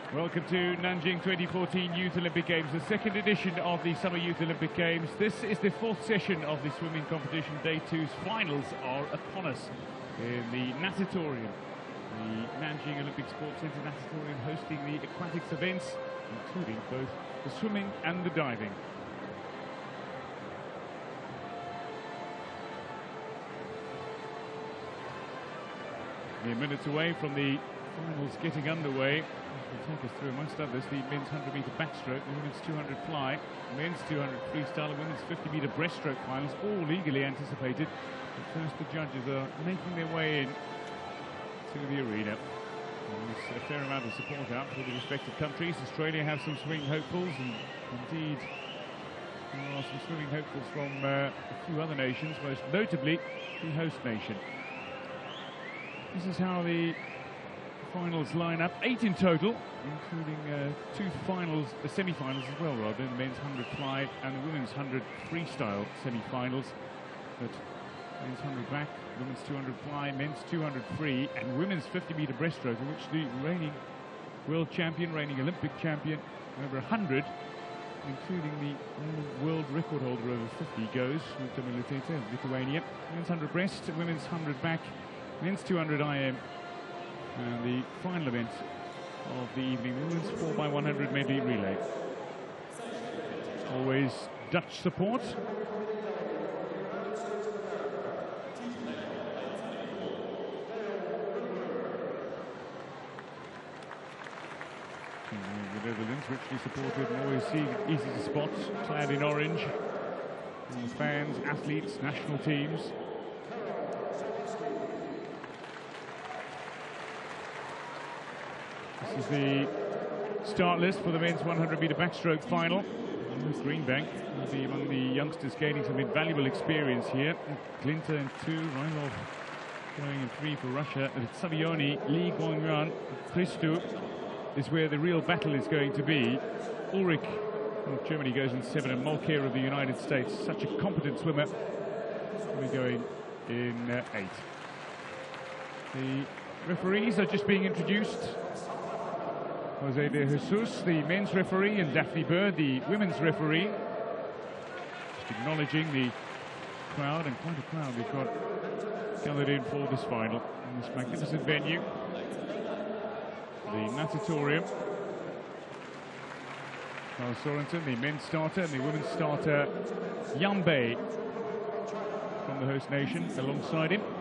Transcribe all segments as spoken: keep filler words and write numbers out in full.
Welcome to Nanjing twenty fourteen Youth Olympic Games, the second edition of the Summer Youth Olympic Games. This is the fourth session of the swimming competition. Day two's finals are upon us in the natatorium. The Nanjing Olympic Sports Centre natatorium hosting the aquatics events, including both the swimming and the diving. Mere minutes away from the finals getting underway. Will take us through, amongst others, the men's one hundred metre backstroke, the women's two hundred fly, men's two hundred freestyle, and women's fifty metre breaststroke finals, all eagerly anticipated. But first, the judges are making their way in to the arena. And there's a fair amount of support out for the respective countries. Australia have some swimming hopefuls, and indeed there are some swimming hopefuls from uh, a few other nations, most notably the host nation. This is how the finals line up, eight in total, including uh, two finals, the semi-finals as well, rather, the men's one hundred fly and the women's one hundred freestyle semi-finals. But men's one hundred back, women's two hundred fly, men's two hundred free, and women's fifty metre breaststroke, in which the reigning world champion, reigning Olympic champion, over one hundred, including the world record holder over fifty, goes, Ruta Meilutyte of Lithuania. Men's one hundred breast, women's one hundred back, men's two hundred I M. And the final event of the evening, the women's four by one hundred medley relay. Always Dutch support. The Netherlands, richly supported and always easy to spot, clad in orange. And fans, athletes, national teams. This is the start list for the men's one hundred metre backstroke final. Greenbank will be among the youngsters gaining some invaluable experience here. Glinter in two, Rylov going in three for Russia. And Sabbioni, Li Guangyuan, Christou is where the real battle is going to be. Ulrich of Germany goes in seven, and Mulcair of the United States, such a competent swimmer, will be going in uh, eight. The referees are just being introduced. Jose de Jesus, the men's referee, and Daphne Bird, the women's referee. Just acknowledging the crowd, and quite a crowd we've got gathered in for this final in this magnificent venue. The natatorium. Carl Sorensen, the men's starter, and the women's starter, Yambe, from the host nation, alongside him.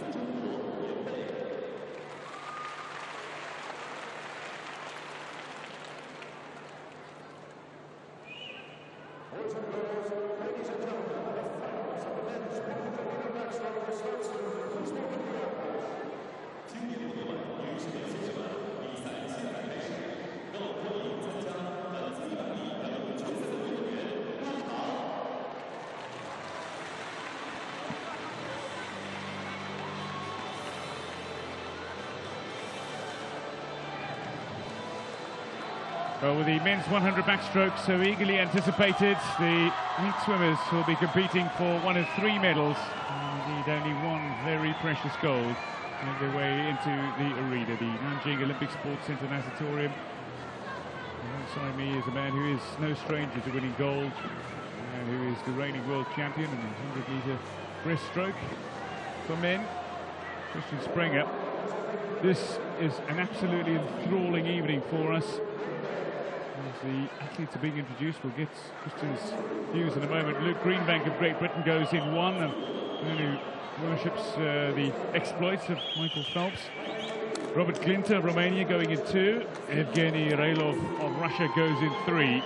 Well, with the men's one hundred backstroke so eagerly anticipated, the eight swimmers will be competing for one of three medals. And indeed, only one very precious gold on their way into the arena, the Nanjing Olympic Sports Centre natatorium. Alongside me is a man who is no stranger to winning gold, and who is the reigning world champion in the one hundred metre breaststroke for men, Christian Sprenger. This is an absolutely enthralling evening for us. As the athletes are being introduced, we'll get Christian's views in a moment. Luke Greenbank of Great Britain goes in one, and who worships uh, the exploits of Michael Phelps. Robert Glinter of Romania going in two. Evgeny Rylov of Russia goes in three.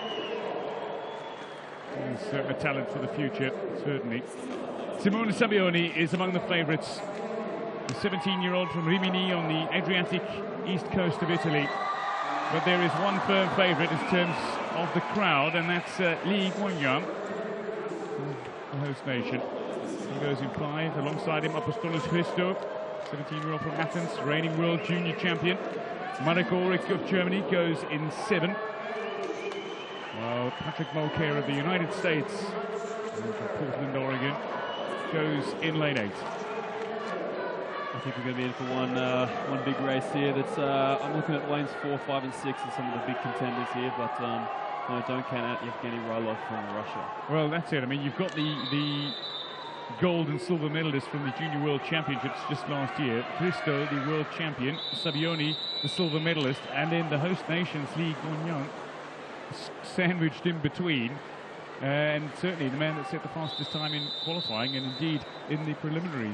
He's uh, a talent for the future, certainly. Simone Sabbioni is among the favourites. The seventeen-year-old from Rimini on the Adriatic east coast of Italy. But there is one firm favourite in terms of the crowd, and that's uh, Li Guangyuan, the host nation. He goes in five. Alongside him, Apostolos Christou, seventeen-year-old from Athens, reigning world junior champion. Marek Ulrich of Germany goes in seven. While Patrick Mulcair of the United States, from Portland, Oregon, goes in lane eight. I think we're going to be in for one uh, one big race here. That's uh, I'm looking at lanes four, five, and six as some of the big contenders here, but um, no, don't count out Yevgeny Rylov from Russia. Well, that's it. I mean, you've got the the gold and silver medalists from the Junior World Championships just last year. Christo, the world champion, Sabbioni, the silver medalist, and then the host nations, Li Guanyan, sandwiched in between. And certainly the man that set the fastest time in qualifying and indeed in the preliminaries.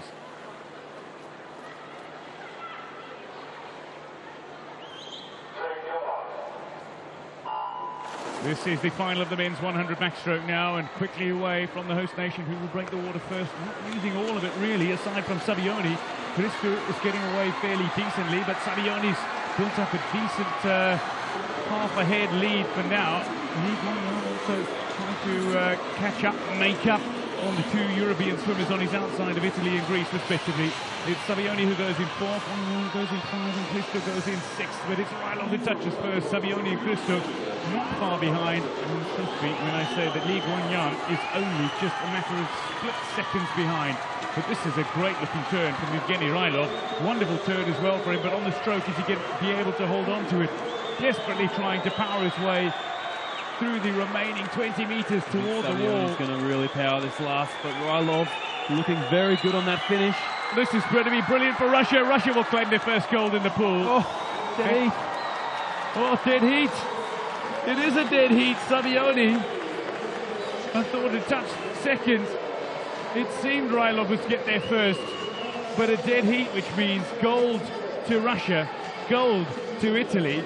This is the final of the men's one hundred backstroke now, and quickly away from the host nation, who will break the water first. Not using all of it really, aside from Sabbioni. Christo is getting away fairly decently, but Sabbioni's built up a decent uh, half ahead lead for now. Also trying to uh, catch up, make up on the two European swimmers on his outside of Italy and Greece, respectively. It's Sabbioni who goes in fourth, one goes in five, and Christo goes in sixth. But it's Rylov who touches first. Sabbioni and Christo not far behind. And supposed to be when I say that Li Guanyan is only just a matter of split seconds behind. But this is a great-looking turn from Yevgeny Rylov. Wonderful turn as well for him. But on the stroke, is he get, be able to hold on to it? Desperately trying to power his way through the remaining twenty meters toward the wall. He's going to really power this last, but Rylov looking very good on that finish. This is going to be brilliant for Russia. Russia will claim their first gold in the pool. Oh, dead heat. Oh, dead heat. It is a dead heat, Sabbioni. I thought it touched second. It seemed Rylov was get there first, but a dead heat, which means gold to Russia, gold to Italy.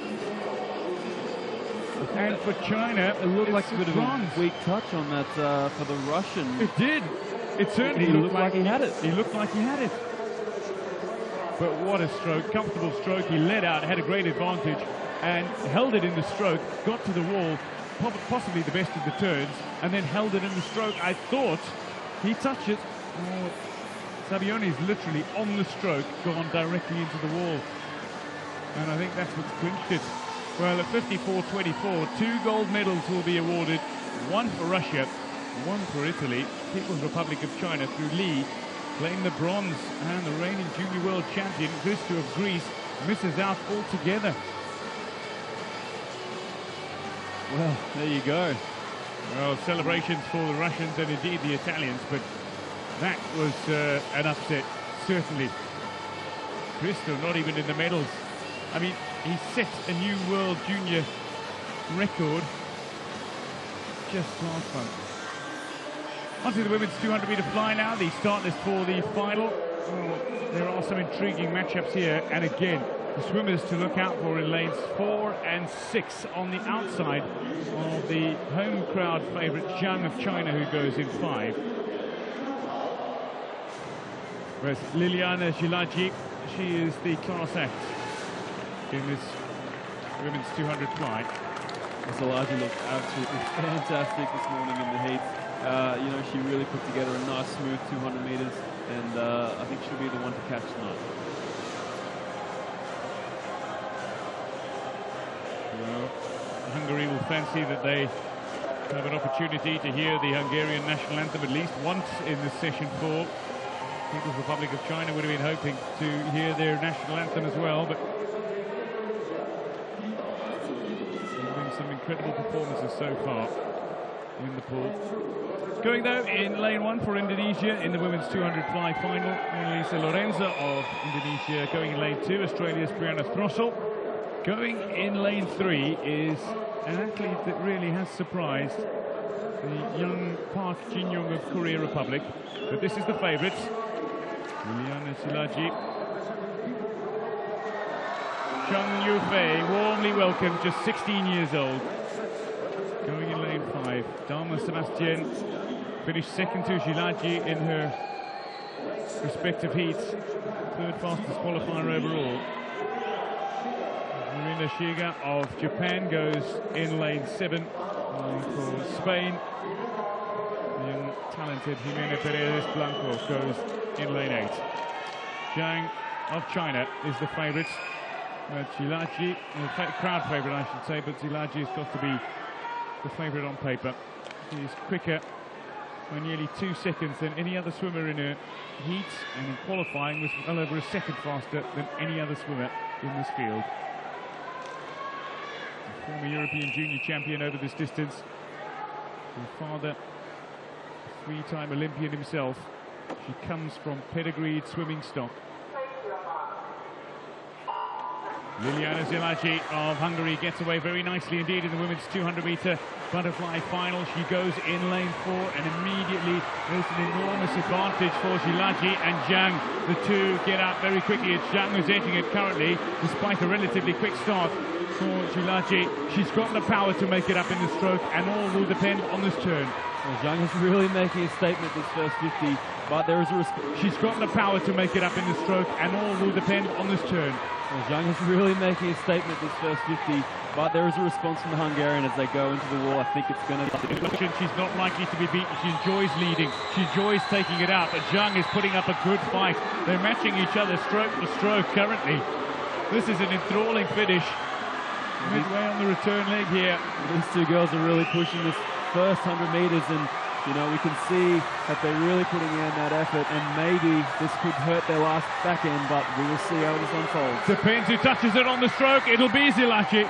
And for China, it looked like a bit of a weak touch on that uh, for the Russian. It did. It certainly he looked, looked like, like he had it. He looked like he had it. But what a stroke, comfortable stroke. He led out, had a great advantage, and held it in the stroke, got to the wall, possibly the best of the turns, and then held it in the stroke. I thought he touched it. Oh, Sabbioni's literally on the stroke, gone directly into the wall. And I think that's what's clinched it. Well, at fifty-four twenty-four, two gold medals will be awarded, one for Russia, one for Italy. People's Republic of China through Li claim the bronze, and the reigning junior world champion, Christo of Greece, misses out altogether. Well, there you go. Well, celebrations for the Russians and indeed the Italians, but that was uh, an upset, certainly. Christo not even in the medals. I mean, he set a new world junior record just last month. Onto the women's two hundred meter fly now, the start list for the final. Oh, there are some intriguing matchups here, and again, the swimmers to look out for in lanes four and six on the outside of the home crowd favourite Zhang of China, who goes in five. Whereas Liliana Szilagyi, she is the class act in this women's two hundred fly. Szilagyi looked absolutely fantastic this morning in the heat. Uh, you know, she really put together a nice, smooth two hundred meters, and uh, I think she'll be the one to catch tonight. Well, Hungary will fancy that they have an opportunity to hear the Hungarian national anthem at least once in this session four. People's Republic of China would have been hoping to hear their national anthem as well, but some incredible performances so far in the pool. Going though in lane one for Indonesia in the women's two hundred fly final, Elisa Lorenza of Indonesia. Going in lane two, Australia's Brianna Throssell. Going in lane three is an athlete that really has surprised, the young Park Jin-young of Korea Republic. But this is the favourite, Liliana Szilagyi. Chung Yufei, warmly welcomed, just sixteen years old. Going in lane five, Dharma Sebastian finished second to Szilagyi in her respective heats. Third fastest qualifier overall. Marina Shiga of Japan goes in lane seven. For Spain, the young talented Jimena Perez Blanco goes in lane eight. Zhang of China is the favourite. But Szilagyi, the crowd favourite I should say, but Szilagyi has got to be the favourite on paper. She's quicker by nearly two seconds than any other swimmer in a heat, and in qualifying was well over a second faster than any other swimmer in this field. A former European junior champion over this distance. Her father, a three-time Olympian himself. She comes from pedigreed swimming stock. Liliana Szilagyi of Hungary gets away very nicely indeed in the women's two hundred meter butterfly final. She goes in lane four, and immediately there's an enormous advantage for Szilagyi and Zhang. The two get out very quickly. It's Zhang who's edging it currently, despite a relatively quick start for Szilagyi. She's got the power to make it up in the stroke, and all will depend on this turn. Well, Zhang is really making a statement this first fifty, but there is a resp- She's got the power to make it up in the stroke, and all will depend on this turn. Well, Zhang is really making a statement this first fifty, but there is a response from the Hungarian as they go into the wall. I think it's going to... She's not likely to be beaten. She enjoys leading. She enjoys taking it out, but Zhang is putting up a good fight. They're matching each other stroke for stroke currently. This is an enthralling finish. Midway on the return leg here. These two girls are really pushing this first one hundred meters, and you know, we can see that they're really putting in that effort, and maybe this could hurt their last back end, but we will see how this unfolds. Depends who touches it on the stroke. It'll be Szilagyi.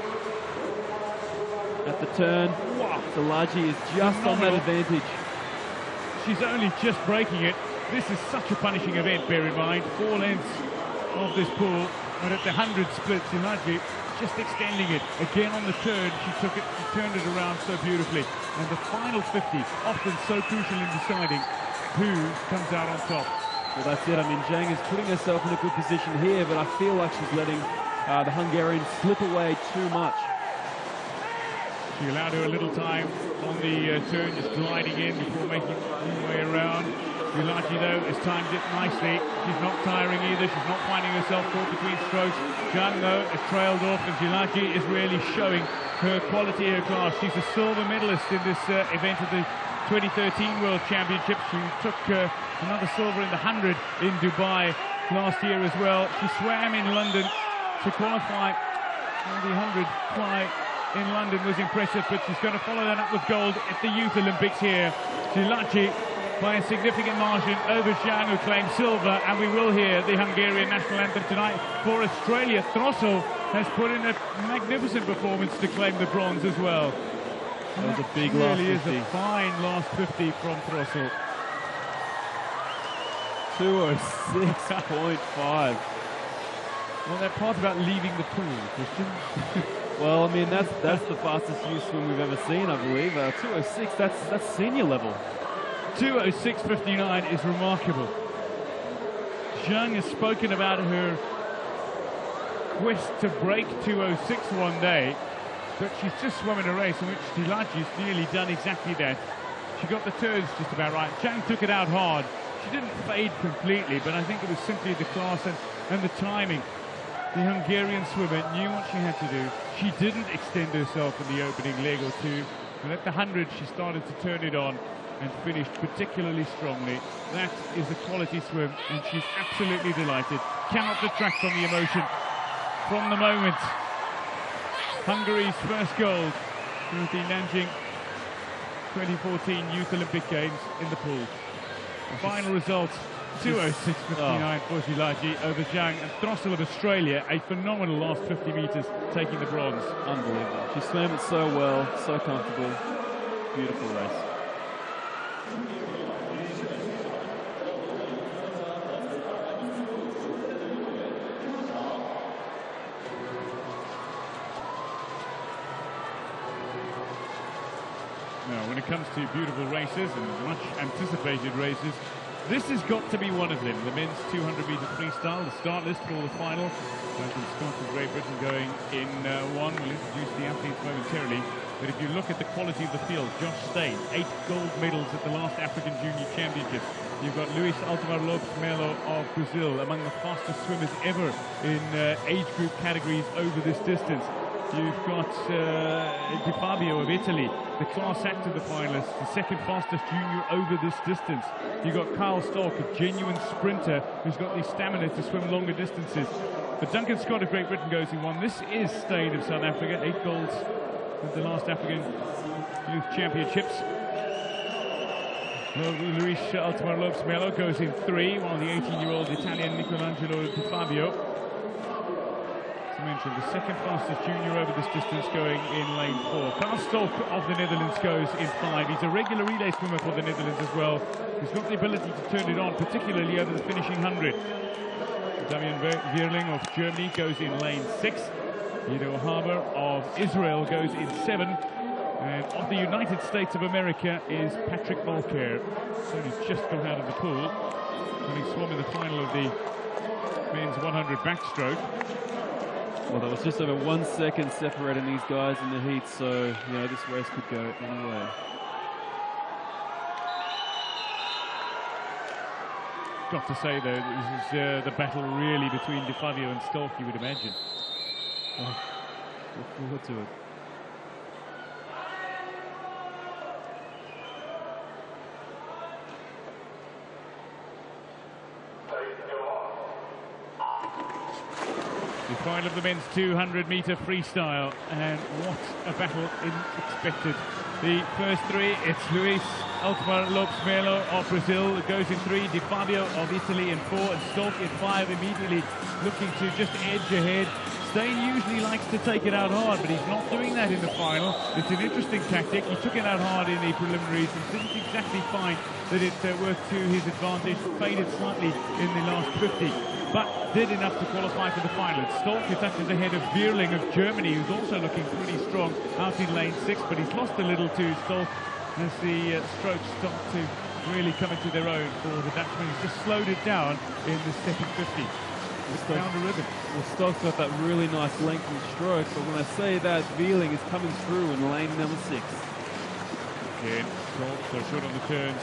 At the turn, wow. Szilagyi is just Phenomenal. on that advantage. She's only just breaking it. This is such a punishing event, bear in mind. Four lengths of this pool, but at the one hundred split, Szilagyi just extending it. Again on the turn, she took it, she turned it around so beautifully. And the final fifty, often so crucial in deciding who comes out on top. Well, that's it. I mean, Zhang is putting herself in a good position here, but I feel like she's letting uh, the Hungarian slip away too much. She allowed her a little time on the uh, turn, just gliding in before making her way around. Szilagyi, though, has timed it nicely. She's not tiring either. She's not finding herself caught between strokes. Zhang, though, has trailed off, and Szilagyi is really showing her quality, her class. She's a silver medalist in this uh, event of the twenty thirteen World Championships. She took uh, another silver in the one hundred in Dubai last year as well. She swam in London to qualify for the one hundred fly in London was impressive, but she's going to follow that up with gold at the Youth Olympics here. Szilagyi by a significant margin over Zhang, who claimed silver, and we will hear the Hungarian national anthem tonight. For Australia, Throssell has put in a magnificent performance to claim the bronze as well. That was a big last fifty. Really is a fine last fifty from Throssell. two oh six point five. Well, that part about leaving the pool, Christian. Well, I mean, that's that's the fastest youth swim we've ever seen, I believe. Uh, two oh six, that's, that's senior level. two oh six fifty-nine is remarkable. Zhang has spoken about her quest to break two oh six one day, but she's just swum in a race in which Szilagyi's nearly done exactly that. She got the turns just about right. Zhang took it out hard. She didn't fade completely, but I think it was simply the class and, and the timing. The Hungarian swimmer knew what she had to do. She didn't extend herself in the opening leg or two, but at the one hundred she started to turn it on and finished particularly strongly. That is a quality swim, and she's absolutely delighted. Cannot detract from the emotion from the moment. Hungary's first gold at the Nanjing twenty fourteen Youth Olympic Games in the pool. Final results, two oh six fifty-nine oh. for Szilagyi over Zhang, and Throssell of Australia, a phenomenal last fifty metres, taking the bronze. Unbelievable. She swam it so well, so comfortable. Beautiful race. Now, when it comes to beautiful races and much anticipated races, this has got to be one of them. The men's two hundred metre freestyle, the start list for the final. Duncan Scott of Great Britain going in uh, one. We'll introduce the athletes momentarily. But if you look at the quality of the field, Josh Stein, eight gold medals at the last African Junior Championships. You've got Luis Altamar Lopes Melo of Brazil, among the fastest swimmers ever in uh, age group categories over this distance. You've got uh, Fabio of Italy, the class act of the finalists, the second fastest junior over this distance. You've got Kyle Stork, a genuine sprinter who's got the stamina to swim longer distances. But Duncan Scott of Great Britain goes in one. This is Stein of South Africa, eight golds at the last African Youth Championships. Luis Altamar Lopes Melo goes in three, while the eighteen-year-old Italian Nicolangelo Di Fabio, as I mentioned, the second fastest junior over this distance, going in lane four. Karl Stolk of the Netherlands goes in five. He's a regular relay swimmer for the Netherlands as well. He's got the ability to turn it on, particularly over the finishing hundred. Damian Vierling of Germany goes in lane six. Ido Haber of Israel goes in seven. And of the United States of America is Patrick Mulcair. So he's just got out of the pool, having swum in the final of the men's one hundred backstroke. Well, there was just over one second separating these guys in the heat, so, you know, this race could go any way. Got to say, though, this is uh, the battle really between Di Fabio and Stolk, you would imagine. Oh, look forward to it. The final of the men's two hundred meter freestyle, and what a battle expected. The first three, it's Luis Altamar Lopes Melo of Brazil goes in three, Di Fabio of Italy in four, and Stolk in five, immediately looking to just edge ahead. Stein usually likes to take it out hard, but he's not doing that in the final. It's an interesting tactic. He took it out hard in the preliminaries and didn't exactly find that it uh, worked to his advantage, faded slightly in the last fifty, but did enough to qualify for the final. Stolk is touches ahead of Vierling of Germany, who's also looking pretty strong out in lane six, but he's lost a little to Stolk as the uh, strokes start to really come into their own for the Dutchman. He's just slowed it down in the second fifty. Just found a rhythm. Well, Stolk's got that really nice lengthened stroke, but when I say that, Vierling is coming through in lane number six. Again, Stolk, so short on the turns.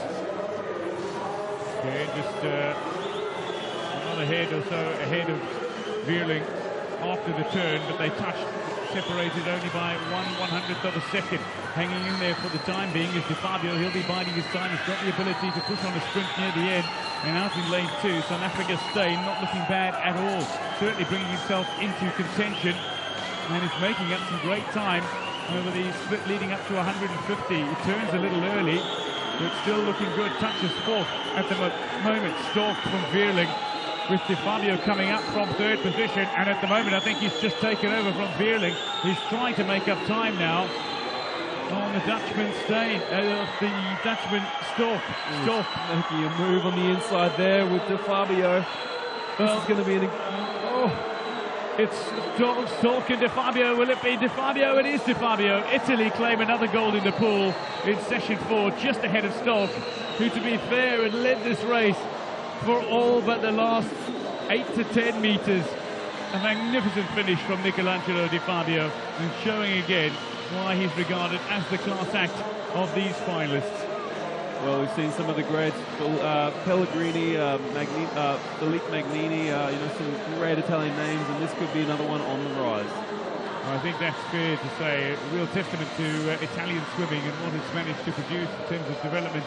Again, just uh, another head or so ahead of Vierling after the turn, but they touched, separated only by one one-hundredth of a second. Hanging in there for the time being is Di Fabio. He'll be biding his time. He's got the ability to push on a sprint near the end. And out in lane two, South Africa's Stein not looking bad at all. Certainly bringing himself into contention, and is making up some great time over the split leading up to one hundred fifty. He turns a little early, but still looking good. Touches fourth at the mo moment. Stalked from Vierling, with Di Fabio coming up from third position, and at the moment I think he's just taken over from Vierling. He's trying to make up time now on the Dutchman Stein, uh, the Dutchman Stolk. Stolk making a move on the inside there with Di Fabio. This well, is going to be an... Oh, it's Stolk, Stolk and Di Fabio. Will it be Di Fabio? It is Di Fabio. Italy claim another gold in the pool in session four, just ahead of Stolk, who, to be fair, had led this race for all but the last eight to ten meters. A magnificent finish from Nicolangelo Di Fabio, and showing again why he's regarded as the class act of these finalists. Well, we've seen some of the greats, uh, Pellegrini, uh, Magni uh, Felipe Magnini, uh, you know, some great Italian names, and this could be another one on the rise. I think that's fair to say. A real testament to uh, Italian swimming and what it's managed to produce in terms of development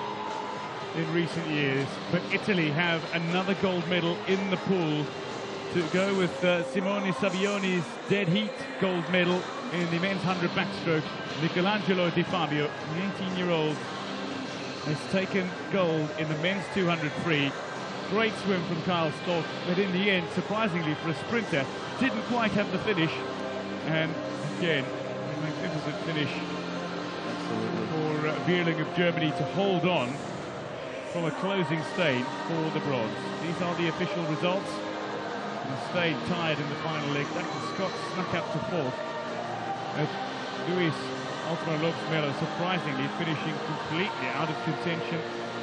in recent years. But Italy have another gold medal in the pool to go with uh, Simone Sabbioni's dead heat gold medal in the men's one hundred backstroke. Nicolangelo Di Fabio, the eighteen-year-old, has taken gold in the men's two hundred free. Great swim from Karl Stolk, but in the end, surprisingly for a sprinter, didn't quite have the finish. And again, a magnificent finish Absolutely. for uh, Vierling of Germany to hold on from a closing stain for the bronze. These are the official results. And stayed tied in the final leg. Duncan Scott snuck up to fourth. Uh, Luis Altamar Lopes Melo surprisingly finishing completely out of contention.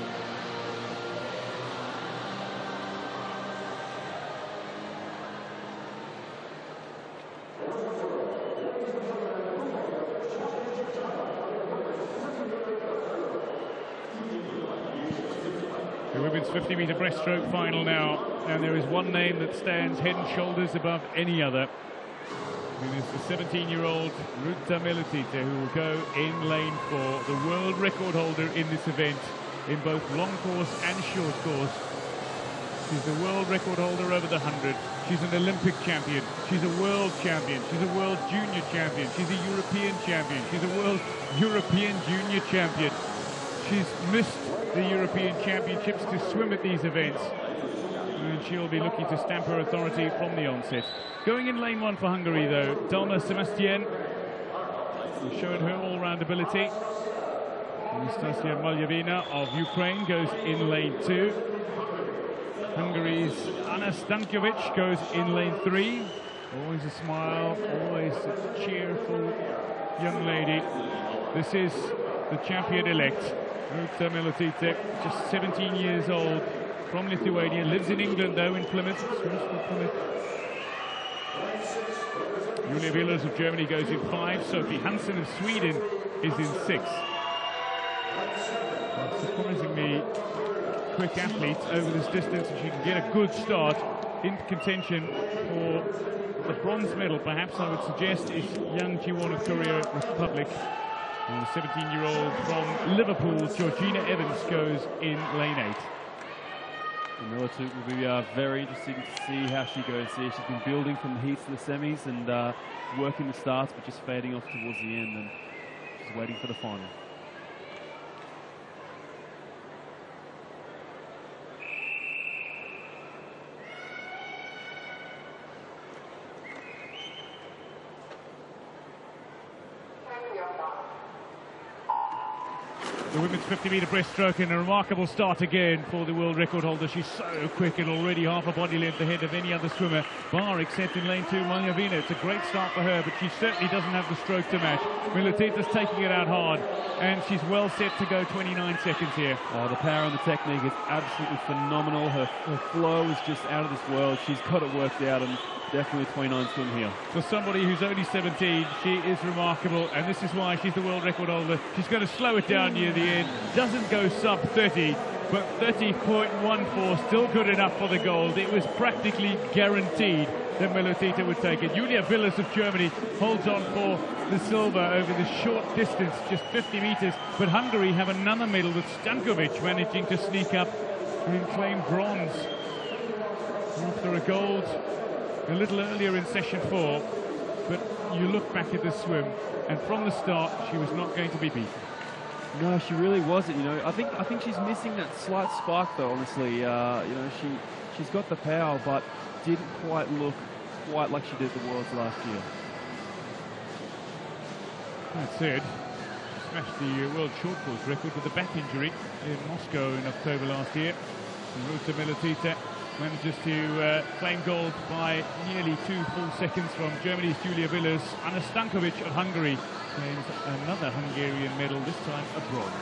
The women's fifty meter breaststroke final now, and there is one name that stands head and shoulders above any other. It is the seventeen-year-old Ruta Meilutyte, who will go in lane four, the world record holder in this event in both long course and short course. She's the world record holder over the one hundred. She's an Olympic champion. She's a world champion. She's a world junior champion. She's a European champion. She's a world European junior champion. she's missed the European Championships to swim at these events. And she'll be looking to stamp her authority from the onset. Going in lane one for Hungary, though, Dalma Sebastian, who's shown her all-round ability. Anastasia Malyavina of Ukraine goes in lane two. Hungary's Anna Stankovic goes in lane three. Always a smile, always a cheerful young lady. This is the champion-elect, Ruta Meilutyte, just seventeen years old, from Lithuania, lives in England though, in Plymouth. Plymouth. Julia Villers of Germany goes in five. Sophie Hansen of Sweden is in six. Surprisingly quick athlete over this distance, and she can get a good start in contention for the bronze medal. Perhaps I would suggest is young Jiwon of Korea Republic. And the seventeen-year-old from Liverpool, Georgina Evans, goes in lane eight. Meilutyte will be uh, very interesting to see how she goes here. She's been building from the heats to the semis and uh, working the starts, but just fading off towards the end, and she's waiting for the final. The women's fifty metre breaststroke, and a remarkable start again for the world record holder. She's so quick and already half a body length ahead of any other swimmer, bar except in lane two, Malyavina. It's a great start for her, but she certainly doesn't have the stroke to match. Meilutyte's taking it out hard, and she's well set to go twenty-nine seconds here. Oh, the power and the technique is absolutely phenomenal. Her, her flow is just out of this world. She's got it worked out, and definitely twenty-nine swim here. For somebody who's only seventeen, she is remarkable, and this is why she's the world record holder. She's going to slow it down near the end. Doesn't go sub thirty, but thirty point one four, still good enough for the gold. It was practically guaranteed that Meilutyte would take it. Julia Villers of Germany holds on for the silver over the short distance, just fifty meters, but Hungary have another medal with Stankovic managing to sneak up and claim bronze after a gold a little earlier in session four. But you look back at the swim, and from the start she was not going to be beaten. No, she really wasn't. You know, I think I think she's missing that slight spark, though. Honestly, uh, you know, she she's got the power, but didn't quite look quite like she did the Worlds last year. That said, smashed the uh, world short course record with a back injury in Moscow in October last year. And Ruta Meilutyte manages to uh, claim gold by nearly two full seconds from Germany's Julia Villers. Anna Stankovic of Hungary claims another Hungarian medal, this time a bronze.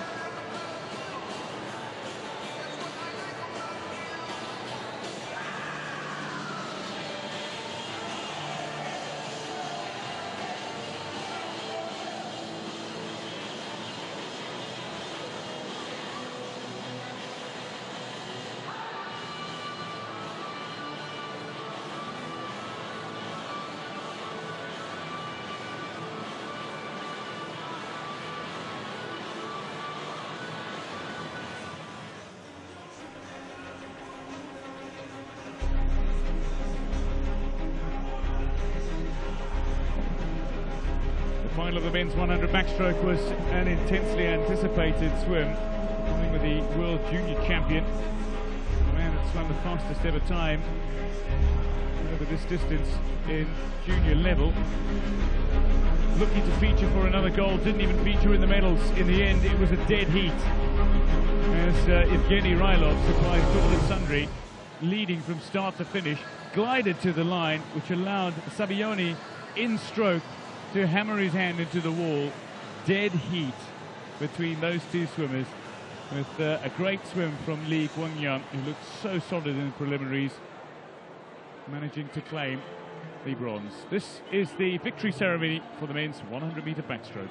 The final of the men's one hundred backstroke was an intensely anticipated swim, coming with the world junior champion, the man that swam the fastest ever time over this distance in junior level. Looking to feature for another gold, didn't even feature in the medals. In the end, it was a dead heat, as uh, Evgeny Rylov surprised all and sundry, leading from start to finish, glided to the line, which allowed Sabbioni in stroke to hammer his hand into the wall. Dead heat between those two swimmers, with uh, a great swim from Lee Guangyang, who looked so solid in the preliminaries, managing to claim the bronze. This is the victory ceremony for the men's one hundred metre backstroke.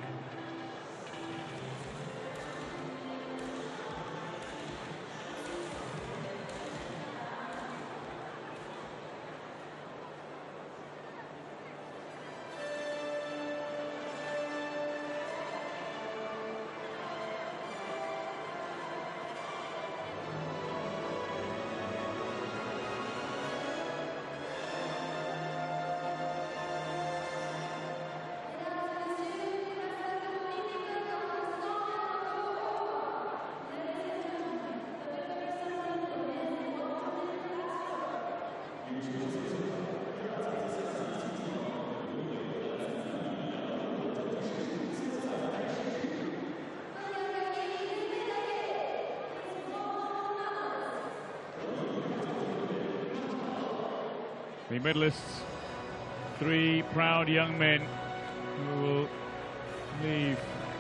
The medalists, three proud young men who will leave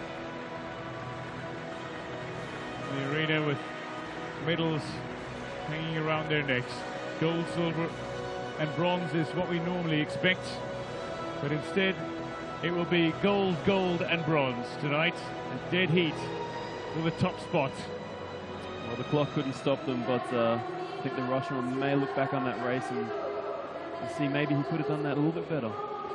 the arena with medals hanging around their necks. Gold, silver and bronze is what we normally expect, but instead it will be gold, gold and bronze tonight. A dead heat for the top spot. Well, the clock couldn't stop them, but uh, I think the Russian may look back on that race and, and see maybe he could have done that a little bit better.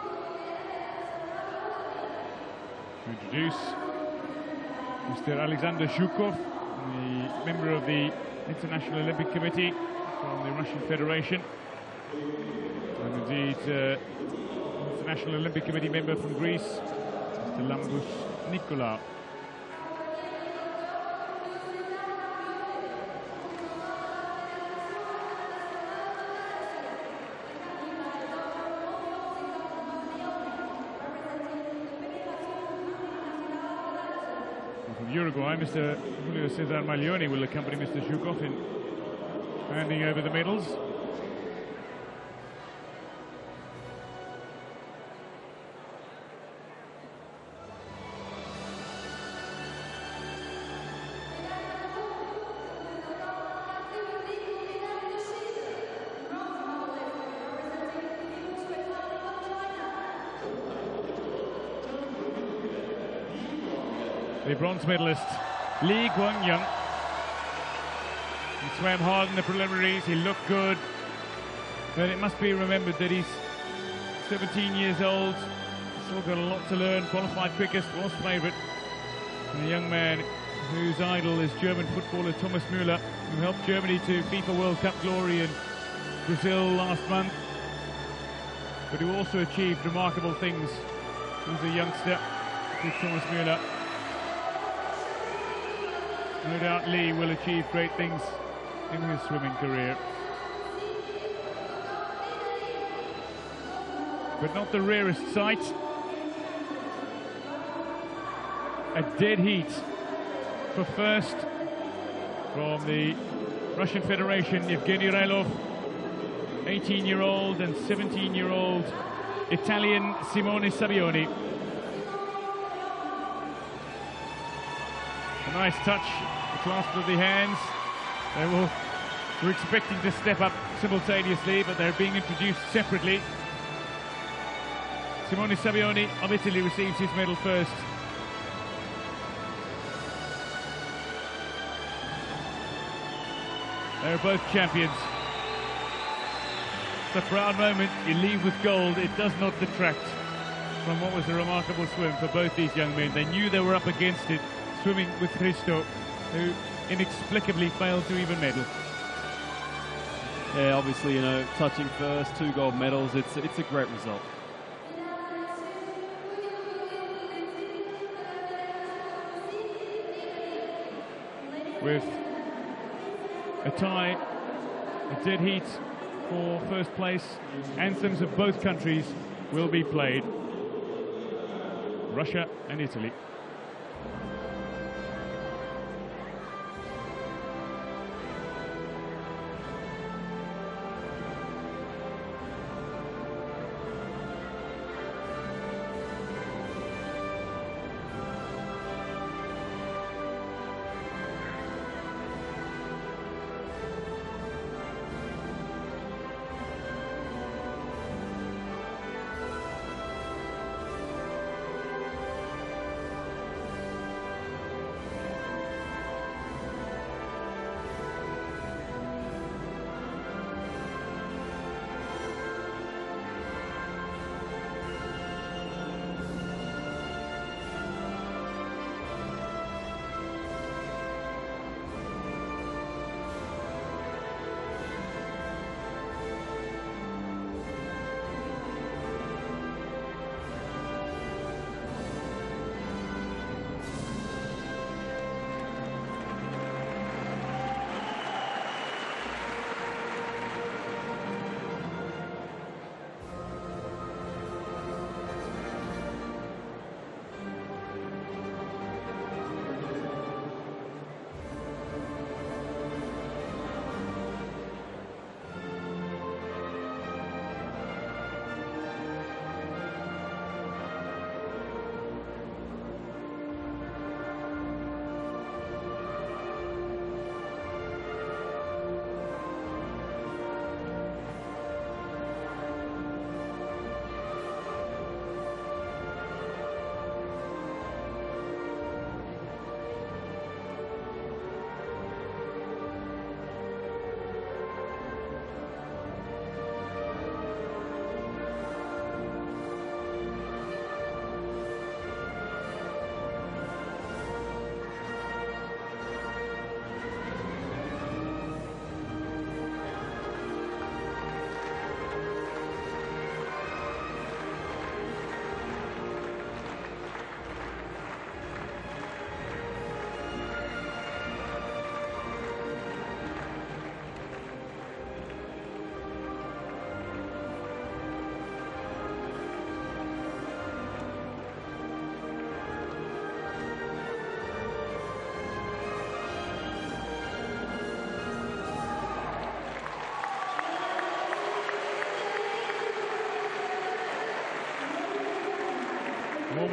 To introduce Mister Alexander Chupkov, the member of the International Olympic Committee from the Russian Federation, and indeed uh, International Olympic Committee member from Greece, Mister Lambus Nicolau. From Uruguay, Mister Julio Cesar Maglioni will accompany Mister Chupkov in handing over the medals. The bronze medalist, Lee Guang-young. He swam hard in the preliminaries, he looked good, but it must be remembered that he's seventeen years old, still got a lot to learn. Qualified quickest, was favourite, and a young man whose idol is German footballer Thomas Müller, who helped Germany to FIFA World Cup glory in Brazil last month, but who also achieved remarkable things as a youngster with Thomas Müller. No doubt Lee will achieve great things in his swimming career. But not the rarest sight. A dead heat for first from the Russian Federation, Evgeny Rylov, eighteen-year-old and seventeen-year-old Italian Simone Sabbioni. A nice touch, the clasp of the hands. They will, we're expecting to step up simultaneously, but they're being introduced separately. Simone Sabbioni of Italy receives his medal first. They're both champions. It's a proud moment. You leave with gold. It does not detract from what was a remarkable swim for both these young men. They knew they were up against it, swimming with Christo, who inexplicably failed to even medal. Yeah, obviously, you know, touching first, two gold medals, it's, it's a great result. With a tie, a dead heat for first place, anthems of both countries will be played. Russia and Italy.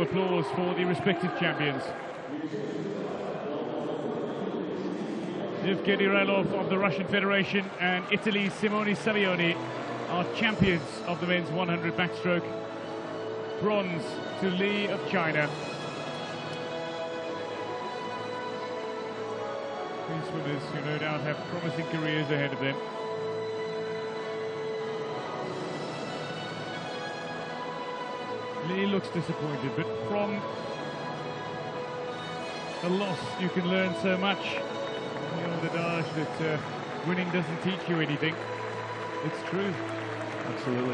applause for the respective champions. Evgeny Rylov of the Russian Federation and Italy's Simone Sabbioni are champions of the men's one hundred backstroke. Bronze to Li of China. These swimmers who no doubt have promising careers ahead of them. Li looks disappointed, but from a loss you can learn so much. The old adage that uh, winning doesn't teach you anything. It's true. Absolutely.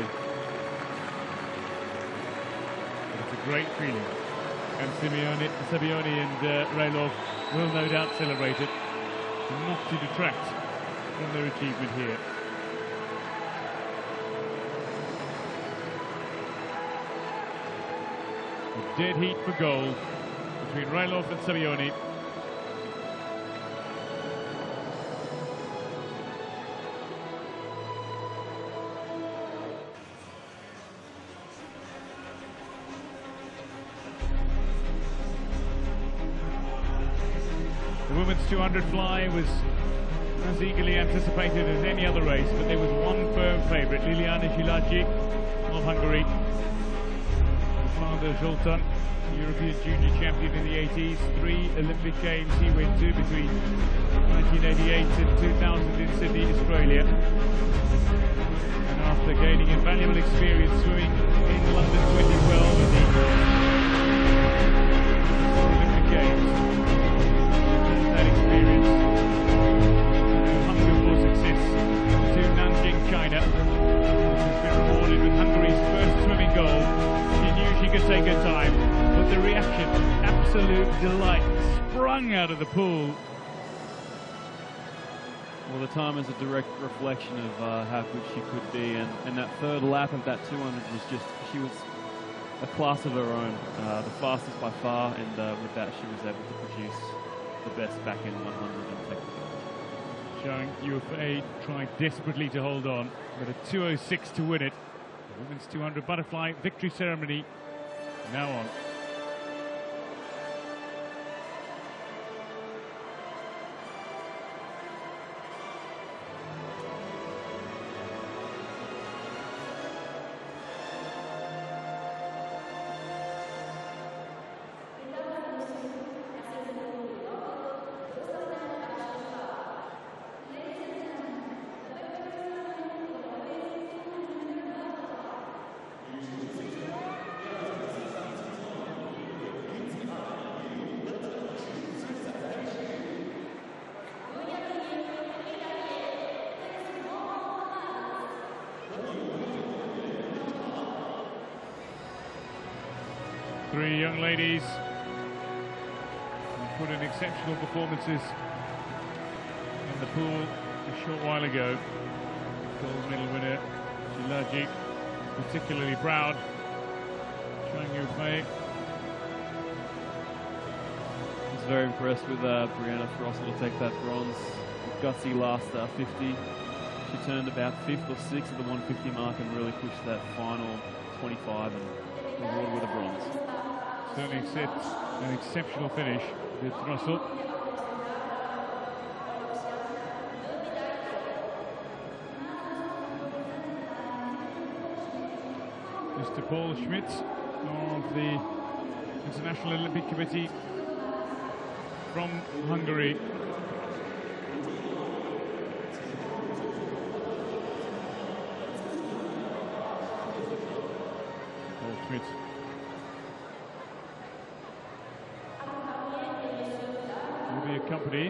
It's a great feeling. And Simeone, Sabbioni and uh, Rylov will no doubt celebrate it. Not to detract from their achievement here. A dead heat for gold between Rylov and Sabbioni. The women's two hundred fly was as eagerly anticipated as any other race, but there was one firm favourite, Liliana Szilagyi of Hungary. Her father, Zoltan, European junior champion in the eighties, three Olympic Games he went to between nineteen eighty-eight and two thousand in Sydney, Australia. And after gaining invaluable experience swimming in London twenty twelve at the Olympic Games, that experience, hunger for success, to Nanjing, China, which has been rewarded with Hungary's first swimming goal. She knew she could take her time, but the reaction, absolute delight, sprung out of the pool. Well, the time is a direct reflection of uh, how good she could be, and, and that third lap of that two hundred was just, she was a class of her own, uh, the fastest by far, and uh, with that she was able to produce the best back in one hundred and technical. Showing U F A tried desperately to hold on, but a two oh six to win it. The women's two hundred butterfly victory ceremony now on. Three young ladies who put in exceptional performances in the pool a short while ago. Gold medal winner Szilagyi, particularly proud, showing you a. I was very impressed with uh, Brianna Frost to take that bronze. Gutsy last uh, fifty. She turned about fifth or sixth at the one fifty mark and really pushed that final twenty-five and rewarded with a bronze. Certainly set an exceptional finish with Russell. Mister Paul Schmidt of the International Olympic Committee from Hungary. Paul Schmidt. Will be accompanied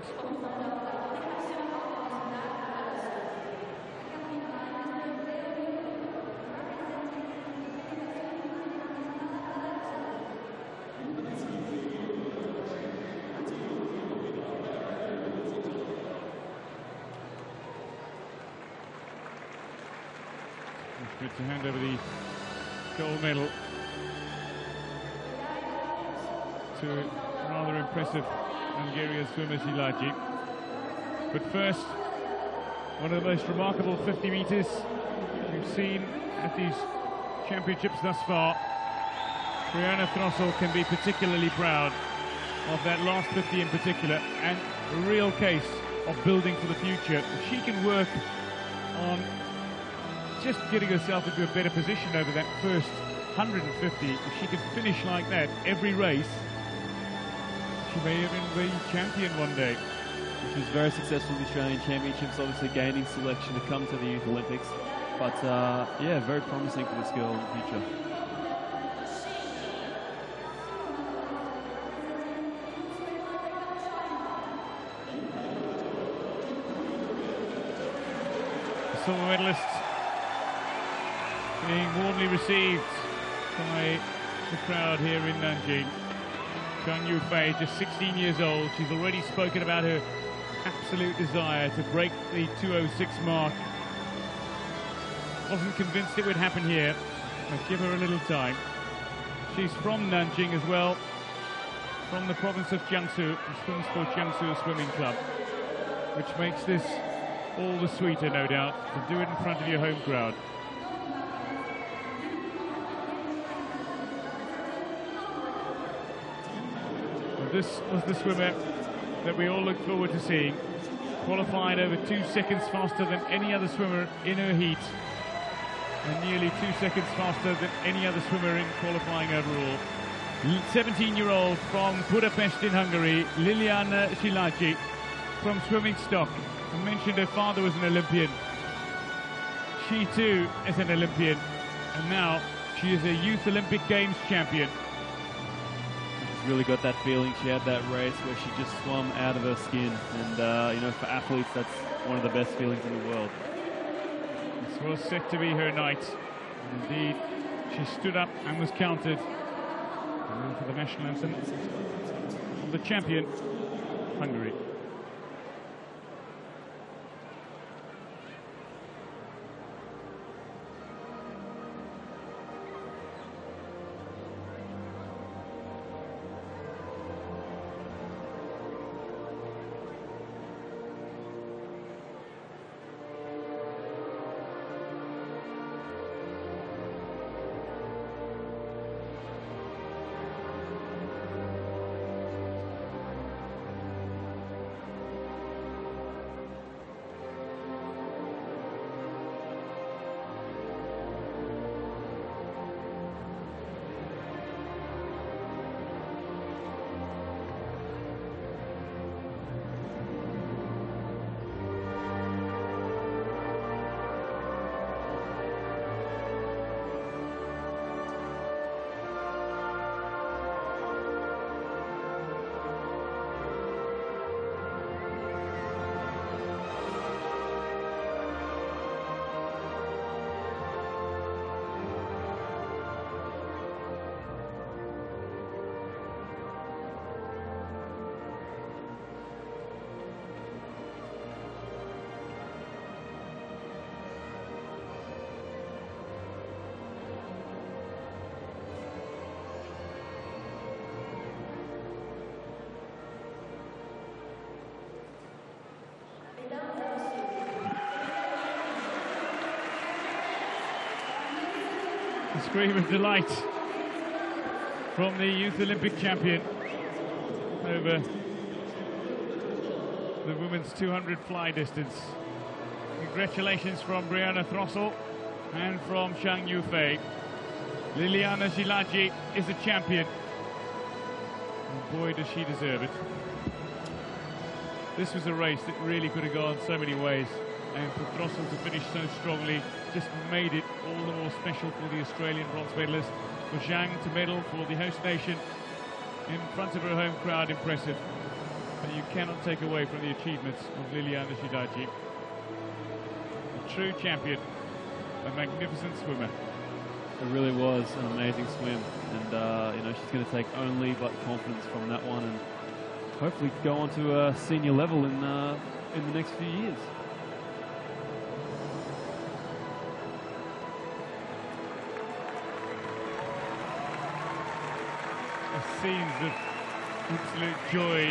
Schmidt to hand over the gold medal to rather impressive Hungarian swimmer Szilagyi. But first, one of the most remarkable fifty metres we've seen at these championships thus far. Brianna Throssell can be particularly proud of that last fifty in particular, and a real case of building for the future. If she can work on just getting herself into a better position over that first one hundred fifty, if she can finish like that every race, she may even be champion one day. She was very successful in the Australian Championships, obviously gaining selection to come to the Youth Olympics. But uh, yeah, very promising for this girl in the future. The silver medalist being warmly received by the crowd here in Nanjing. Zhang Yufei, just sixteen years old. She's already spoken about her absolute desire to break the two oh six mark. Wasn't convinced it would happen here, but give her a little time. She's from Nanjing as well, from the province of Jiangsu. She swims for Jiangsu Swimming Club, which makes this all the sweeter, no doubt, to do it in front of your home crowd. This was the swimmer that we all look forward to seeing. Qualified over two seconds faster than any other swimmer in her heat, and nearly two seconds faster than any other swimmer in qualifying overall. seventeen-year-old from Budapest in Hungary, Liliana Szilagyi, from swimming stock. I mentioned her father was an Olympian. She too is an Olympian, and now she is a Youth Olympic Games champion. Really got that feeling. She had that race where she just swam out of her skin, and uh, you know, for athletes, that's one of the best feelings in the world. This was set to be her night. Indeed, she stood up and was counted for the national anthem of the champion, Hungary. A scream of delight from the Youth Olympic champion over the women's two hundred fly distance. Congratulations from Brianna Throssell and from Zhang Yufei. Liliana Szilagyi is a champion. And boy, does she deserve it. This was a race that really could have gone so many ways, and for Throssell to finish so strongly just made it all the more special for the Australian bronze medalist. For Zhang to medal for the host nation in front of her home crowd, impressive. But you cannot take away from the achievements of Liliana Szilagyi. A true champion, a magnificent swimmer. It really was an amazing swim, and uh, you know, she's going to take only but confidence from that one, and hopefully go on to a senior level in uh, in the next few years. Scenes of absolute joy.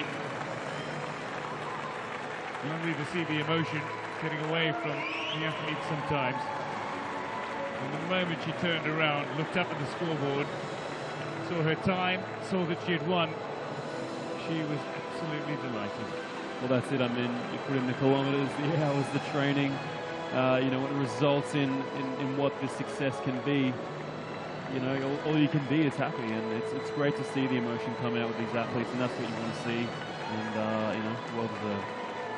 Lovely to see the emotion getting away from the athletes sometimes. And the moment she turned around, looked up at the scoreboard, saw her time, saw that she had won. She was absolutely delighted. Well, that's it. I mean, you put in the kilometres, the hours, the training, uh, you know, what it results in, in, in what this success can be. You know, all, all you can be is happy, and it's, it's great to see the emotion come out with these athletes, and that's what you want to see, and, uh, you know, well deserved.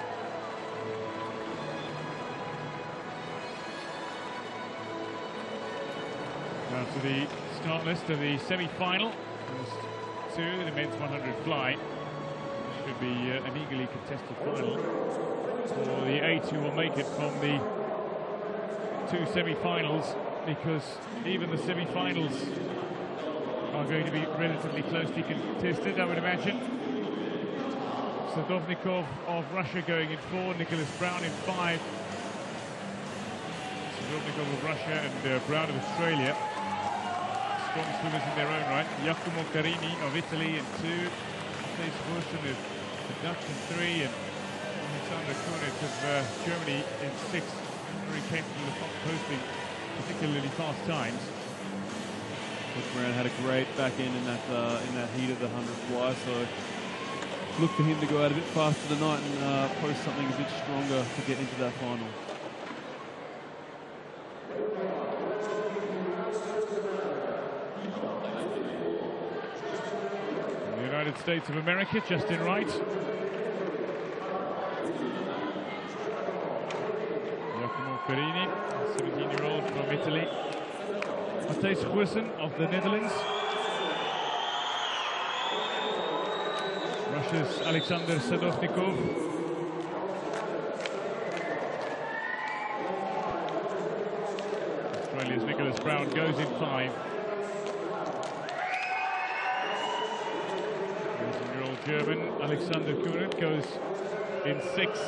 Now to the start list of the semi-final. First two, the men's one hundred fly. Should be uh, an eagerly contested final for the eight who will make it from the two semi-finals, because even the semi-finals are going to be relatively closely contested, I would imagine. Sadovnikov of Russia going in four, Nicholas Brown in five. Sadovnikov of Russia and uh, Brown of Australia. Strong swimmers in their own right. Giacomo Carini of Italy in two. Matej Svorsen of the Dutch in three, and Alexander Kunitz of uh, Germany in six. Very capable of posting particularly fast times. But Brown had a great back end in that uh, in that heat of the hundred fly, so look for him to go out a bit faster tonight and uh, post something a bit stronger to get into that final. The United States of America, Justin Wright. Giacomo Carini, seventeen-year-old from Italy. Matej Svorsen of the Netherlands. Russia's Alexander Sadovnikov. Australia's Nicholas Brown goes in five. eighteen-year-old German Alexander Kunitz goes in six.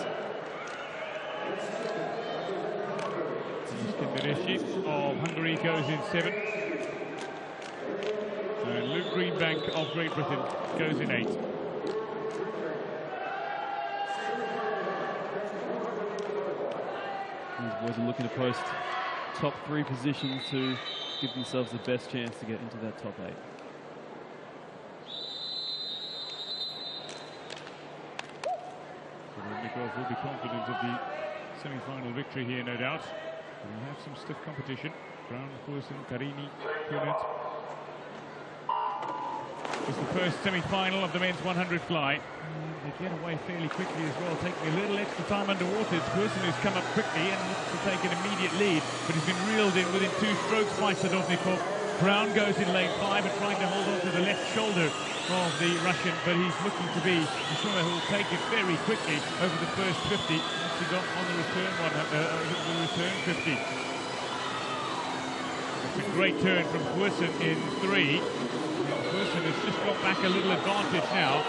Of Hungary goes in seven. And Luke Greenbank of Great Britain goes in eight. These boys are looking to post top three positions to give themselves the best chance to get into that top eight. Sadovnikov will be confident of the semi-final victory here, no doubt. We'll have some stiff competition. Brown, Svorsen, Carini, Kunitz. It's the first semi-final of the men's one hundred fly. And they get away fairly quickly as well, taking a little extra time underwater. It's Svorsen who's come up quickly and looks to take an immediate lead, but he's been reeled in within two strokes by Sadovnikov. Brown goes in lane five and trying to hold on to the left shoulder of the Russian, but he's looking to be the swimmer who will take it very quickly over the first fifty. He got on the return one, uh, the return fifty. It's a great turn from Svorsen in three. Svorsen has just got back a little advantage now.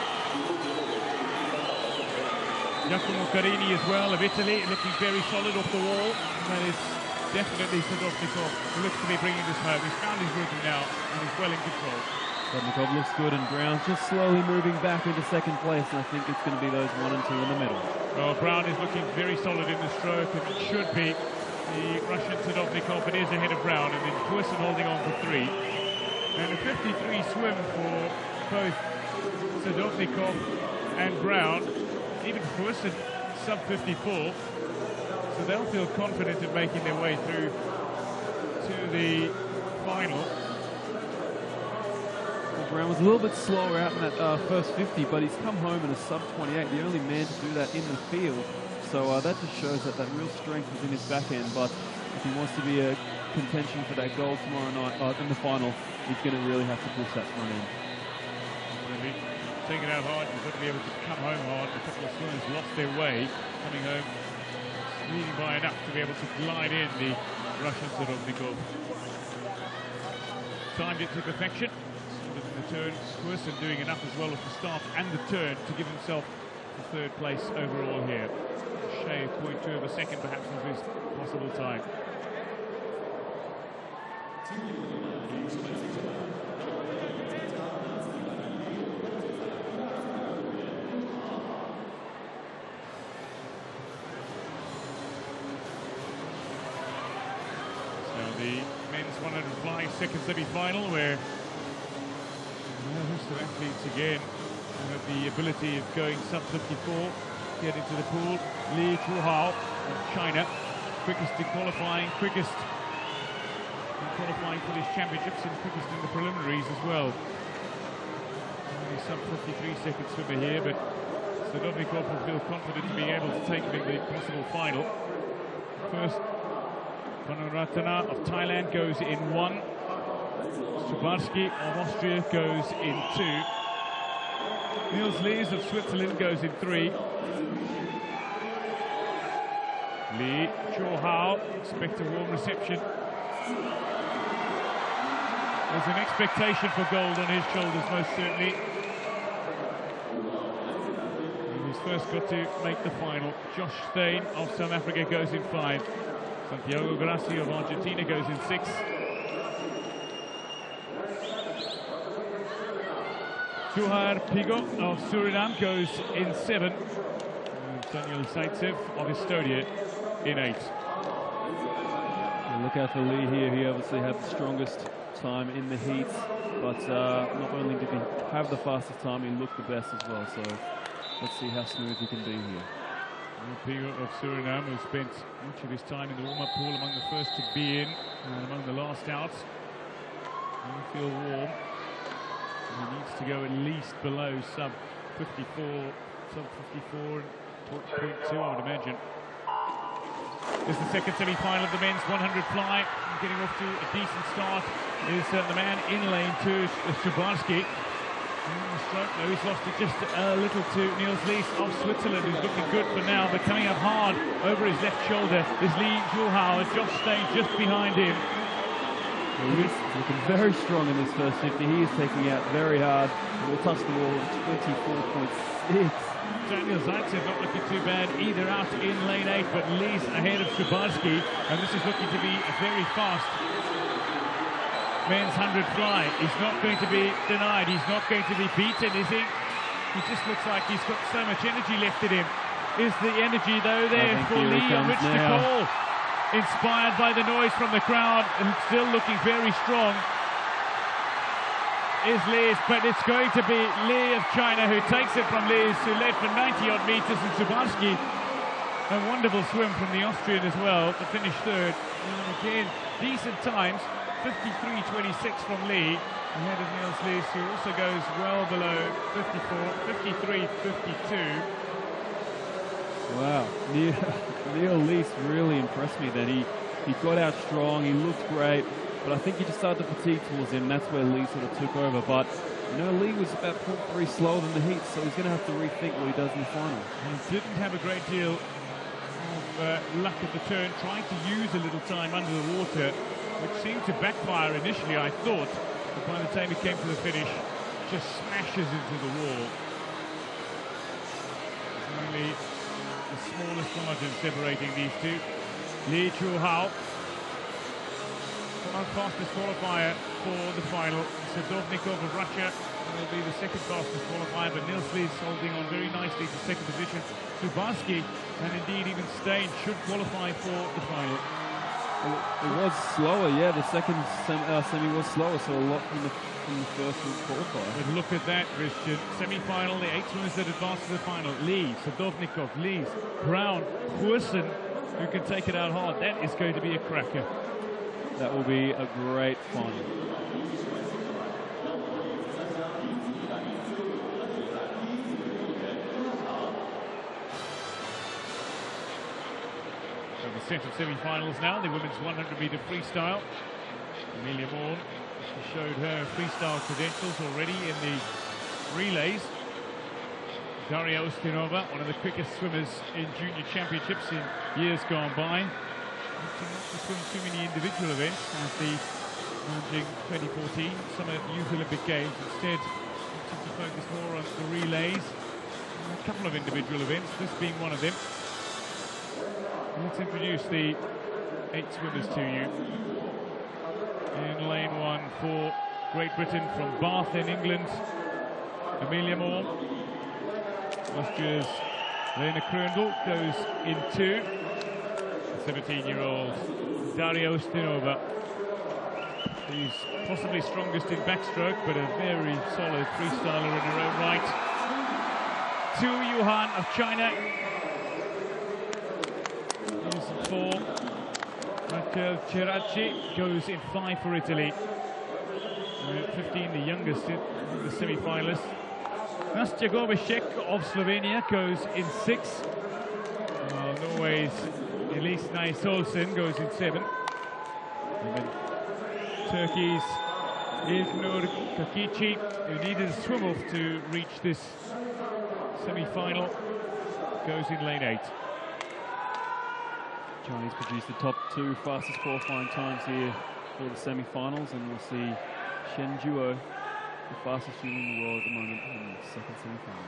Giacomo Carini as well of Italy, looking very solid off the wall. That is definitely Sadovnikov, who looks to be bringing this home. He's found his rhythm now and he's well in control. Sadovnikov looks good, and Brown's just slowly moving back into second place, and I think it's going to be those one and two in the middle. Well, Brown is looking very solid in the stroke, and it should be the Russian Sadovnikov. It is ahead of Brown, and then Svorsen holding on for three. And a fifty-three swim for both Sadovnikov and Brown. Even Svorsen sub fifty-four. So they'll feel confident of making their way through to the final. Brown was a little bit slower out in that uh, first fifty, but he's come home in a sub twenty-eight, the only man to do that in the field. So uh, that just shows that that real strength is in his back end. But if he wants to be a contention for that gold tomorrow night uh, in the final, he's going to really have to push that front end. Really take it out hard. He's got to be able to come home hard. A couple of swimmers lost their way coming home, leading by enough to be able to glide in the Russian Sadovnikov. Timed it to perfection. The turn, Svorsen doing enough as well as the start and the turn to give himself the third place overall here. Shave zero point two of a second perhaps of his possible time. So the men's one hundred fly second semi-final, where Well, most of athletes again have the ability of going sub fifty-four, get into the pool. Li Chuhao of China, quickest in qualifying, quickest in qualifying for these championships and quickest in the preliminaries as well. Only sub fifty-three second swimmer here, but Sadovnikov will feel confident to be able to take him in the possible final. First, Panaratana of Thailand goes in one. Strubarsky of Austria goes in two. Niels Lees of Switzerland goes in three. Li Chuhao, expect a warm reception. There's an expectation for gold on his shoulders, most certainly. He's first got to make the final. Josh Stein of South Africa goes in five. Santiago Grassi of Argentina goes in six. Suhar Pigo of Suriname goes in seven. And Daniel Zaitsev of Estonia in eight. Look out for Lee here. He obviously had the strongest time in the heats, but uh, not only did he have the fastest time, he looked the best as well. So let's see how smooth he can be here. Pigo of Suriname, who spent much of his time in the warm-up pool, among the first to be in and among the last out. He feel warm. He needs to go at least below sub fifty-four, sub fifty-four point two, I would imagine. This is the second semi-final of the men's one hundred fly. Getting off to a decent start is uh, the man in lane two, Strubarsky. Stroke, though, he's lost it just a little to Niels Lees of Switzerland, who's looking good for now, but coming up hard over his left shoulder is Li Chuhao, and Josh Stein just behind him. He's looking very strong in this first fifty. He is taking out very hard. Will touch the wall at twenty-four point six. Daniel Zaitsev not looking too bad either out in lane eight, but Lee's ahead of Strubarsky, and this is looking to be a very fast men's one hundred fly. He's not going to be denied. He's not going to be beaten, is he? He just looks like he's got so much energy left in him. Is the energy, though, there for Lee on which to call? Inspired by the noise from the crowd and still looking very strong is Lees, but it's going to be Lee of China who takes it from Lees, who led for ninety odd meters, and Strubarsky, a wonderful swim from the Austrian as well to finish third. And again, decent times, fifty-three twenty-six from Lee, ahead of Niels Lees, who also goes well below fifty-four, fifty-three fifty-two. Wow, Neil, Neil Lees really impressed me then. He, he got out strong, he looked great, but I think he just started to fatigue towards him. That's where Lee sort of took over. But, you know, Lee was about point three slower than the heat, so he's going to have to rethink what he does in the final. He didn't have a great deal of uh, luck at the turn, trying to use a little time under the water, which seemed to backfire initially, I thought, but by the time he came to the finish, just smashes into the wall. Only the smallest margin separating these two. Li Chuhao, our fastest qualifier for the final. Sadovnikov of Russia will be the second fastest qualifier, but Niels Lees holding on very nicely to second position. Strubarsky and indeed even Stein should qualify for the final. It was slower, yeah. The second sem uh, semi was slower, so a lot from the, from the first qualifier. But look at that, Christian. Semi-final, the eight swimmers that advance to the final. Lee, Sadovnikov, Lees, Brown, Huersen, who can take it out hard. That is going to be a cracker. That will be a great final. The set of semi-finals now, the women's one hundred meter freestyle. Amelia Morn, she showed her freestyle credentials already in the relays. Daria Ustinova, one of the quickest swimmers in junior championships in years gone by. Not to swim too many individual events as the Nanjing twenty fourteen Summer Youth Olympic Games. Instead, to focus more on the relays. And a couple of individual events, this being one of them. Let's introduce the eight swimmers to you. In lane one for Great Britain from Bath in England, Amelia Moore. Austria's Lena Krundl goes in two. The seventeen-year-old Daria Ustinova She's possibly strongest in backstroke, but a very solid freestyler in her own right. Tu Yuhan of China is in four. Raquel Ceracci goes in five for Italy. Uh, fifteen, the youngest in the semi-finalists. Nastya Gorbašek of Slovenia goes in six. While Norway's Elise Nais-Olsen goes in seven. And then Turkey's Ilknur Kakici, who needed a swim-off to reach this semi-final, goes in lane eight. Chinese produced the top two fastest qualifying times here for the semi-finals, and we'll see Shen Duo, the fastest swimmer in the world at the moment, in the second semi-final.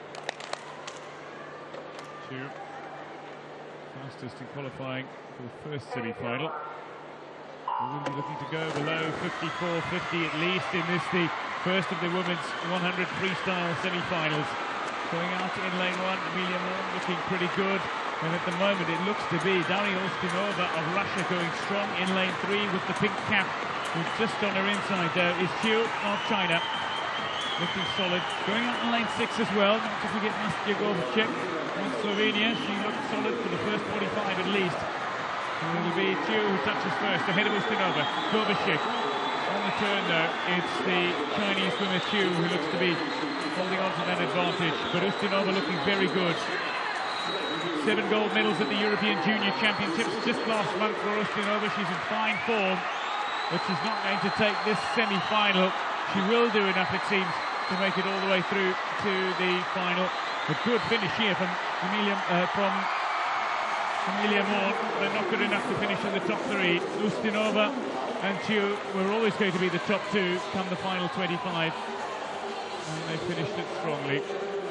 Two fastest in qualifying for the first semi-final. We will be looking to go below fifty-four fifty at least in this, the first of the women's one hundred freestyle semi-finals. Going out in lane one, Emilia Moore looking pretty good. And at the moment it looks to be Daria Ustinova of Russia going strong in lane three with the pink cap. Who's just on her inside there is Qiu of China. Looking solid. Going out in lane six as well. Not to forget Nastya Gorbašek from Slovenia. She looked solid for the first forty-five at least. And it'll be Qiu who touches first, ahead of Ustinova. Gorbašek on the turn though. It's the Chinese swimmer Qiu who looks to be holding on to that advantage. But Ustinova looking very good. Seven gold medals at the European Junior Championships just last month for Ustinova. She's in fine form, but she's not going to take this semi-final. She will do enough, it seems, to make it all the way through to the final. A good finish here from Emilia, uh, from Emilia Moore, but not good enough to finish in the top three. Ustinova and Qiu were always going to be the top two come the final twenty-five, and they finished it strongly.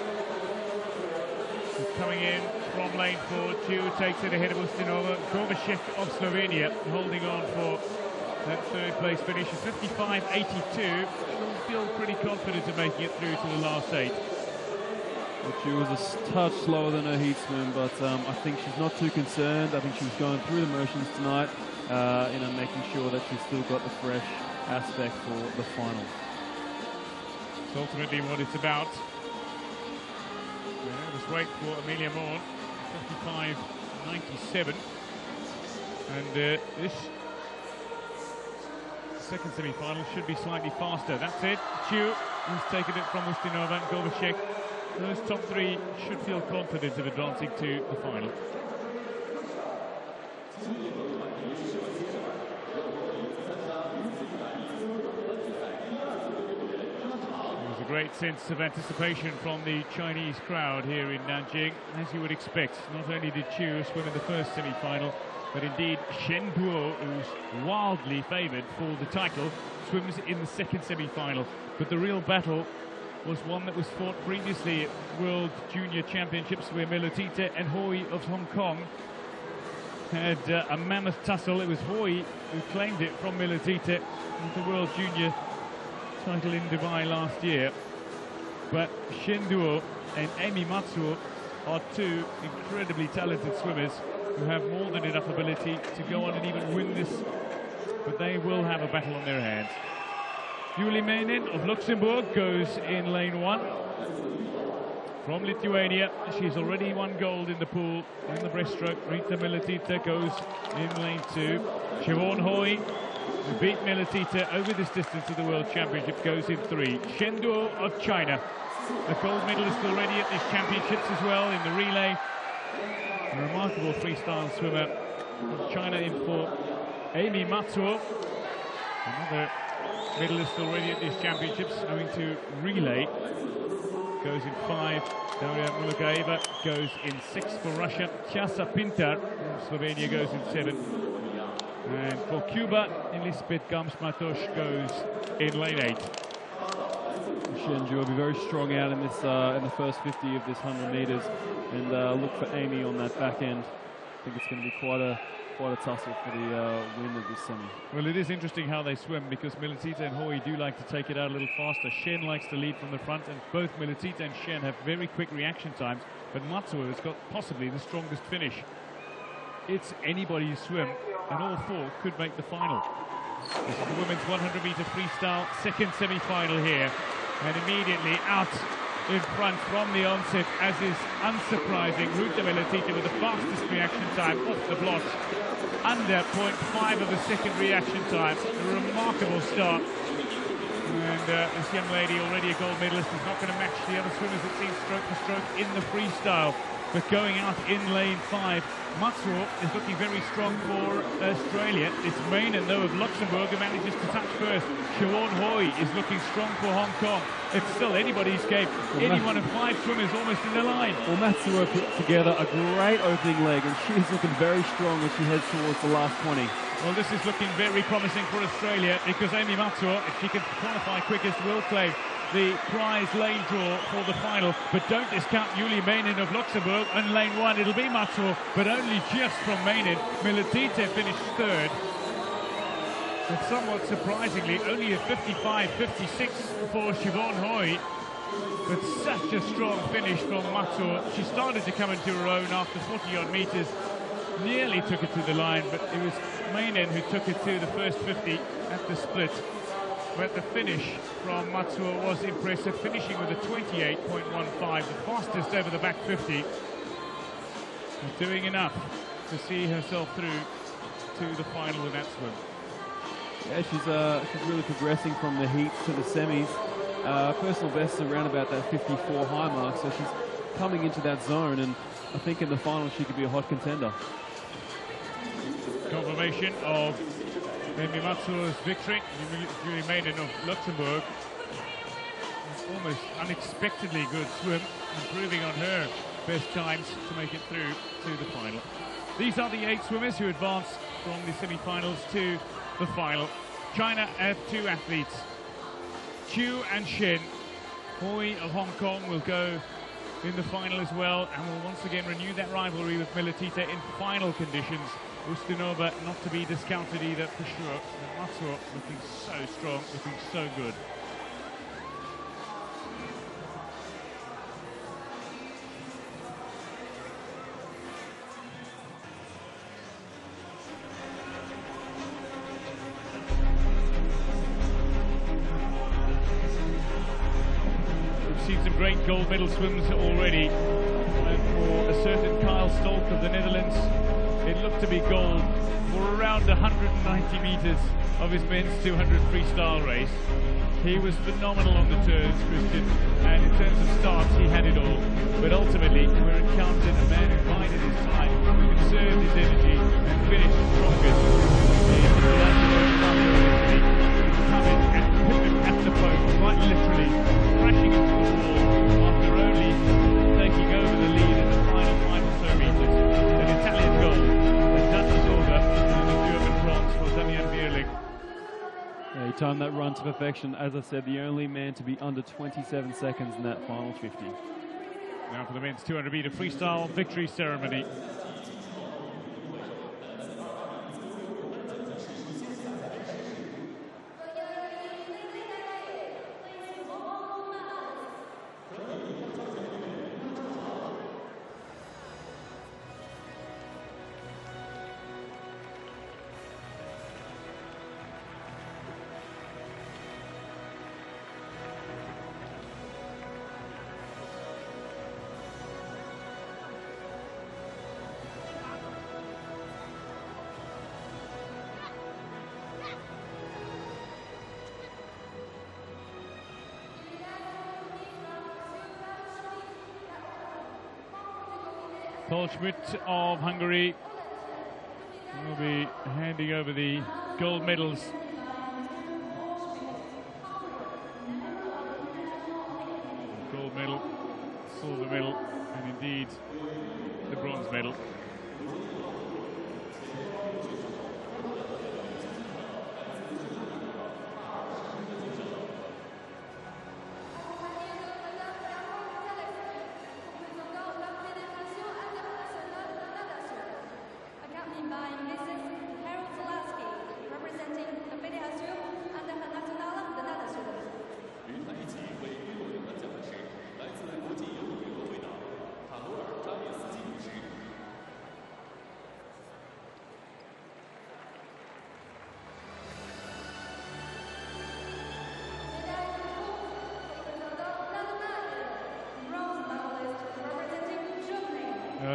Coming in from lane four, Qiu takes it ahead of Ustinova. Gorbašek of Slovenia holding on for that third place finish. fifty-five eighty-two. She'll feel pretty confident of making it through to the last eight. Well, Qiu was a touch slower than her heat swim, but um, I think she's not too concerned. I think she was going through the motions tonight, uh, you know, making sure that she's still got the fresh aspect for the final. It's ultimately what it's about. Yeah, just wait for Emilia Moore, fifty-five ninety-seven. And uh, this second semi-final should be slightly faster. That's it. Qiu, who's taken it from Ustinova and Gorbašek. Those top three should feel confident of advancing to the final. There's a great sense of anticipation from the Chinese crowd here in Nanjing, as you would expect. Not only did Qiu swim in the first semi-final, but indeed Shen Duo, who's wildly favoured for the title, swims in the second semi-final. But the real battle was one that was fought previously at World Junior Championships, where Meilutyte and Hoi of Hong Kong had uh, a mammoth tussle. It was Hoi who claimed it from Meilutyte with the World Junior title in Dubai last year. But Shen Duo and Amy Matsuo are two incredibly talented swimmers who have more than enough ability to go on and even win this, but they will have a battle on their hands. Julie Menin of Luxembourg goes in lane one. From Lithuania, she's already won gold in the pool in the breaststroke. Rita Meilutyte goes in lane two. Siobhan Hoi, who beat Meilutyte over this distance at the World Championship, goes in three. Shen Duo of China, a gold medalist already at these championships as well in the relay. A remarkable freestyle swimmer from China in four. Amy Matsuo, another medalist already at these championships, owing to relay, goes in five. Daria Mulagaeva goes in six for Russia. Chasa Pintar from Slovenia goes in seven. And for Cuba, Elisabeth Gams-Matos goes in lane eight. Shen will be very strong out in this uh, in the first fifty of this one hundred metres, and uh, look for Amy on that back end. I think it's going to be quite a quite a tussle for the uh, win of this semi. Well, it is interesting how they swim, because Meilutyte and Hoi do like to take it out a little faster. Shen likes to lead from the front, and both Meilutyte and Shen have very quick reaction times, but Matsuo has got possibly the strongest finish. It's anybody's swim, and all four could make the final. This is the women's one hundred meter freestyle second semi-final here. And immediately out in front from the onset, as is unsurprising, Ruta Meilutyte with the fastest reaction time off the blocks. Under zero point five of a second reaction time. A remarkable start. And uh, this young lady, already a gold medalist, is not going to match the other swimmers, it seems, stroke for stroke in the freestyle. But going out in lane five, Matsuo is looking very strong for Australia. It's Mainen, though, of Luxembourg, who manages to touch first. Siobhan Hoi is looking strong for Hong Kong. It's still anybody's game. Well, Any one of five swimmers almost in the line. Well, Matsuo put together a great opening leg, and she's looking very strong as she heads towards the last twenty. Well, this is looking very promising for Australia, because Amy Matsuo, if she can qualify quickest, will claim the prize lane draw for the final. But don't discount Julie Mainen of Luxembourg. On lane one, it'll be Matsuo, but only just from Mainen. Meilutyte finished third. But somewhat surprisingly, only a fifty-five fifty-six for Siobhan Hoi. But such a strong finish from Matsuo. She started to come into her own after forty odd meters. Nearly took it to the line, but it was Mainen who took it to the first fifty at the split. But the finish from Matsuo was impressive, finishing with a twenty-eight point one five, the fastest over the back fifty. She's doing enough to see herself through to the final with that swim. Yeah, she's uh, she's really progressing from the heats to the semis. Uh, personal best around about that fifty-four high mark, so she's coming into that zone, and I think in the final she could be a hot contender. Confirmation of Amy Matsuo's victory. Julie Mainen of Luxembourg. Almost unexpectedly good swim, improving on her best times to make it through to the final. These are the eight swimmers who advance from the semi-finals to the final. China have two athletes, Chu and Shen. Hoi of Hong Kong will go in the final as well, and will once again renew that rivalry with Meilutyte in final conditions. Ustinova not to be discounted either, for sure. And Matsuo looking so strong, looking so good. We've seen some great gold medal swims already. And for a certain Kyle Stolk of the Netherlands, it looked to be gold for around one hundred ninety meters of his men's two hundred freestyle race. He was phenomenal on the turns, Christian, and in terms of starts, he had it all. But ultimately, we're encountering a man who bided his time, who conserved his energy, and finished strongest. Nicolangelo Fabio in Italy, who come in and put him at the post, quite literally, crashing into the wall after only taking over the lead in the final five or so meters. An Italian goal, the Dutch silver, and the German bronze for Damian Bierling. Yeah, he timed that run to perfection. As I said, the only man to be under twenty-seven seconds in that final fifty. Now for the men's two hundred meter freestyle victory ceremony. Paul Schmidt of Hungary will be handing over the gold medals. Gold medal, silver medal, and indeed the bronze medal.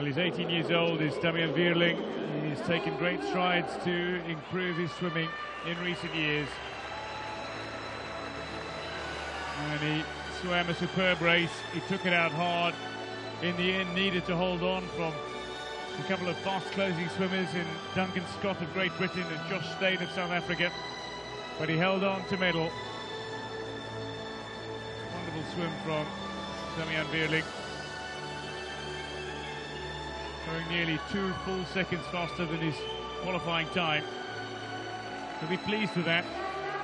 Well, he's eighteen years old, is Damian Vierling. He's taken great strides to improve his swimming in recent years. And he swam a superb race. He took it out hard. In the end, needed to hold on from a couple of fast-closing swimmers in Duncan Scott of Great Britain and Josh Stein of South Africa. But he held on to medal. Wonderful swim from Damian Vierling. Going nearly two full seconds faster than his qualifying time. He'll be pleased with that.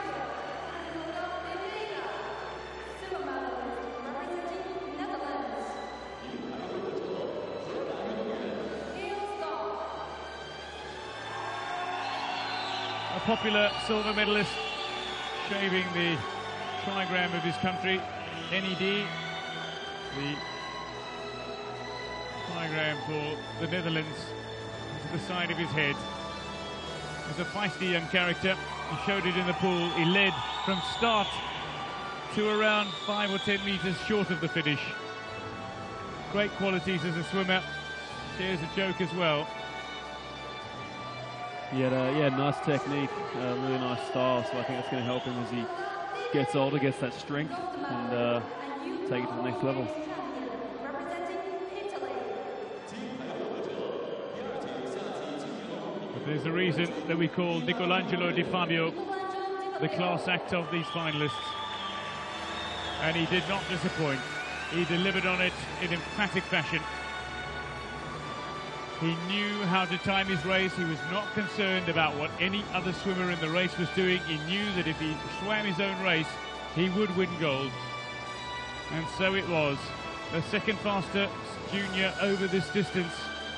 A popular silver medalist, shaving the trigram of his country, N E D, the trigram for the Netherlands, to the side of his head. As a feisty young character, he showed it in the pool. He led from start to around five or ten meters short of the finish. Great qualities as a swimmer. Shares a joke as well. He had a yeah, nice technique, uh, really nice style, so I think that's going to help him as he gets older, gets that strength, and uh, take it to the next level. But there's a reason that we call Nicolangelo Di Fabio the class act of these finalists. And he did not disappoint. He delivered on it in emphatic fashion. He knew how to time his race. He was not concerned about what any other swimmer in the race was doing. He knew that if he swam his own race, he would win gold. And so it was. The second fastest junior over this distance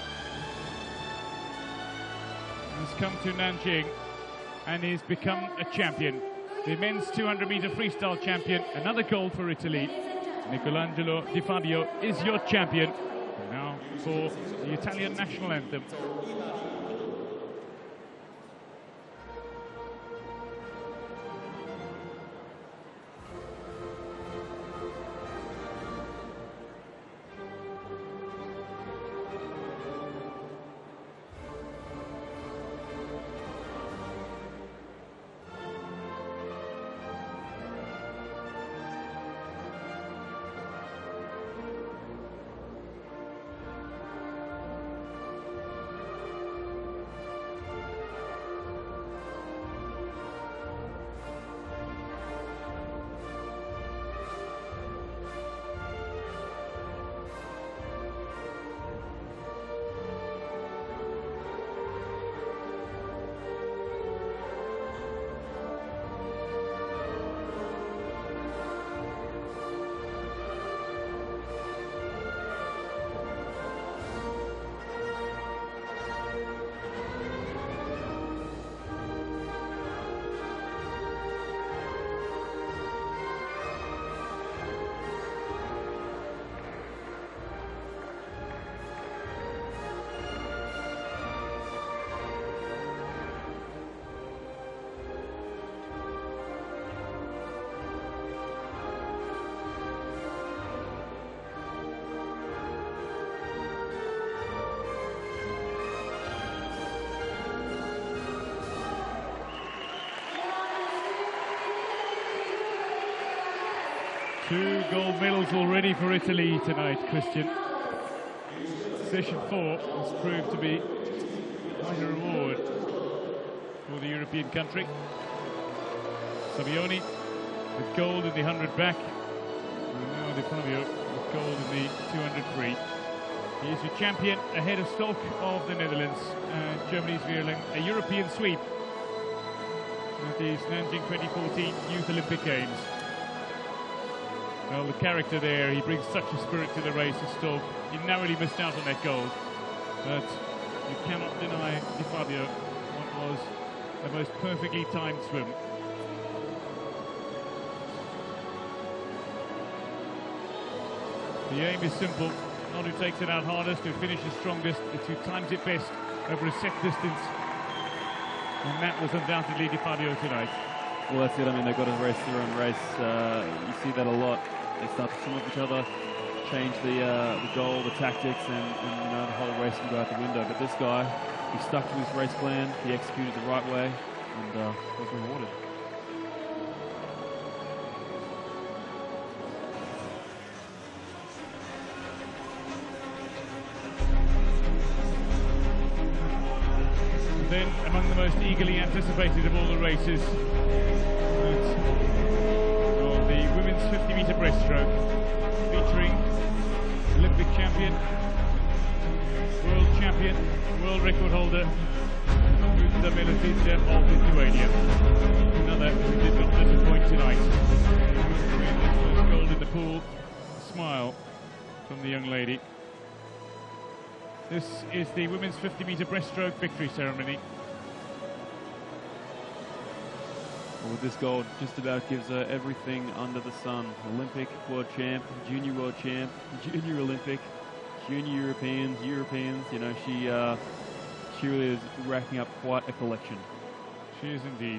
has come to Nanjing and he's become a champion. The men's two hundred meter freestyle champion. Another gold for Italy. Nicolangelo Di Fabio is your champion. And now for the Italian national anthem. Two gold medals already for Italy tonight, Christian. Session four has proved to be quite a reward for the European country. Sabbioni with gold in the one hundred back, and now Di Fabio with gold in the two hundred free. He is your champion ahead of Stolk of the Netherlands and Germany's Vierling, a European sweep at these Nanjing twenty fourteen Youth Olympic Games. Well, the character there, he brings such a spirit to the race as Stolk. He narrowly missed out on that gold, but you cannot deny Di Fabio what was the most perfectly timed swim. The aim is simple, not who takes it out hardest, who finishes strongest, it's who times it best over a set distance. And that was undoubtedly Di Fabio tonight. Well, that's it. I mean, they've got to race their own race. Uh, you see that a lot. They start to swim with each other, change the uh, the goal, the tactics, and, and you know, the whole race can go out the window. But this guy, he stuck to his race plan, he executed the right way, and uh, was rewarded. Then, among the most eagerly anticipated of all the races, well, the women's fifty metre breaststroke, featuring Olympic champion, world champion, world record holder, Ruta Meilutyte of Lithuania. Another who did not disappoint tonight. With this first gold in the pool, a smile from the young lady. This is the women's fifty metre breaststroke victory ceremony. Well, with this gold, just about gives her everything under the sun. Olympic world champ, junior world champ, junior Olympic, junior Europeans, Europeans. You know, she uh, she really is racking up quite a collection. She is indeed.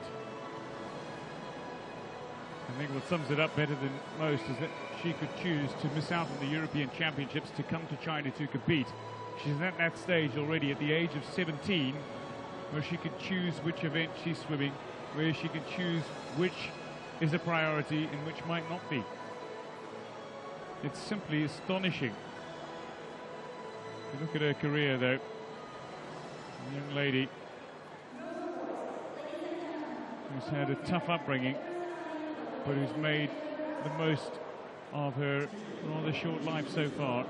I think what sums it up better than most is that she could choose to miss out on the European Championships to come to China to compete. She's at that stage already at the age of seventeen, where she could choose which event she's swimming, where she can choose which is a priority and which might not be. It's simply astonishing. If you look at her career, though, the young lady who's had a tough upbringing, but who's made the most of her rather short life so far.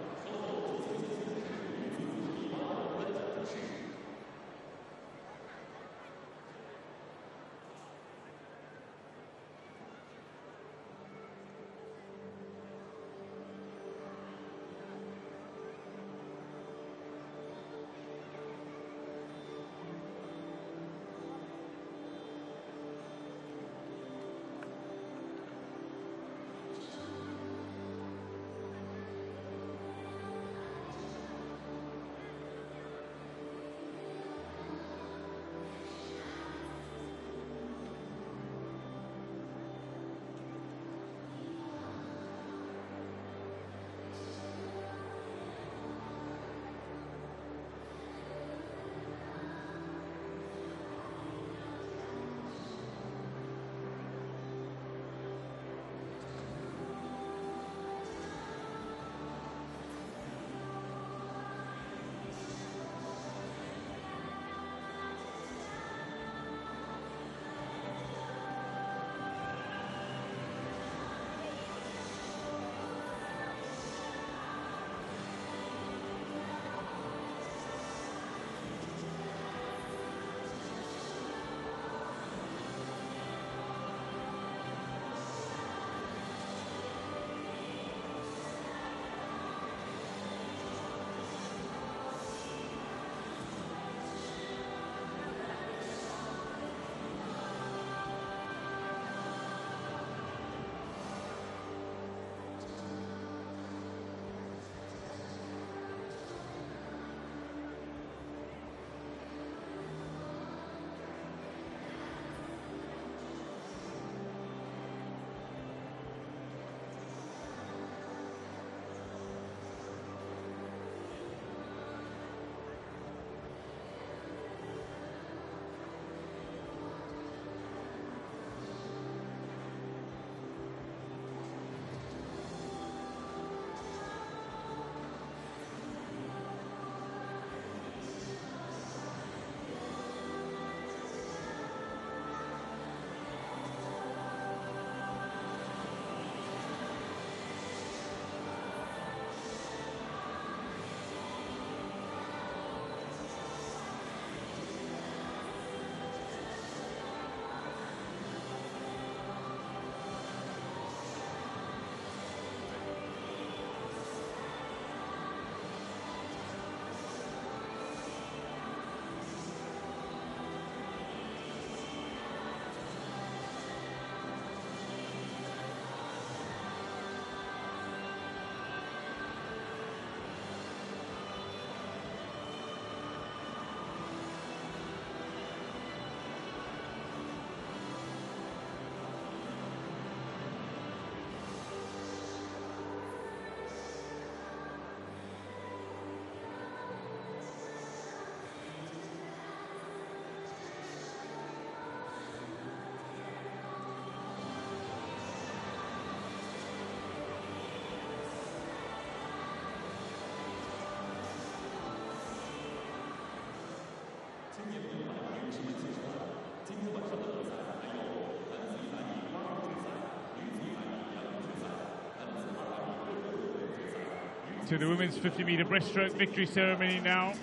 To the women's fifty meter breaststroke victory ceremony now.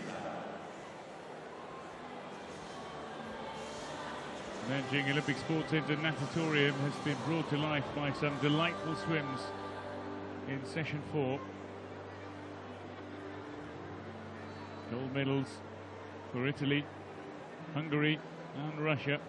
Nanjing Olympic Sports Centre Natatorium has been brought to life by some delightful swims in session four. Gold medals for Italy, Hungary and Russia.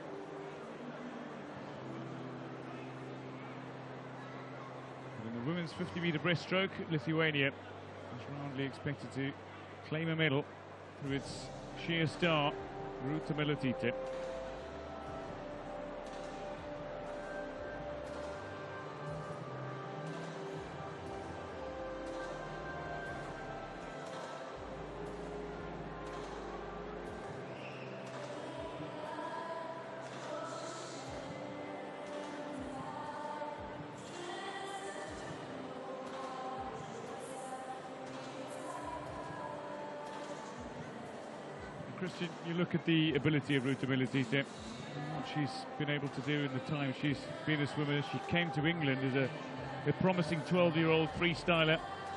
And in the women's fifty meter breaststroke, Lithuania is roundly expected to claim a medal through its sheer star, Ruta Meilutyte. Christian, you look at the ability of Ruta Meilutyte, what she's been able to do in the time she's been a swimmer. She came to England as a, a promising twelve-year-old freestyler.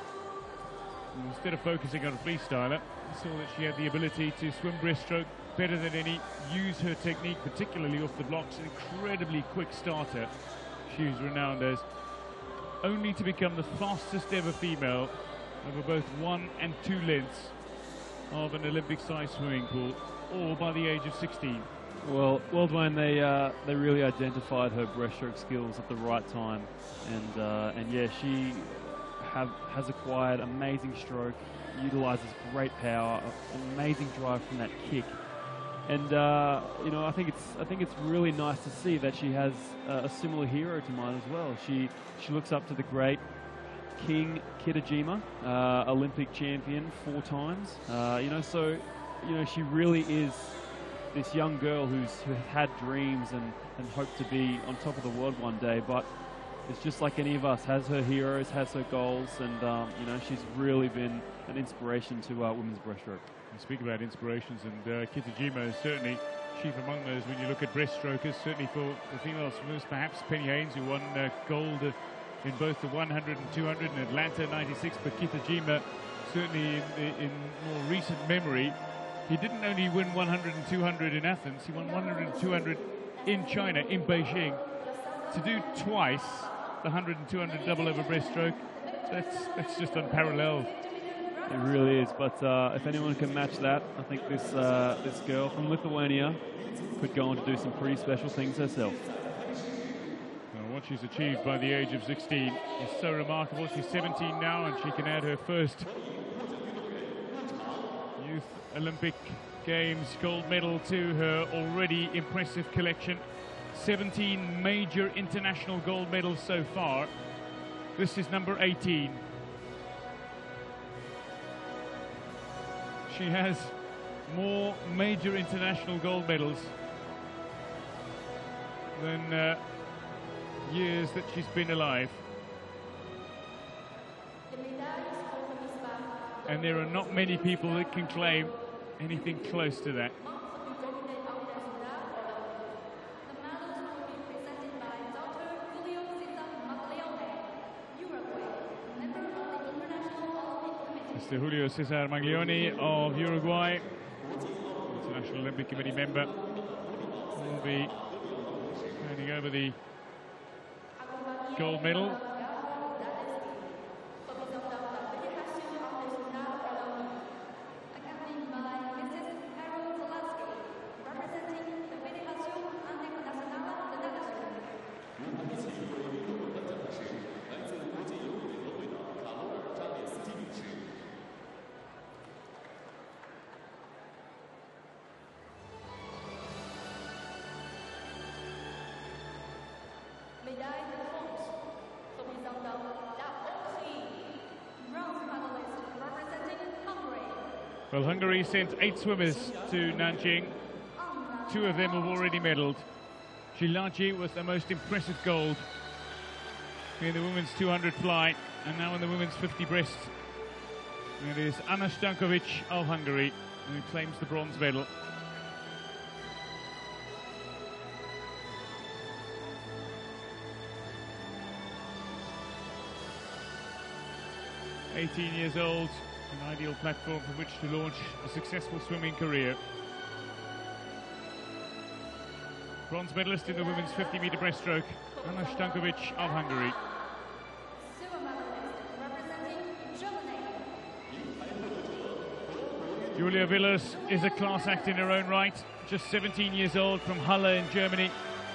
And instead of focusing on a freestyler, I saw that she had the ability to swim breaststroke better than any, use her technique, particularly off the blocks, an incredibly quick starter. She was renowned as, only to become the fastest ever female over both one and two lengths of an Olympic-sized swimming pool, all by the age of sixteen. Well, well, Dwayne, they uh, they really identified her breaststroke skills at the right time, and uh, and yeah, she have has acquired amazing stroke, utilizes great power, amazing drive from that kick, and uh, you know, I think it's I think it's really nice to see that she has uh, a similar hero to mine as well. She she looks up to the great King Kitajima, uh, Olympic champion four times. Uh, you know, so you know she really is this young girl who's who had dreams and and hoped to be on top of the world one day. But it's just like any of us, has her heroes, has her goals, and um, you know she's really been an inspiration to uh, women's breaststroke. You speak about inspirations, and uh, Kitajima is certainly chief among those. When you look at breaststrokers, certainly for the female swimmers, perhaps Penny Haynes, who won uh, gold. Uh, in both the one hundred and two hundred in Atlanta ninety-six, but Kitajima, certainly in, in more recent memory, he didn't only win one hundred and two hundred in Athens, he won one hundred and two hundred in China, in Beijing. To do twice the one hundred and two hundred double over breaststroke, that's, that's just unparalleled. It really is, but uh, if anyone can match that, I think this, uh, this girl from Lithuania could go on to do some pretty special things herself. What she's achieved by the age of sixteen is so remarkable. She's seventeen now, and she can add her first Youth Olympic Games gold medal to her already impressive collection. seventeen major international gold medals so far. This is number eighteen. She has more major international gold medals than uh, years that she's been alive. And there are not many people that can claim anything close to that. Mister Julio Cesar Maglioni of Uruguay, International Olympic Committee member, will be handing over the gold medal. Well, Hungary sent eight swimmers to Nanjing. Two of them have already medalled. Szilagyi was the most impressive gold in the women's two hundred fly, and now in the women's fifty breast. It is Anna Stankovic of Hungary who claims the bronze medal. eighteen years old, an ideal platform from which to launch a successful swimming career. Bronze medalist in the women's fifty meter breaststroke, Anna Stankovic of Hungary. Julia Villers is a class act in her own right, just seventeen years old, from Halle in Germany.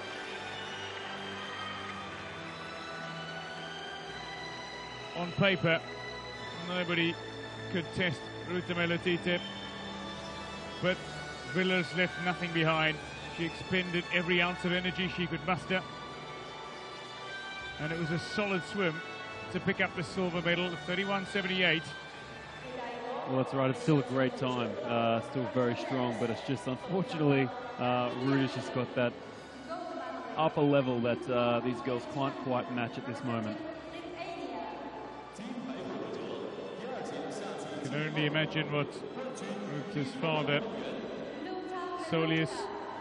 On paper, nobody could test Ruta Meilutyte, but Villers left nothing behind. She expended every ounce of energy she could muster, and it was a solid swim to pick up the silver medal, thirty-one seventy-eight. Well, that's right. It's still a great time. Uh, still very strong, but it's just unfortunately uh, Ruta's just got that upper level that uh, these girls can't quite match at this moment. You can only imagine what Ruta's father, Solius,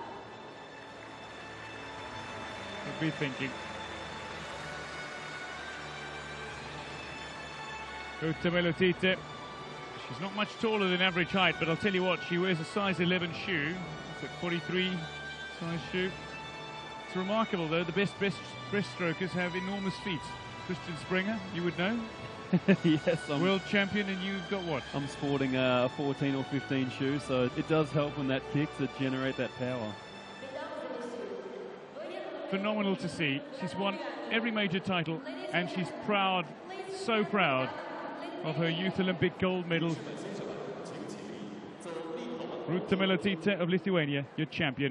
would be thinking. Ruta Meilutyte, she's not much taller than average height, but I'll tell you what, she wears a size eleven shoe. It's a forty-three size shoe. It's remarkable though, the best best breaststrokers have enormous feet. Christian Springer, you would know. Yes, I'm world champion, and you've got what? I'm sporting a fourteen or fifteen shoe, so it does help when that kicks to generate that power. Phenomenal to see. She's won every major title, and she's proud, so proud, of her Youth Olympic gold medal. Ruta Meilutyte of Lithuania, your champion.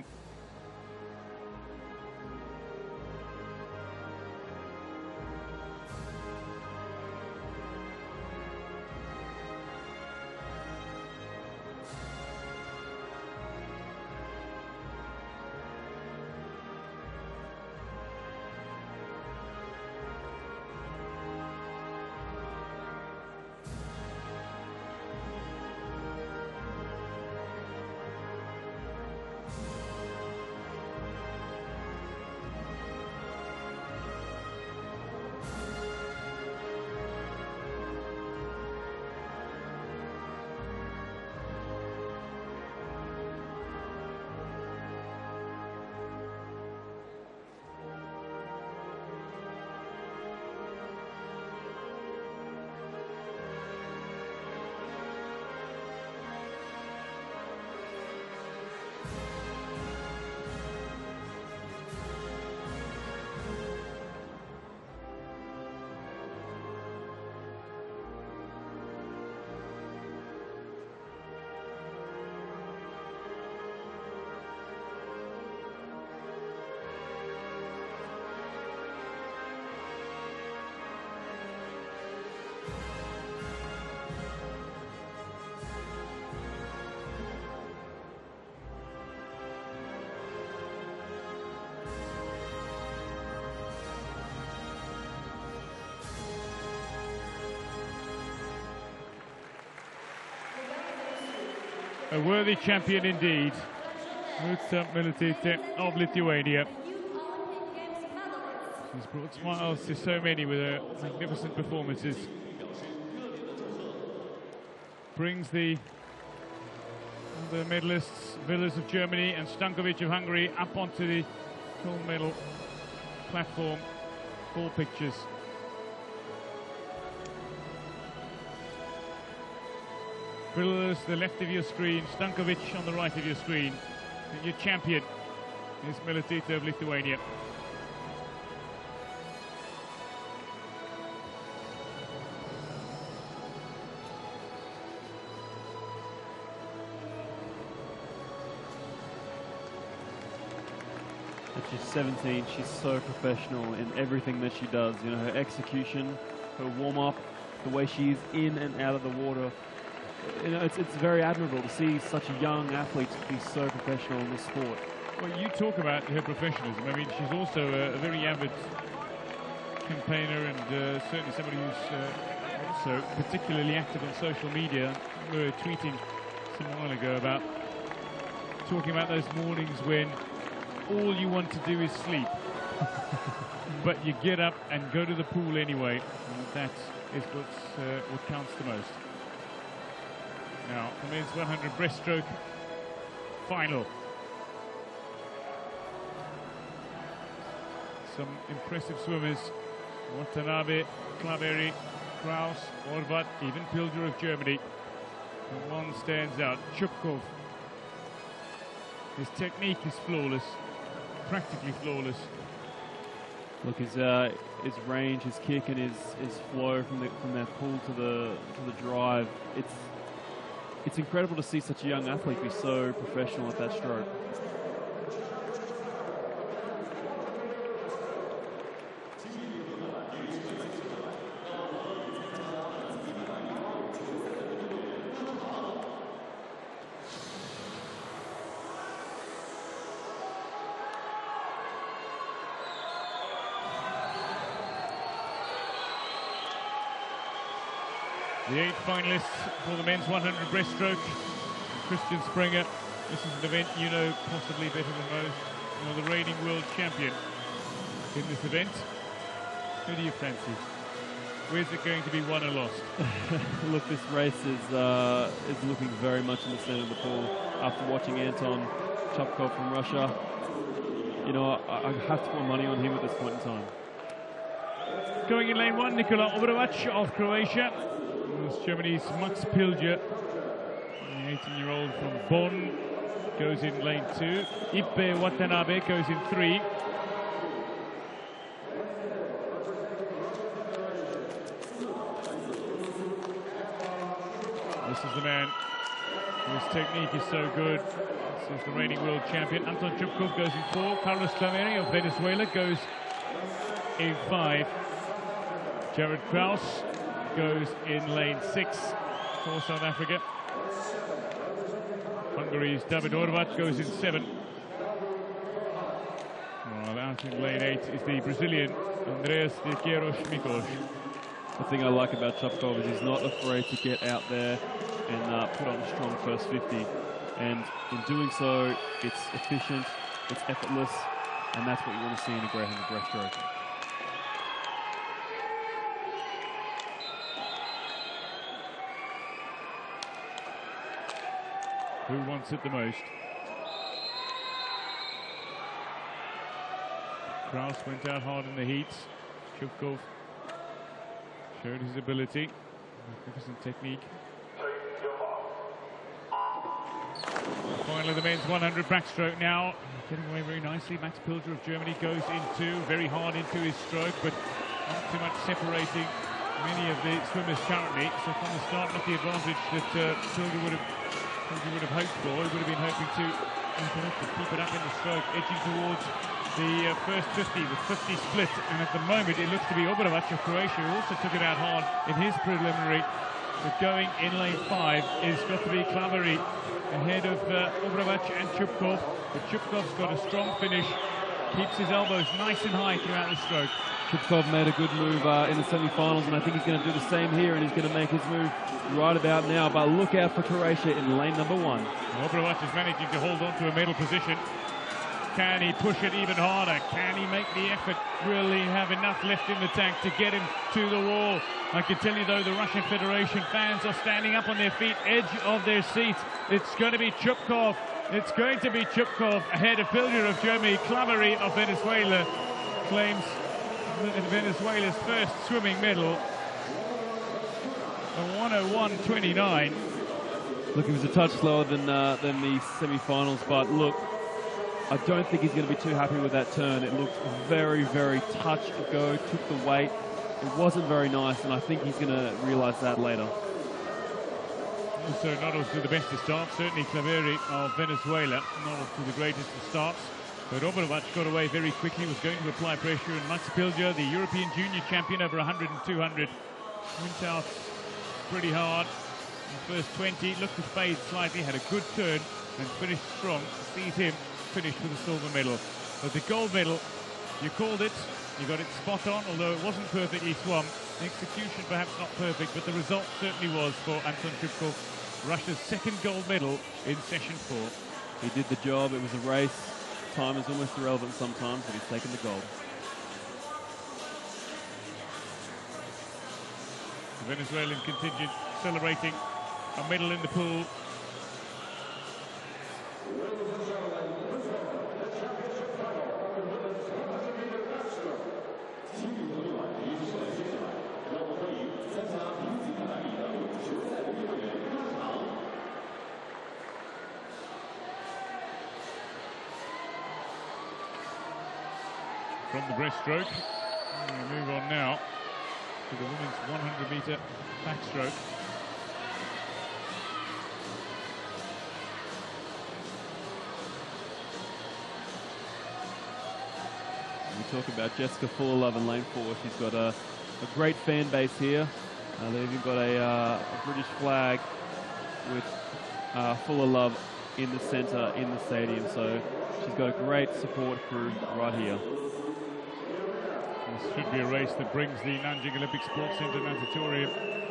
A worthy champion indeed, Ruta Meilutyte of Lithuania. She's brought smiles to so many with her magnificent performances. Brings the other medalists, Villers of Germany and Stankovic of Hungary, up onto the gold medal platform. Four pictures. Villers, the left of your screen, Stankovic on the right of your screen. And your champion is Meilutyte of Lithuania. At just seventeen, she's so professional in everything that she does. You know, her execution, her warm-up, the way she's in and out of the water. You know, it's, it's very admirable to see such a young athlete be so professional in the sport. Well, you talk about her professionalism. I mean, she's also a, a very avid campaigner, and uh, certainly somebody who's uh, also particularly active on social media. We were tweeting some while ago about talking about those mornings when all you want to do is sleep. but you get up and go to the pool anyway. And that is what's, uh, what counts the most. Now, the men's one hundred breaststroke final. Some impressive swimmers. Watanabe, Klaveri, Kraus, Orvat, even Pilger of Germany. And one stands out, Chupkov. His technique is flawless, practically flawless. Look, his uh, his range, his kick, and his his flow from the from that pull to the to the drive. It's it's incredible to see such a young athlete be so professional at that stroke. The eight finalists for the men's one hundred breaststroke. Christian Springer. This is an event you know possibly better than most. You're the reigning world champion in this event. Who do you fancy? Where's it going to be won or lost? Look, this race is uh, is looking very much in the center of the pool. After watching Anton Chupkov from Russia, you know, I, I have to put money on him at this point in time. Going in lane one, Nikola Obrovac of Croatia. Germany's Max Pilger, the eighteen-year-old from Bonn, goes in lane two. Ippe Watanabe goes in three. This is the man whose technique is so good. This is the reigning world champion. Anton Chupkov goes in four. Carlos Klaveri of Venezuela goes in five. Jared Kraus goes in lane six for South Africa. Hungary's David Orvat goes in seven. Well, out in lane eight is the Brazilian Andreas de Queiroz Mikos. The thing I like about Chupkov is he's not afraid to get out there and uh, put on a strong first fifty. And in doing so, it's efficient, it's effortless, and that's what you want to see in a great breaststroke. Who wants it the most? Kraus went out hard in the heats. Chupkov showed his ability. Magnificent technique. Finally, the men's one hundred backstroke now. Getting away very nicely. Max Pilger of Germany goes into, very hard into his stroke, but not too much separating many of the swimmers currently. So from the start, not the advantage that uh, Pilger would have He would have hoped for. He would have been hoping to, to keep it up in the stroke, edging towards the uh, first fifty with fifty split. And at the moment, it looks to be Obrovac of Croatia, who also took it out hard in his preliminary. But going in lane five is got to be Klaveri ahead of uh, Obrovac and Chupkov. But Chupkov's got a strong finish, keeps his elbows nice and high throughout the stroke. Chupkov made a good move uh, in the semi-finals, and I think he's going to do the same here, and he's going to make his move right about now. But look out for Croatia in lane number one. Obrovac is managing to hold on to a medal position. Can he push it even harder? Can he make the effort really have enough left in the tank to get him to the wall? I can tell you, though, the Russian Federation fans are standing up on their feet, edge of their seats. It's going to be Chupkov. It's going to be Chupkov ahead of Pilger of Germany. Klaveri of Venezuela claims Venezuela's first swimming medal, a one oh one twenty-nine. Look, he was a touch slower than uh, than the semi-finals, but look, I don't think he's going to be too happy with that turn. It looked very, very touch and go, took the weight. It wasn't very nice, and I think he's going to realise that later. Also, not all to the best of starts. Certainly Klaveri of Venezuela, not all to the greatest of starts. But Obrovac got away very quickly, was going to apply pressure, and Max Pilger, the European junior champion over one hundred and two hundred, went out pretty hard. In the first twenty, looked to fade slightly, had a good turn, and finished strong. Sees him finish with a silver medal. But the gold medal, you called it, you got it spot on, although it wasn't perfectly swum. Execution perhaps not perfect, but the result certainly was for Anton Chupkov, Russia's second gold medal in session four. He did the job, it was a race. Time is almost irrelevant sometimes, but he's taken the gold. The Venezuelan contingent celebrating a medal in the pool. From the breaststroke, we move on now to the women's one hundred meter backstroke. We talk about Jessica Fuller-Love in lane four. She's got a, a great fan base here. Uh, they've even got a, uh, a British flag with uh, Fuller-Love in the centre in the stadium. So she's got a great support crew right here. This should be a race that brings the Nanjing Olympic Sports Centre Natatorium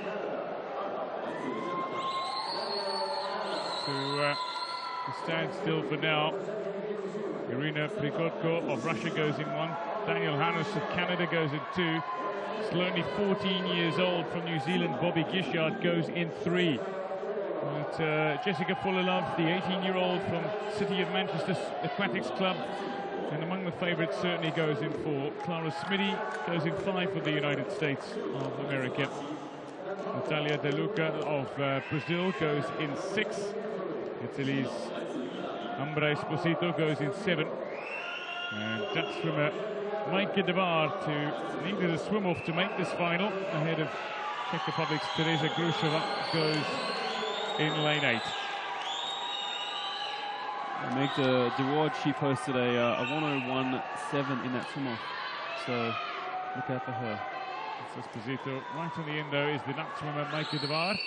to uh, stand still for now. Irina Prikodko of Russia goes in one. Daniel Hannes of Canada goes in two. Still only fourteen years old from New Zealand, Bobby Gishard goes in three. But uh, Jessica Fuller-Love, the eighteen-year-old from City of Manchester Aquatics Club, and among the favourites, certainly goes in four. Clara Smiddy goes in five for the United States of America. Natalia De Luca of uh, Brazil goes in six. Italy's Ambra Esposito goes in seven. And Dutch swimmer Maaike de Waard to needed a swim-off to make this final ahead of Czech Republic's Teresa Grushova goes in lane eight. Maaike de Waard, she posted a, uh, a one oh one point seven in that swim-off, so look out for her. Esposito right on the end though is the Dutch swimmer Maaike de Waard.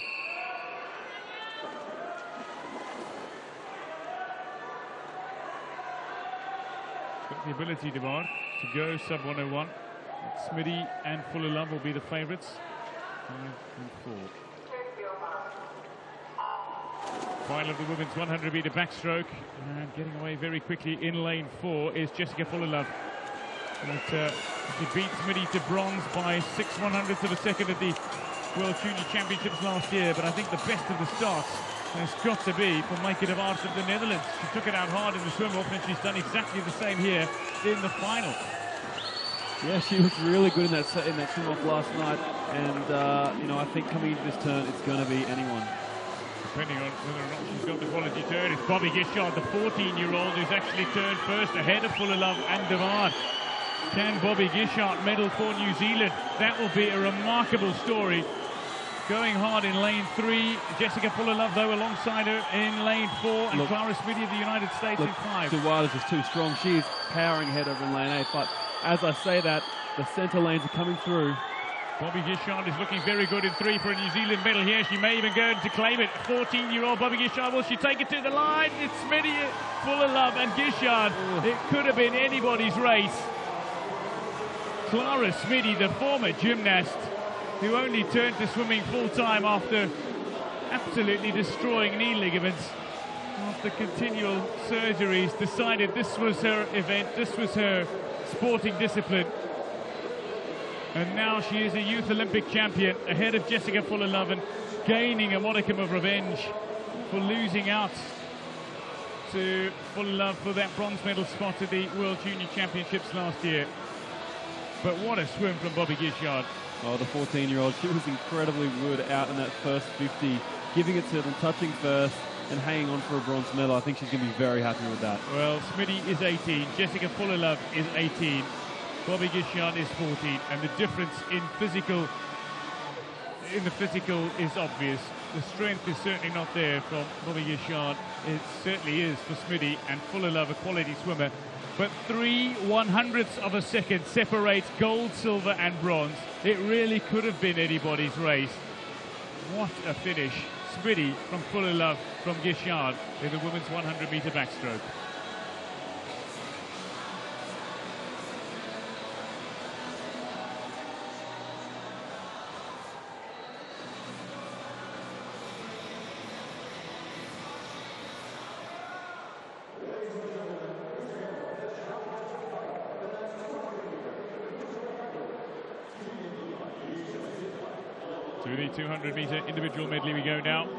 Got the ability, de Waard, to go sub one oh one. Smiddy and Fuller-Love will be the favourites. Five and four. Final of the women's one hundred metre backstroke, and getting away very quickly in lane four is Jessica Fuller-Love. But, uh, she beat Smiddy to bronze by six one hundredths of a second at the World Junior Championships last year, but I think the best of the starts has got to be for Maaike de Waard of the Netherlands. She took it out hard in the swim-off, and she's done exactly the same here in the final. Yeah, she was really good in that in that swim-off last night, and uh, you know, I think coming into this turn, it's going to be anyone. Depending on whether or not she's got the quality turn. It's Bobby Gishard, the fourteen-year-old, who's actually turned first ahead of Fuller-Love and de Waard. Can Bobby Gishard medal for New Zealand? That will be a remarkable story. Going hard in lane three. Jessica Fuller-Love, though, alongside her in lane four. And look, Clara Smiddy of the United States look, in five. de Waard is just too strong. She's powering ahead over in lane eight. But as I say that, the centre lanes are coming through. Bobby Gishard is looking very good in three for a New Zealand medal here. She may even go to claim it. fourteen-year-old Bobby Gishard, will she take it to the line? It's Smiddy, Fuller-Love and Gishard. It could have been anybody's race. Clara Smiddy, the former gymnast, who only turned to swimming full-time after absolutely destroying knee ligaments, after continual surgeries, decided this was her event, this was her sporting discipline. And now she is a youth Olympic champion ahead of Jessica Fuller-Love and gaining a modicum of revenge for losing out to Fuller-Love for that bronze medal spot at the World Junior Championships last year. But what a swim from Bobby Gishard. Oh, the fourteen-year-old, she was incredibly good out in that first fifty, giving it to them, touching first and hanging on for a bronze medal. I think she's going to be very happy with that. Well, Smiddy is eighteen, Jessica Fuller-Love is eighteen. Bobby Gishard is fourteen, and the difference in physical in the physical is obvious. The strength is certainly not there from Bobby Gishard. It certainly is for Smiddy, and Fuller-Love, a quality swimmer. But three one-hundredths of a second separate gold, silver and bronze. It really could have been anybody's race. What a finish. Smiddy from Fuller-Love from Gishard in the women's one hundred metre backstroke. To the two hundred meter individual medley we go now.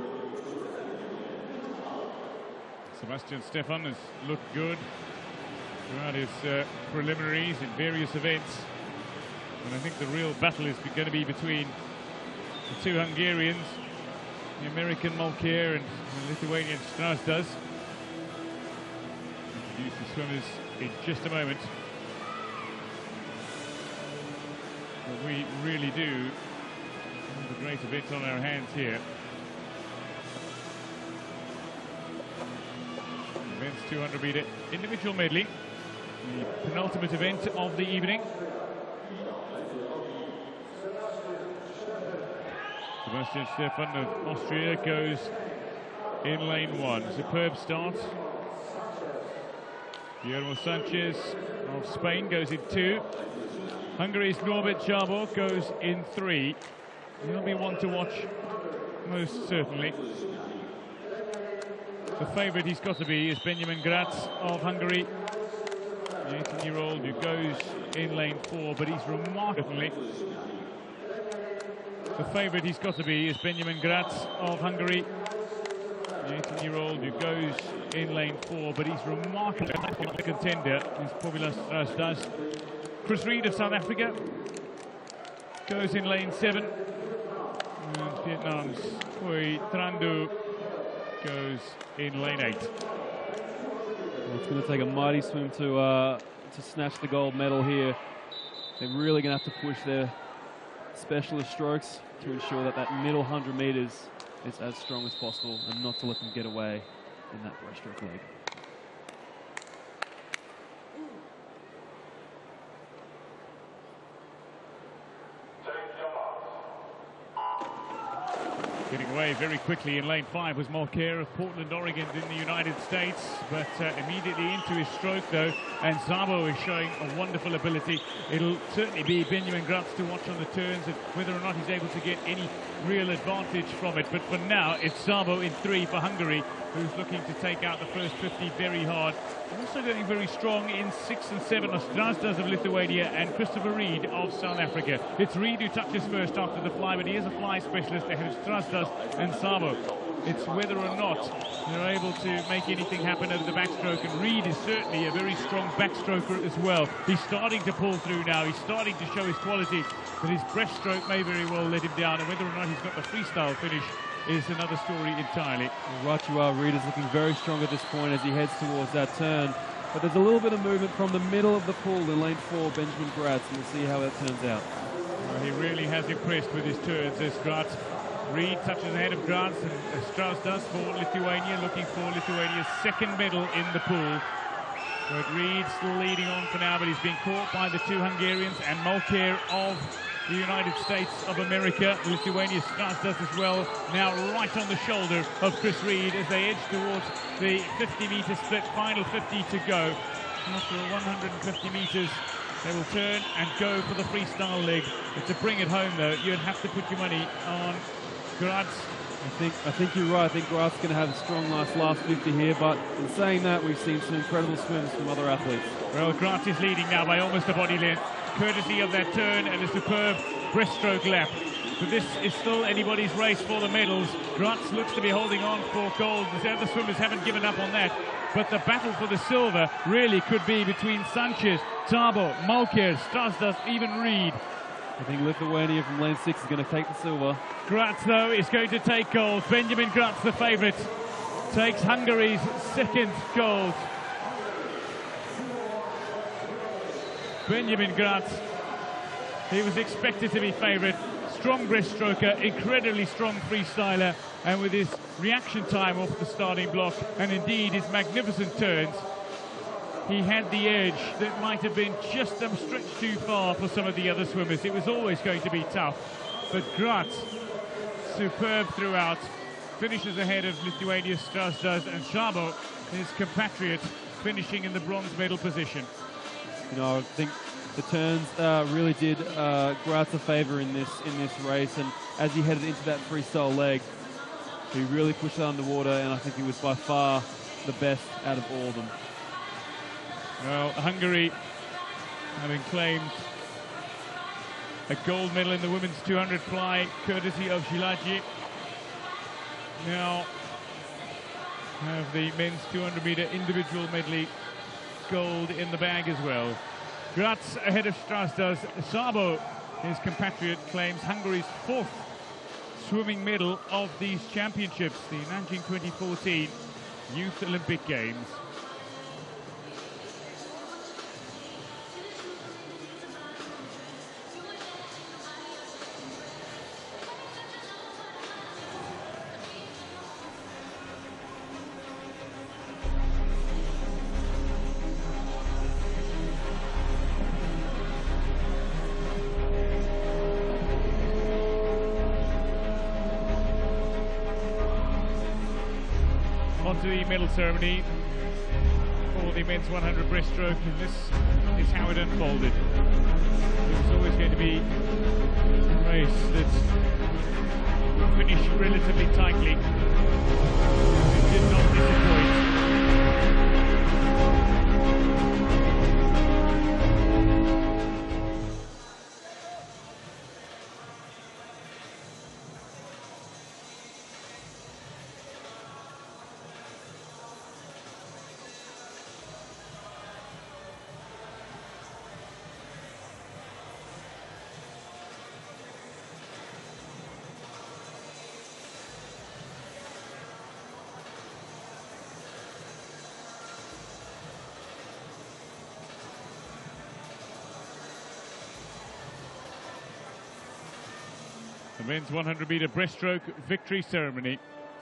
Sebastian Stefan has looked good throughout his uh, preliminaries in various events. And I think the real battle is going to be between the two Hungarians, the American Mulcair and the Lithuanian Strasdas. Introduce the swimmers in just a moment. But we really do have a great event on our hands here. Men's two hundred meter individual medley, the penultimate event of the evening. Sebastian Stefan of Austria goes in lane one. Superb start. Guillermo Sanchez of Spain goes in two. Hungary's Norbert Szabo goes in three. He'll be one to watch most certainly. The favourite he's got to be is Benjamin Gratz of Hungary, the eighteen-year-old who goes in lane four, but he's remarkably. The favourite he's got to be is Benjamin Gratz of Hungary, the eighteen-year-old who goes in lane four, but he's remarkably a contender. He's Popular Strasdas. Chris Reed of South Africa goes in lane seven, and Vietnam's Huy Tran goes in lane eight. Well, it's going to take a mighty swim to uh, to snatch the gold medal here. They're really going to have to push their specialist strokes to ensure that that middle one hundred meters is as strong as possible and not to let them get away in that breaststroke leg. Getting away very quickly in lane five was Mulcair of Portland, Oregon in the United States, but uh, immediately into his stroke though, and Szabo is showing a wonderful ability. It'll certainly be Benjamin Gratz to watch on the turns and whether or not he's able to get any real advantage from it. But for now, it's Szabo in three for Hungary, who's looking to take out the first fifty very hard. Also getting very strong in six and seven are Strasdas of Lithuania and Christopher Reed of South Africa. It's Reed who touches first after the fly, but he is a fly specialist ahead of Strasdas and Szabo. It's whether or not they're able to make anything happen over the backstroke, and Reed is certainly a very strong backstroker as well. He's starting to pull through now, he's starting to show his quality, but his breaststroke may very well let him down, and whether or not he's got the freestyle finish is another story entirely. Well, right you are, Reed is looking very strong at this point as he heads towards that turn. But there's a little bit of movement from the middle of the pool in lane four, Benjamin Gratz, and we'll see how that turns out. Well, he really has impressed with his turns, this Gratz. Reed touches ahead of Gratz, and Strasdas for Lithuania, looking for Lithuania's second medal in the pool. But Reed still leading on for now, but he's been caught by the two Hungarians and Mulcair of the United States of America. Lithuania Strasdas as well, now right on the shoulder of Chris Reed as they edge towards the fifty meter split, final fifty to go. After one hundred fifty meters, they will turn and go for the freestyle leg. But to bring it home though, you'd have to put your money on Gratz. I think I think you're right. I think Gratz is going to have a strong last last fifty here, but in saying that, we've seen some incredible swims from other athletes. Well, Gratz is leading now by almost a body length, courtesy of that turn and a superb breaststroke lap. But this is still anybody's race for the medals. Gratz looks to be holding on for gold. The other swimmers haven't given up on that. But the battle for the silver really could be between Sanchez, Szabo, Mulcair, Strasdas, even Reed. I think Lithuania from lane six is going to take the silver. Gratz, though, is going to take gold. Benjamin Gratz, the favourite, takes Hungary's second gold. Benjamin Gratz, he was expected to be favourite. Strong breaststroker, incredibly strong freestyler, and with his reaction time off the starting block, and indeed his magnificent turns, he had the edge that might have been just a stretch too far for some of the other swimmers. It was always going to be tough, but Gratz, superb throughout, finishes ahead of Lithuania's Strasdas, and Szabo, his compatriot, finishing in the bronze medal position. You know, I think the turns uh, really did uh, Gratz a favour in this in this race, and as he headed into that freestyle leg, he really pushed it underwater, and I think he was by far the best out of all of them. Well, Hungary, having claimed a gold medal in the women's two hundred fly, courtesy of Szilagyi. Now have the men's two hundred meter individual medley gold in the bag as well. Gratz ahead of Strasda's Sabo, his compatriot, claims Hungary's fourth swimming medal of these championships, the Nanjing twenty fourteen Youth Olympic Games. To the medal ceremony for the men's one hundred breaststroke, and this is how it unfolded. It was always going to be a race that would finish relatively tightly. It did not disappoint. The men's one hundred meter breaststroke victory ceremony.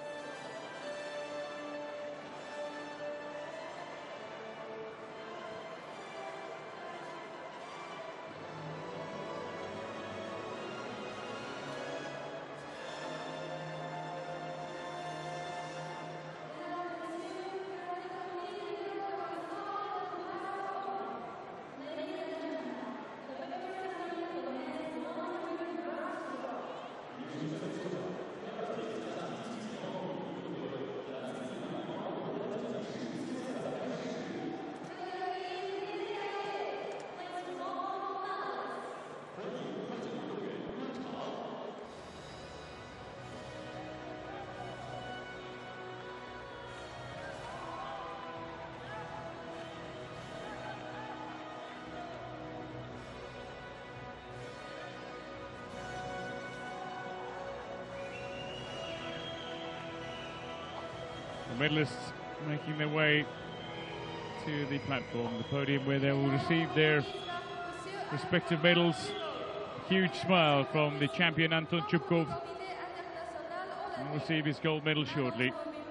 The medalists making their way to the platform, the podium, where they will receive their respective medals. A huge smile from the champion Anton Chupkov. Will receive his gold medal shortly.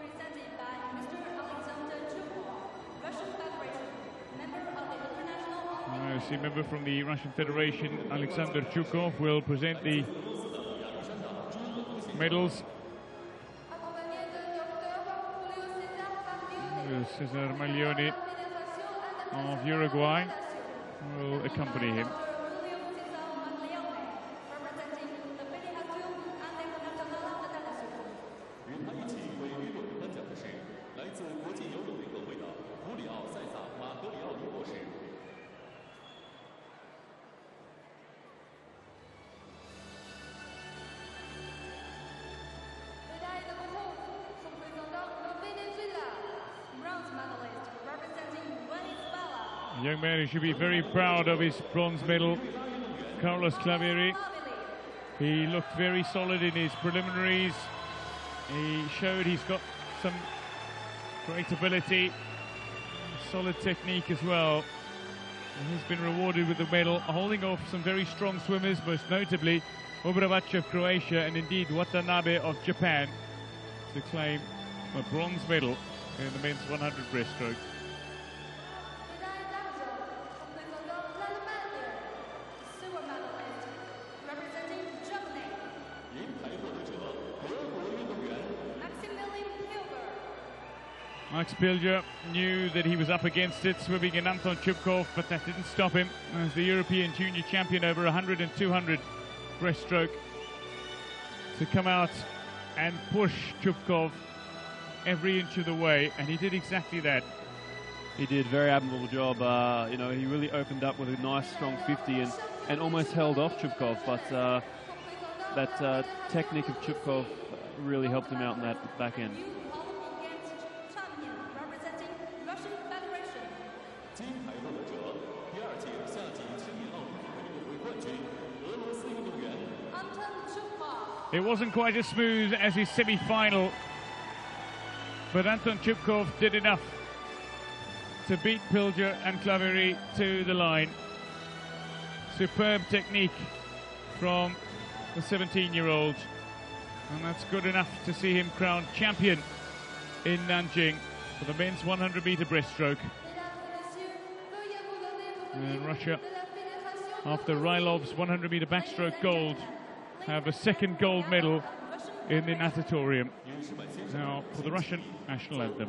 I see a member from the Russian Federation, Alexander Chupkov, will present the medals. Cesar Meilutyte of Uruguay will accompany him. A young man who should be very proud of his bronze medal, Carlos Clavieri. He looked very solid in his preliminaries. He showed he's got some great ability, solid technique as well. And he's been rewarded with the medal, holding off some very strong swimmers, most notably Obravac of Croatia and indeed Watanabe of Japan, to claim a bronze medal in the men's one hundred breaststroke. Max Pilger knew that he was up against it, swimming in Anton Chupkov, but that didn't stop him as the European junior champion over one hundred and two hundred breaststroke to come out and push Chupkov every inch of the way, and he did exactly that. He did a very admirable job. Uh, you know, he really opened up with a nice, strong fifty and, and almost held off Chupkov, but uh, that uh, technique of Chupkov really helped him out in that back end. It wasn't quite as smooth as his semi-final, but Anton Chupkov did enough to beat Pilger and Claveri to the line. Superb technique from the seventeen-year-old, and that's good enough to see him crowned champion in Nanjing for the men's one hundred meter breaststroke. And Russia, after Rylov's one hundred meter backstroke gold, have a second gold medal in the natatorium. Now for the Russian national anthem.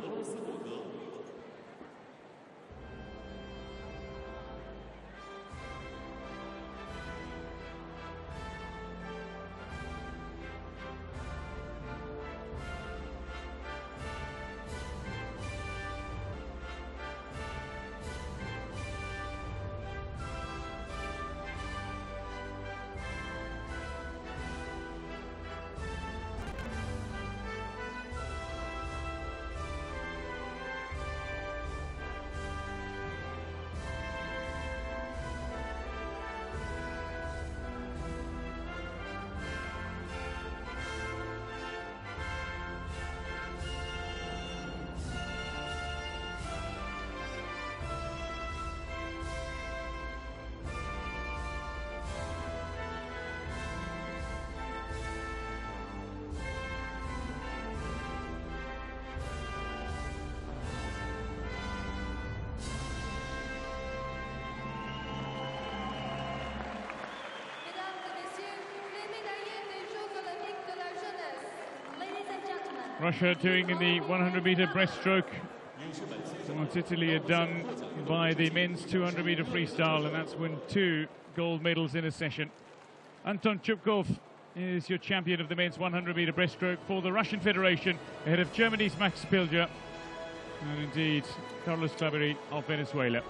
Russia doing in the one hundred meter breaststroke what Italy had done by the men's two hundred meter freestyle, and that's win two gold medals in a session. Anton Chupkov is your champion of the men's one hundred meter breaststroke for the Russian Federation, ahead of Germany's Max Pilger and indeed Carlos Claveri of Venezuela.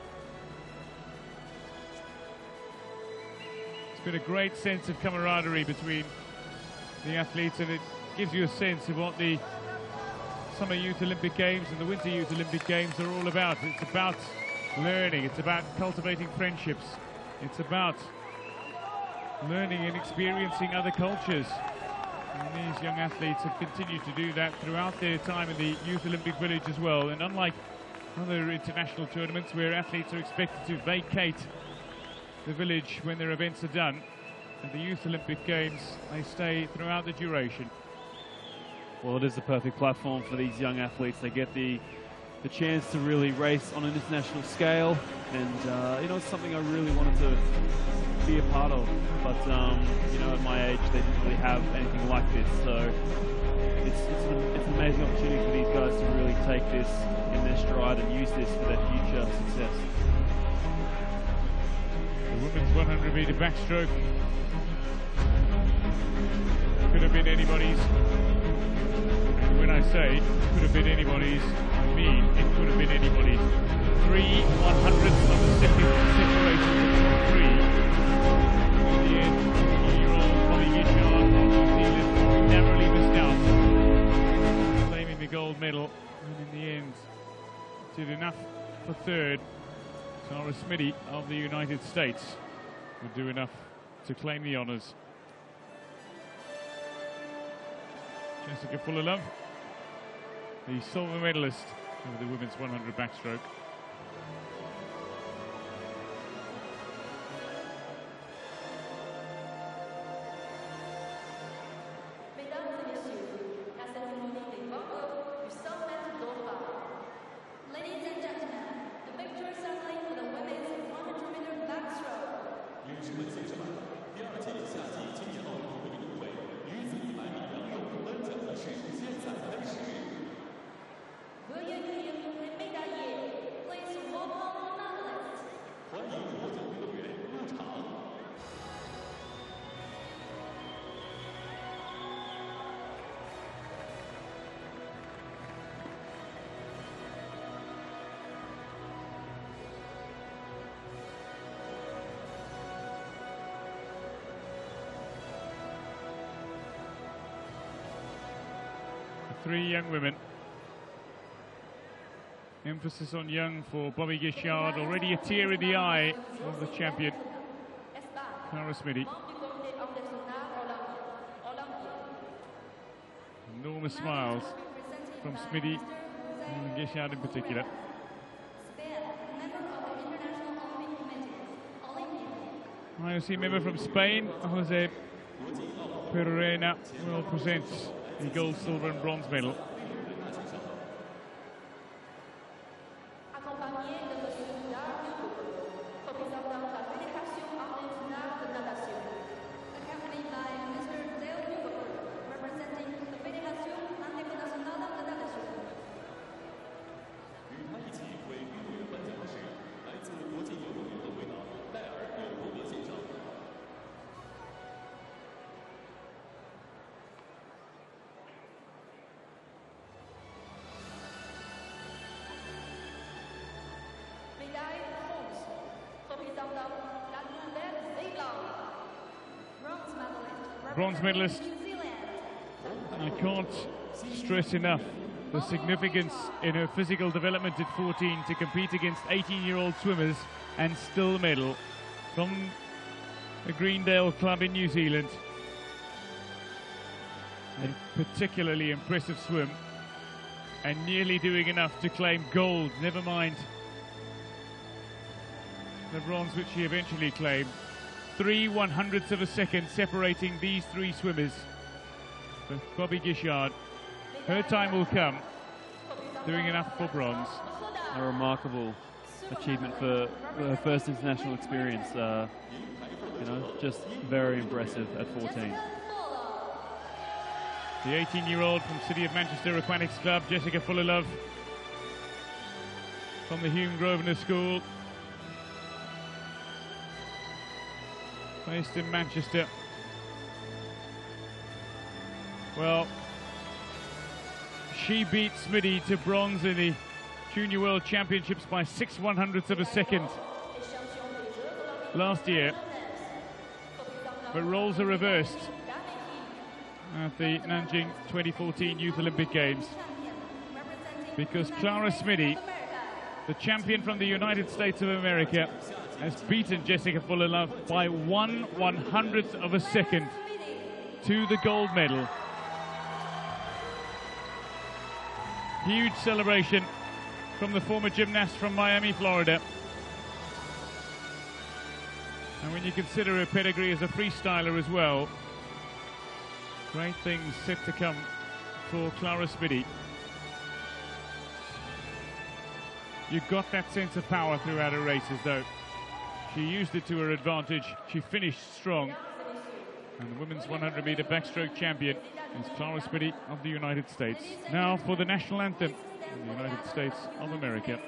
It's been a great sense of camaraderie between the athletes, and it gives you a sense of what the Summer Youth Olympic Games and the Winter Youth Olympic Games are all about. It's about learning, it's about cultivating friendships, it's about learning and experiencing other cultures. And these young athletes have continued to do that throughout their time in the Youth Olympic Village as well. And unlike other international tournaments where athletes are expected to vacate the village when their events are done, at the Youth Olympic Games they stay throughout the duration. Well, it is the perfect platform for these young athletes. They get the the chance to really race on an international scale, and uh, you know, it's something I really wanted to be a part of. But um, you know, at my age, they didn't really have anything like this. So it's it's an, it's an amazing opportunity for these guys to really take this in their stride and use this for their future success. The women's one hundred meter backstroke could have been anybody's. When I say could have been anybody's, I mean it could have been anybody's. Three one hundredths of a second separated from three. In the end, twenty-year-old Bobby Gishard of New Zealand narrowly missed out, claiming the gold medal, and in the end did enough for third. Clara Smiddy of the United States would do enough to claim the honours. Jessica Fuller-Love, the silver medalist of the women's one hundred backstroke. Ladies and gentlemen, the victory ceremony for the women's one hundred meter backstroke. 第二届夏季青年奥运会运动会女子一百米仰泳颁奖仪式现在开始。Veuillez accueillir les médaillés. three young women. Emphasis on young for Bobby Guichard. Already a tear in the eye of the champion, Clara Smiddy. Enormous smiles from Smiddy and Guichard in particular. I O C member from Spain, Jose Perurena, will present the gold, silver and bronze medal. Bronze medalist. I can't stress enough the significance in her physical development at fourteen to compete against eighteen-year-old swimmers and still medal from the Greendale Club in New Zealand. A particularly impressive swim and nearly doing enough to claim gold, never mind the bronze which she eventually claimed. Three one hundredths of a second separating these three swimmers. But Bobby Guichard, her time will come, doing enough for bronze. A remarkable achievement for her first international experience. Uh, you know, just very impressive at fourteen. The eighteen-year-old from City of Manchester Aquatics Club, Jessica Fullerlove, from the Hume Grosvenor School, based in Manchester. Well, she beat Smiddy to bronze in the Junior World Championships by six one hundredths of a second last year. But roles are reversed at the Nanjing twenty fourteen Youth Olympic Games, because Clara Smiddy, the champion from the United States of America, has beaten Jessica Fullerlove by one one hundredth of a second to the gold medal. Huge celebration from the former gymnast from Miami, Florida. And when you consider her pedigree as a freestyler as well, great things set to come for Clara Smiddy. You got that sense of power throughout her races, though. She used it to her advantage. She finished strong. And the women's one hundred meter backstroke champion is Clara Smiddy of the United States. Now for the national anthem in the United States of America.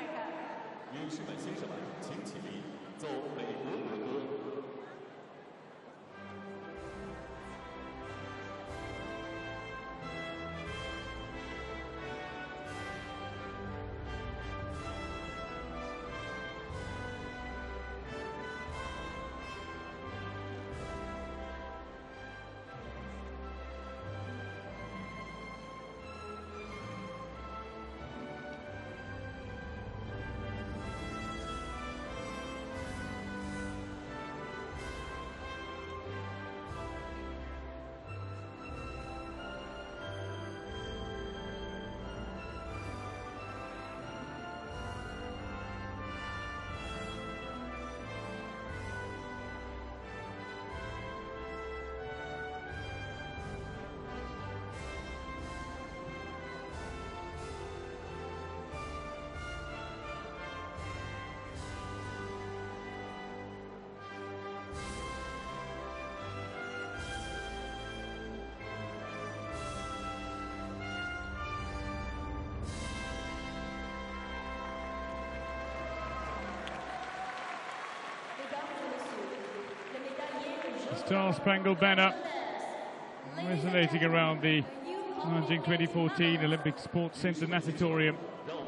Star-Spangled Banner resonating around the Nanjing twenty fourteen Olympic Sports Centre Natatorium.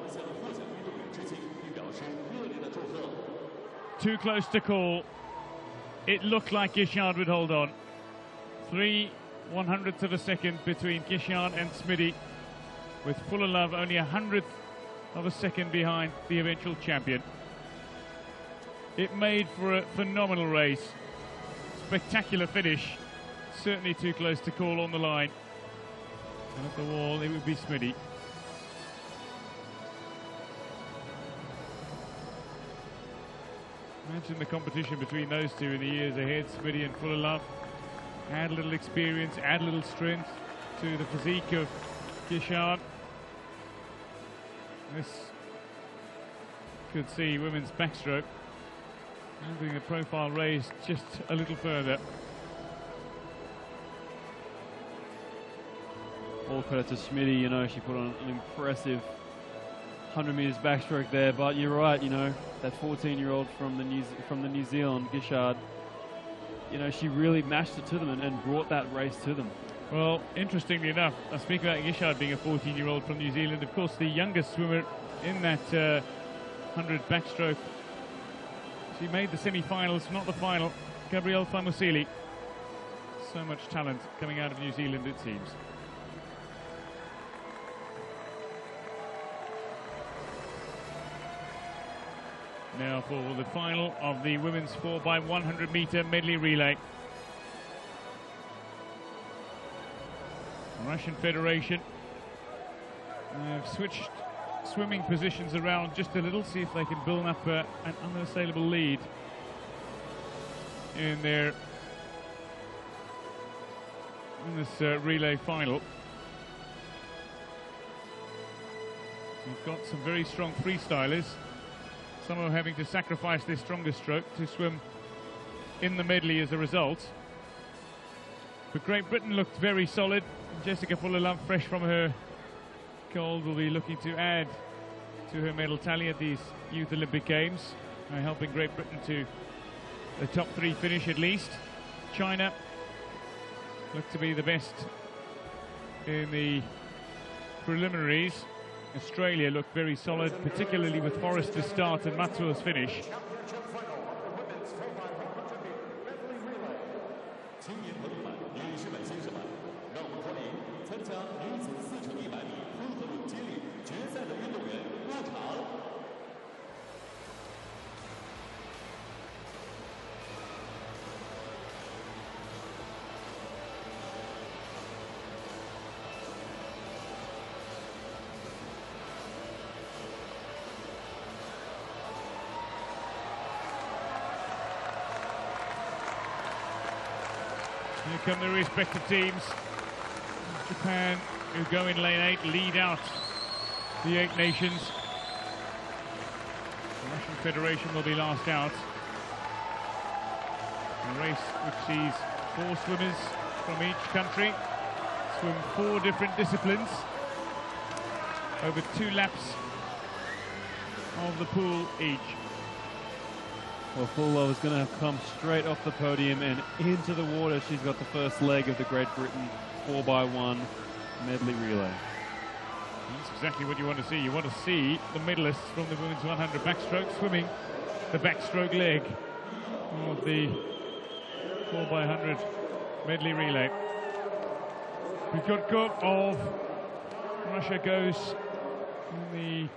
Too close to call. It looked like Guichard would hold on. Three one hundredths of a second between Guichard and Smiddy with Fuller Love only a hundredth of a second behind the eventual champion. It made for a phenomenal race. Spectacular finish. Certainly too close to call on the line. And at the wall, it would be Smiddy. Imagine the competition between those two in the years ahead, Smiddy and Fuller Love. Add a little experience, add a little strength to the physique of Gishard. This could see women's backstroke having the profile raised just a little further. All credit to Smiddy, you know, she put on an impressive one hundred metres backstroke there, but you're right, you know, that fourteen-year-old from the New from the New Zealand, Gishard, you know, she really matched it to them and, and brought that race to them. Well, interestingly enough, I speak about Gishard being a fourteen-year-old from New Zealand. Of course, the youngest swimmer in that uh, one hundred backstroke. She made the semi-finals, not the final. Gabrielle Famusili. So much talent coming out of New Zealand, it seems. Now for the final of the women's four by one hundred metre medley relay. Russian Federation have switched swimming positions around just a little, see if they can build up uh, an unassailable lead in their in this uh, relay final. We've got some very strong freestylers. Some are having to sacrifice their strongest stroke to swim in the medley as a result. But Great Britain looked very solid. Jessica Fuller Love, fresh from her cold, will be looking to add to her medal tally at these Youth Olympic Games, uh, helping Great Britain to the top three finish at least. China looked to be the best in the preliminaries. Australia looked very solid, particularly with Forrester's start and Matsuo's finish. Here come the respective teams. Japan, who go in lane eight, lead out the eight nations. The Russian Federation will be last out. A race which sees four swimmers from each country swim four different disciplines over two laps of the pool each. Well, Fuller is going to come straight off the podium and into the water. She's got the first leg of the Great Britain four by one medley relay. That's exactly what you want to see. You want to see the medalists from the women's one hundred backstroke swimming the backstroke leg of the four by one hundred medley relay. Prikotkov of Russia goes in the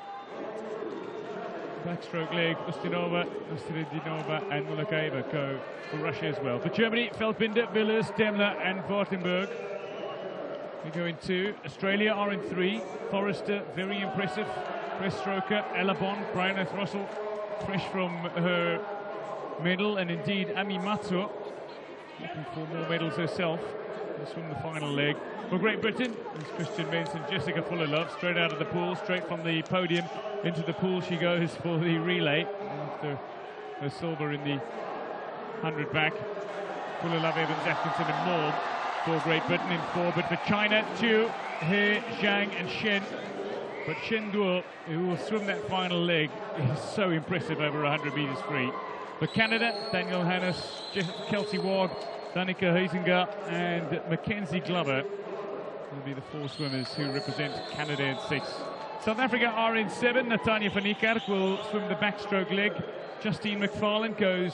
backstroke leg. Ustinova, Ustridinova and Mulakaeva go for Russia as well. For Germany, Feldbinder, Villers, Demler and Wartenberg. We go in two. Australia are in three. Forrester, very impressive. Breaststroker, Ella Bond, Brianna Russell, fresh from her medal, and indeed Ami Matsuo, looking for more medals herself. This from the final leg. For Great Britain, it's Christian Benson, Jessica Fuller Love, straight out of the pool, straight from the podium into the pool she goes for the relay after her silver in the one hundred back. Fuller Love, Evans, Atkinson and Moore for Great Britain in four, but for China, Chu, He, Zhang and Shen. But Shen Duo, who will swim that final leg, is so impressive over one hundred metres free. For Canada, Daniel Hannes, Kelsey Ward, Danica Huizinga and Mackenzie Glover will be the four swimmers who represent Canada in six. South Africa are in seven. Natanya van Niekerk will swim the backstroke leg. Justine McFarlane goes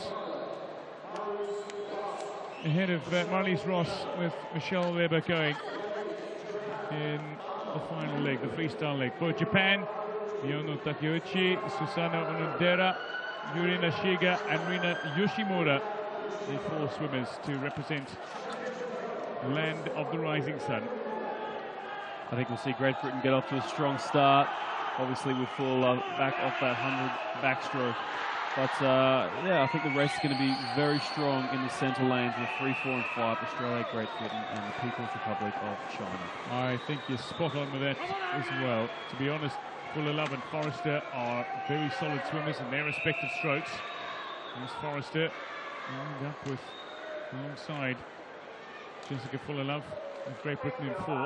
ahead of uh, Marlies Ross, with Michelle Weber going in the final leg, the freestyle leg. For Japan, Miono Takeuchi, Susanna Onodera, Yurina Shiga and Rina Yoshimura, the four swimmers to represent the land of the rising sun. I think we'll see Great Britain get off to a strong start. Obviously we'll fall uh, back off that one hundred backstroke. But uh, yeah, I think the race is going to be very strong in the centre lanes with three, four and five, Australia, Great Britain and the People's Republic of China. I think you're spot on with that as well. To be honest, Fuller Love and Forrester are very solid swimmers in their respective strokes. Here's Forrester lined up with alongside Jessica Fuller Love with Great Britain in four.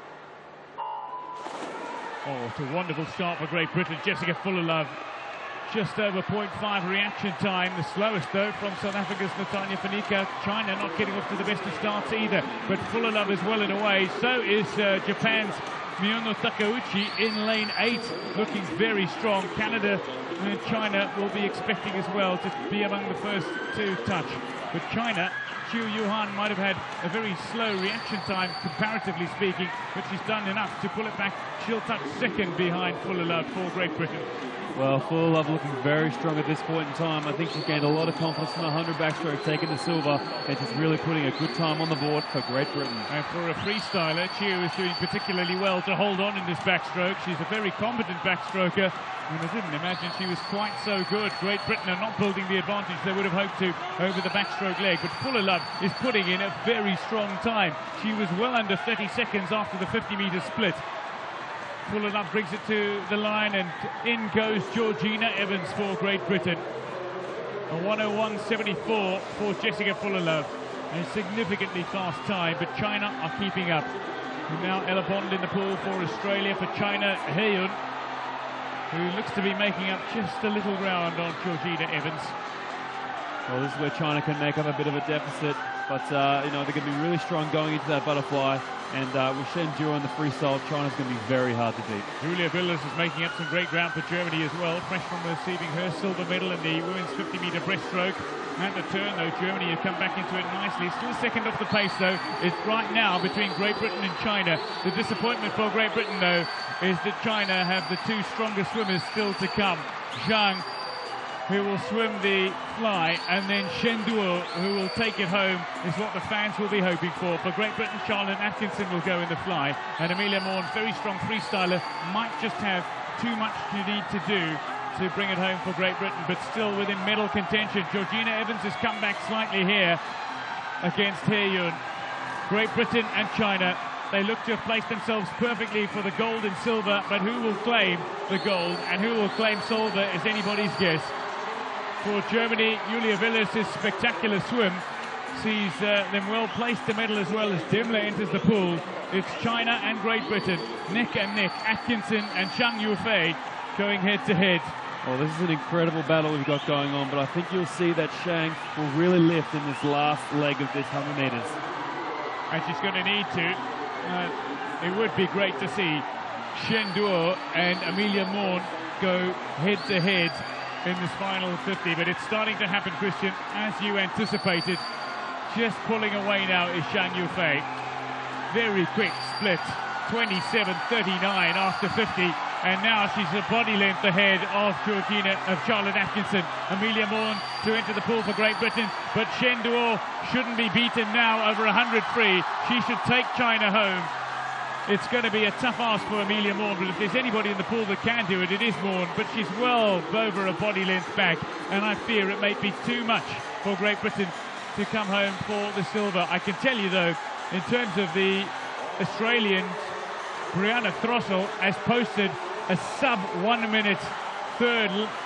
Oh, it's a wonderful start for Great Britain. Jessica Fuller Love just over zero point five reaction time. The slowest, though, from South Africa's Natanya Fanika. China not getting off to the best of starts either. But Fuller Love is well and away. So is uh, Japan's Miono Takeuchi in lane eight, looking very strong. Canada and China will be expecting as well to be among the first to touch. But China, Qiu Yuhan might have had a very slow reaction time, comparatively speaking, but she's done enough to pull it back. She'll touch second behind Fuller Love for Great Britain. Well, Fuller Love looking very strong at this point in time. I think she's gained a lot of confidence in the one hundred backstroke, taking the silver, and she's really putting a good time on the board for Great Britain. And for a freestyler, Qiu is doing particularly well to hold on in this backstroke. She's a very competent backstroker, and I didn't imagine she was quite so good. Great Britain are not building the advantage they would have hoped to over the backstroke leg, but Fuller Love is putting in a very strong time. She was well under thirty seconds after the fifty metre split. Fuller Love brings it to the line, and in goes Georgina Evans for Great Britain. A one oh one seventy-four for Jessica Fuller Love. A significantly fast time, but China are keeping up. And now Ella Bond in the pool for Australia. For China, Heyun, who looks to be making up just a little ground on Georgina Evans. Well, this is where China can make up a bit of a deficit, but uh, you know, they're going to be really strong going into that butterfly. And uh, with Shen Duo in the freestyle, China's going to be very hard to beat. Julia Villers is making up some great ground for Germany as well, fresh from receiving her silver medal in the women's fifty metre breaststroke. At the turn, though, Germany has come back into it nicely. Still second off the pace, though, is right now between Great Britain and China. The disappointment for Great Britain, though, is that China have the two strongest swimmers still to come. Zhang, who will swim the fly, and then Shen Duo, who will take it home, is what the fans will be hoping for. For Great Britain, Charlotte Atkinson will go in the fly, and Amelia Morn, very strong freestyler, might just have too much to need to do to bring it home for Great Britain, but still within medal contention. Georgina Evans has come back slightly here against Heyun. Great Britain and China, they look to have placed themselves perfectly for the gold and silver, but who will claim the gold and who will claim silver is anybody's guess. For Germany, Julia Villers' spectacular swim sees uh, them well placed to medal as well as Demler enters the pool. It's China and Great Britain, neck and neck, Atkinson and Zhang Yufei going head to head. Well, this is an incredible battle we've got going on, but I think you'll see that Zhang will really lift in this last leg of this one hundred metres. And she's going to need to. Uh, it would be great to see Shen Duo and Amelia Morn go head to head in this final fifty, but it's starting to happen, Christian, as you anticipated. Just pulling away now is Zhang Yufei. Very quick split, twenty-seven thirty-nine after fifty, and now she's a body length ahead of Georgina, of Charlotte Atkinson. Amelia Morn to enter the pool for Great Britain, but Shen Duo shouldn't be beaten now over one hundred free. She should take China home. It's going to be a tough ask for Amelia Morn, but if there's anybody in the pool that can do it, it is Morn. But she's well over a body length back, and I fear it may be too much for Great Britain to come home for the silver. I can tell you, though, in terms of the Australians, Brianna Throssell has posted a sub one minute third,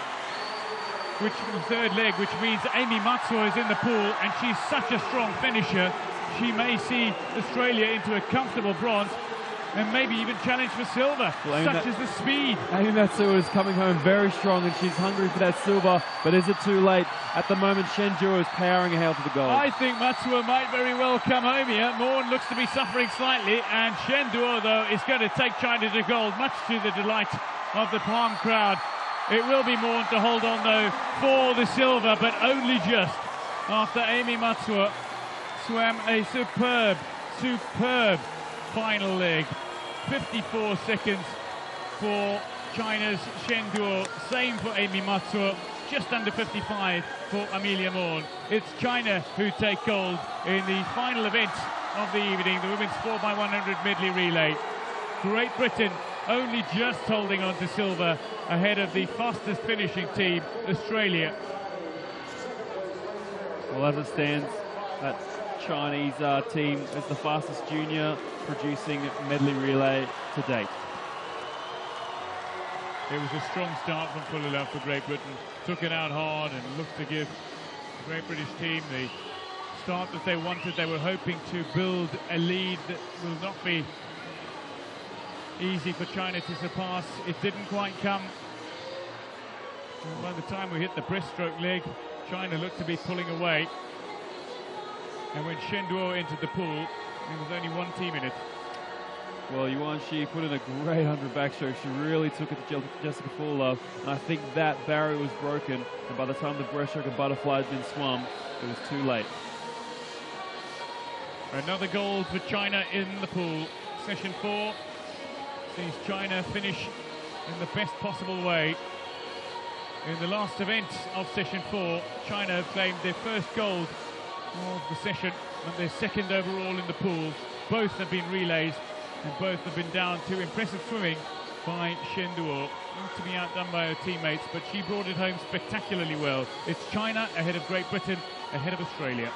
which third leg, which means Amy Matsuo is in the pool, and she's such a strong finisher. She may see Australia into a comfortable bronze, and maybe even challenge for silver, well, such that, as the speed. Amy Matsuo is coming home very strong, and she's hungry for that silver, but is it too late? At the moment, Shen Duo is powering ahead for the gold. I think Matsuo might very well come home here. Morn looks to be suffering slightly, and Shen Duo, though, is going to take China to gold, much to the delight of the Palm crowd. It will be Morn to hold on, though, for the silver, but only just after Amy Matsuo swam a superb, superb final leg. fifty-four seconds for China's Shen Duo. Same for Amy Matsuo. Just under fifty-five for Amelia Morn. It's China who take gold in the final event of the evening, the women's four by one hundred medley relay. Great Britain only just holding on to silver ahead of the fastest finishing team, Australia. Well, as it stands, that Chinese uh, team is the fastest junior producing medley relay to date. It was a strong start from full enough for Great Britain. Took it out hard and looked to give the Great British team the start that they wanted. They were hoping to build a lead that will not be easy for China to surpass. It didn't quite come. And by the time we hit the breaststroke leg, China looked to be pulling away. And when Shen Duo entered the pool, there was only one team in it. Well, Yuan Shi put in a great one hundred backstroke. She really took it to Jessica Fuller, and I think that barrier was broken, and by the time the breaststroke and butterfly had been swum, it was too late. Another gold for China in the pool. Session four sees China finish in the best possible way. In the last event of session four, China have claimed their first gold of the session and their second overall in the pool. Both have been relays, and both have been down to impressive swimming by Shen Duo. Not to be outdone by her teammates, but she brought it home spectacularly well. It's China ahead of Great Britain, ahead of Australia.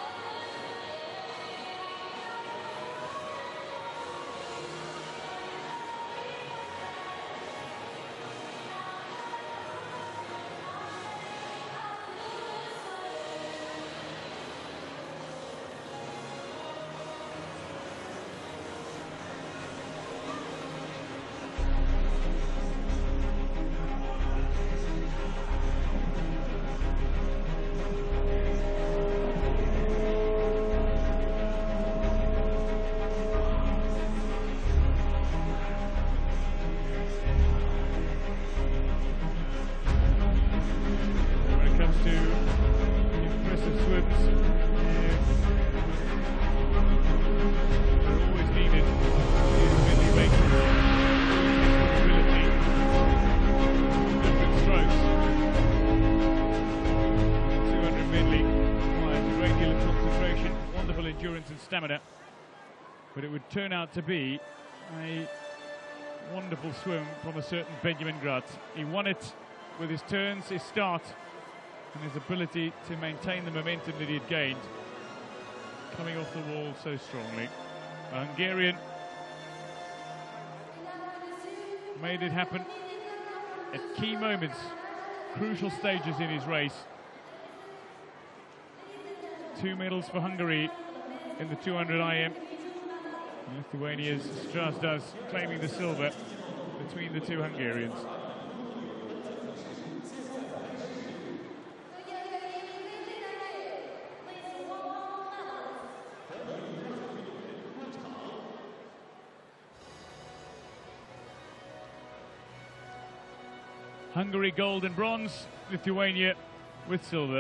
Stamina, but it would turn out to be a wonderful swim from a certain Benjamin Gratz. He won it with his turns, his start, and his ability to maintain the momentum that he had gained, coming off the wall so strongly. A Hungarian made it happen at key moments, crucial stages in his race. Two medals for Hungary in the two hundred I M. Lithuania's Strasdas claiming the silver between the two Hungarians. Hungary gold and bronze, Lithuania with silver.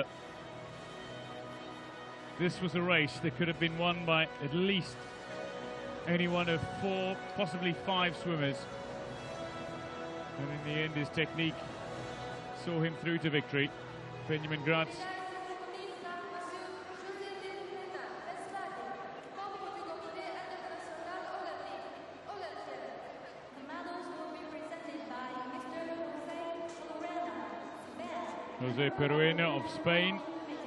This was a race that could have been won by at least any one of four, possibly five swimmers. And in the end, his technique saw him through to victory. Benjamin Gratz. Jose Peruena of Spain.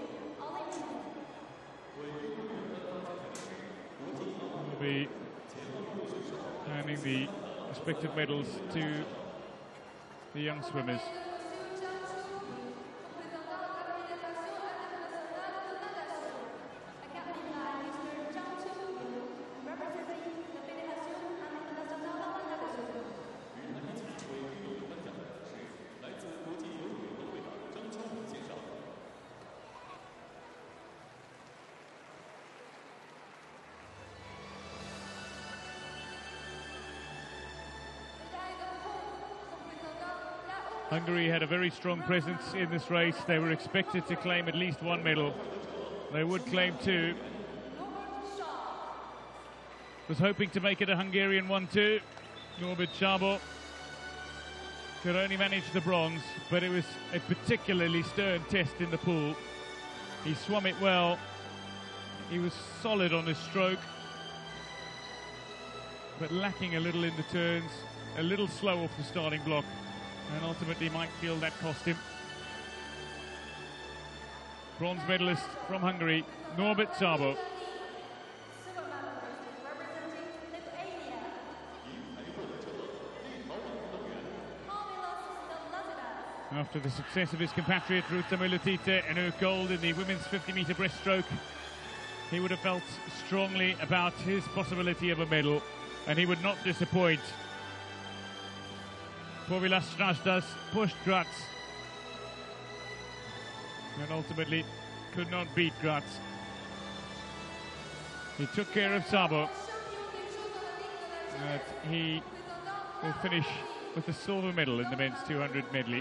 Will be handing the respective medals to the young swimmers. Hungary had a very strong presence in this race. They were expected to claim at least one medal. They would claim two. Was hoping to make it a Hungarian one two. Norbert Szabo could only manage the bronze, but it was a particularly stern test in the pool. He swum it well. He was solid on his stroke, but lacking a little in the turns, a little slow off the starting block, and ultimately might feel that cost him. Bronze medalist from Hungary, Norbert Szabo. After the success of his compatriot Ruta Meilutyte and her gold in the women's fifty metre breaststroke, he would have felt strongly about his possibility of a medal, and he would not disappoint. Povilas Strasdas pushed Gratz and ultimately could not beat Gratz. He took care of Szabo, but he will finish with the silver medal in the men's two hundred medley.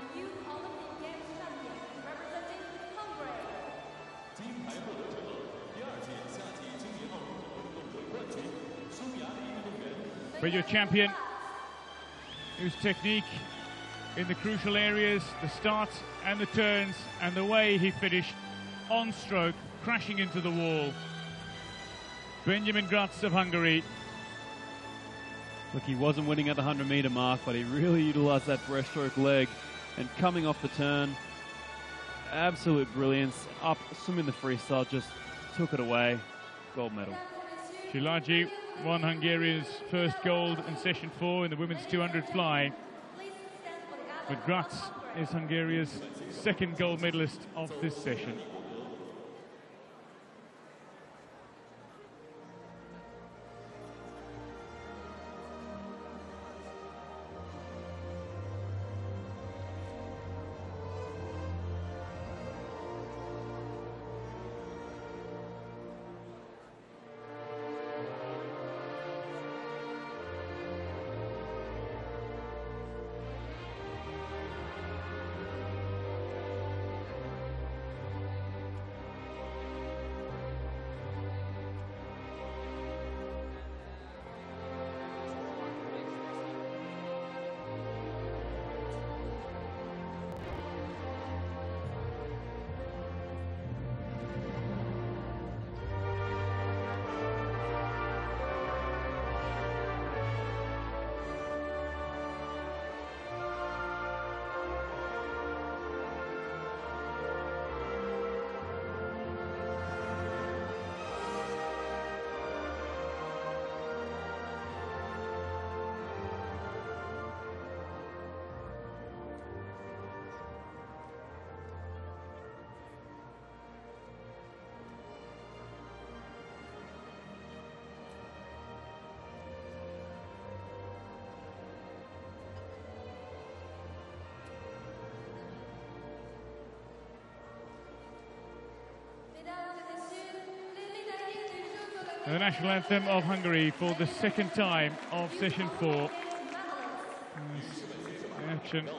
But your champion, whose technique in the crucial areas, the start and the turns, and the way he finished on stroke, crashing into the wall, Benjamin Gratz of Hungary. Look, he wasn't winning at the one hundred metre mark, but he really utilised that breaststroke leg, and coming off the turn, absolute brilliance. Up, swimming the freestyle, just took it away. Gold medal. Szilagyi won Hungarian's first gold in session four in the women's two hundred fly. But Gratz is Hungaria's second gold medalist of this session. The national anthem of Hungary for the second time of session four. The action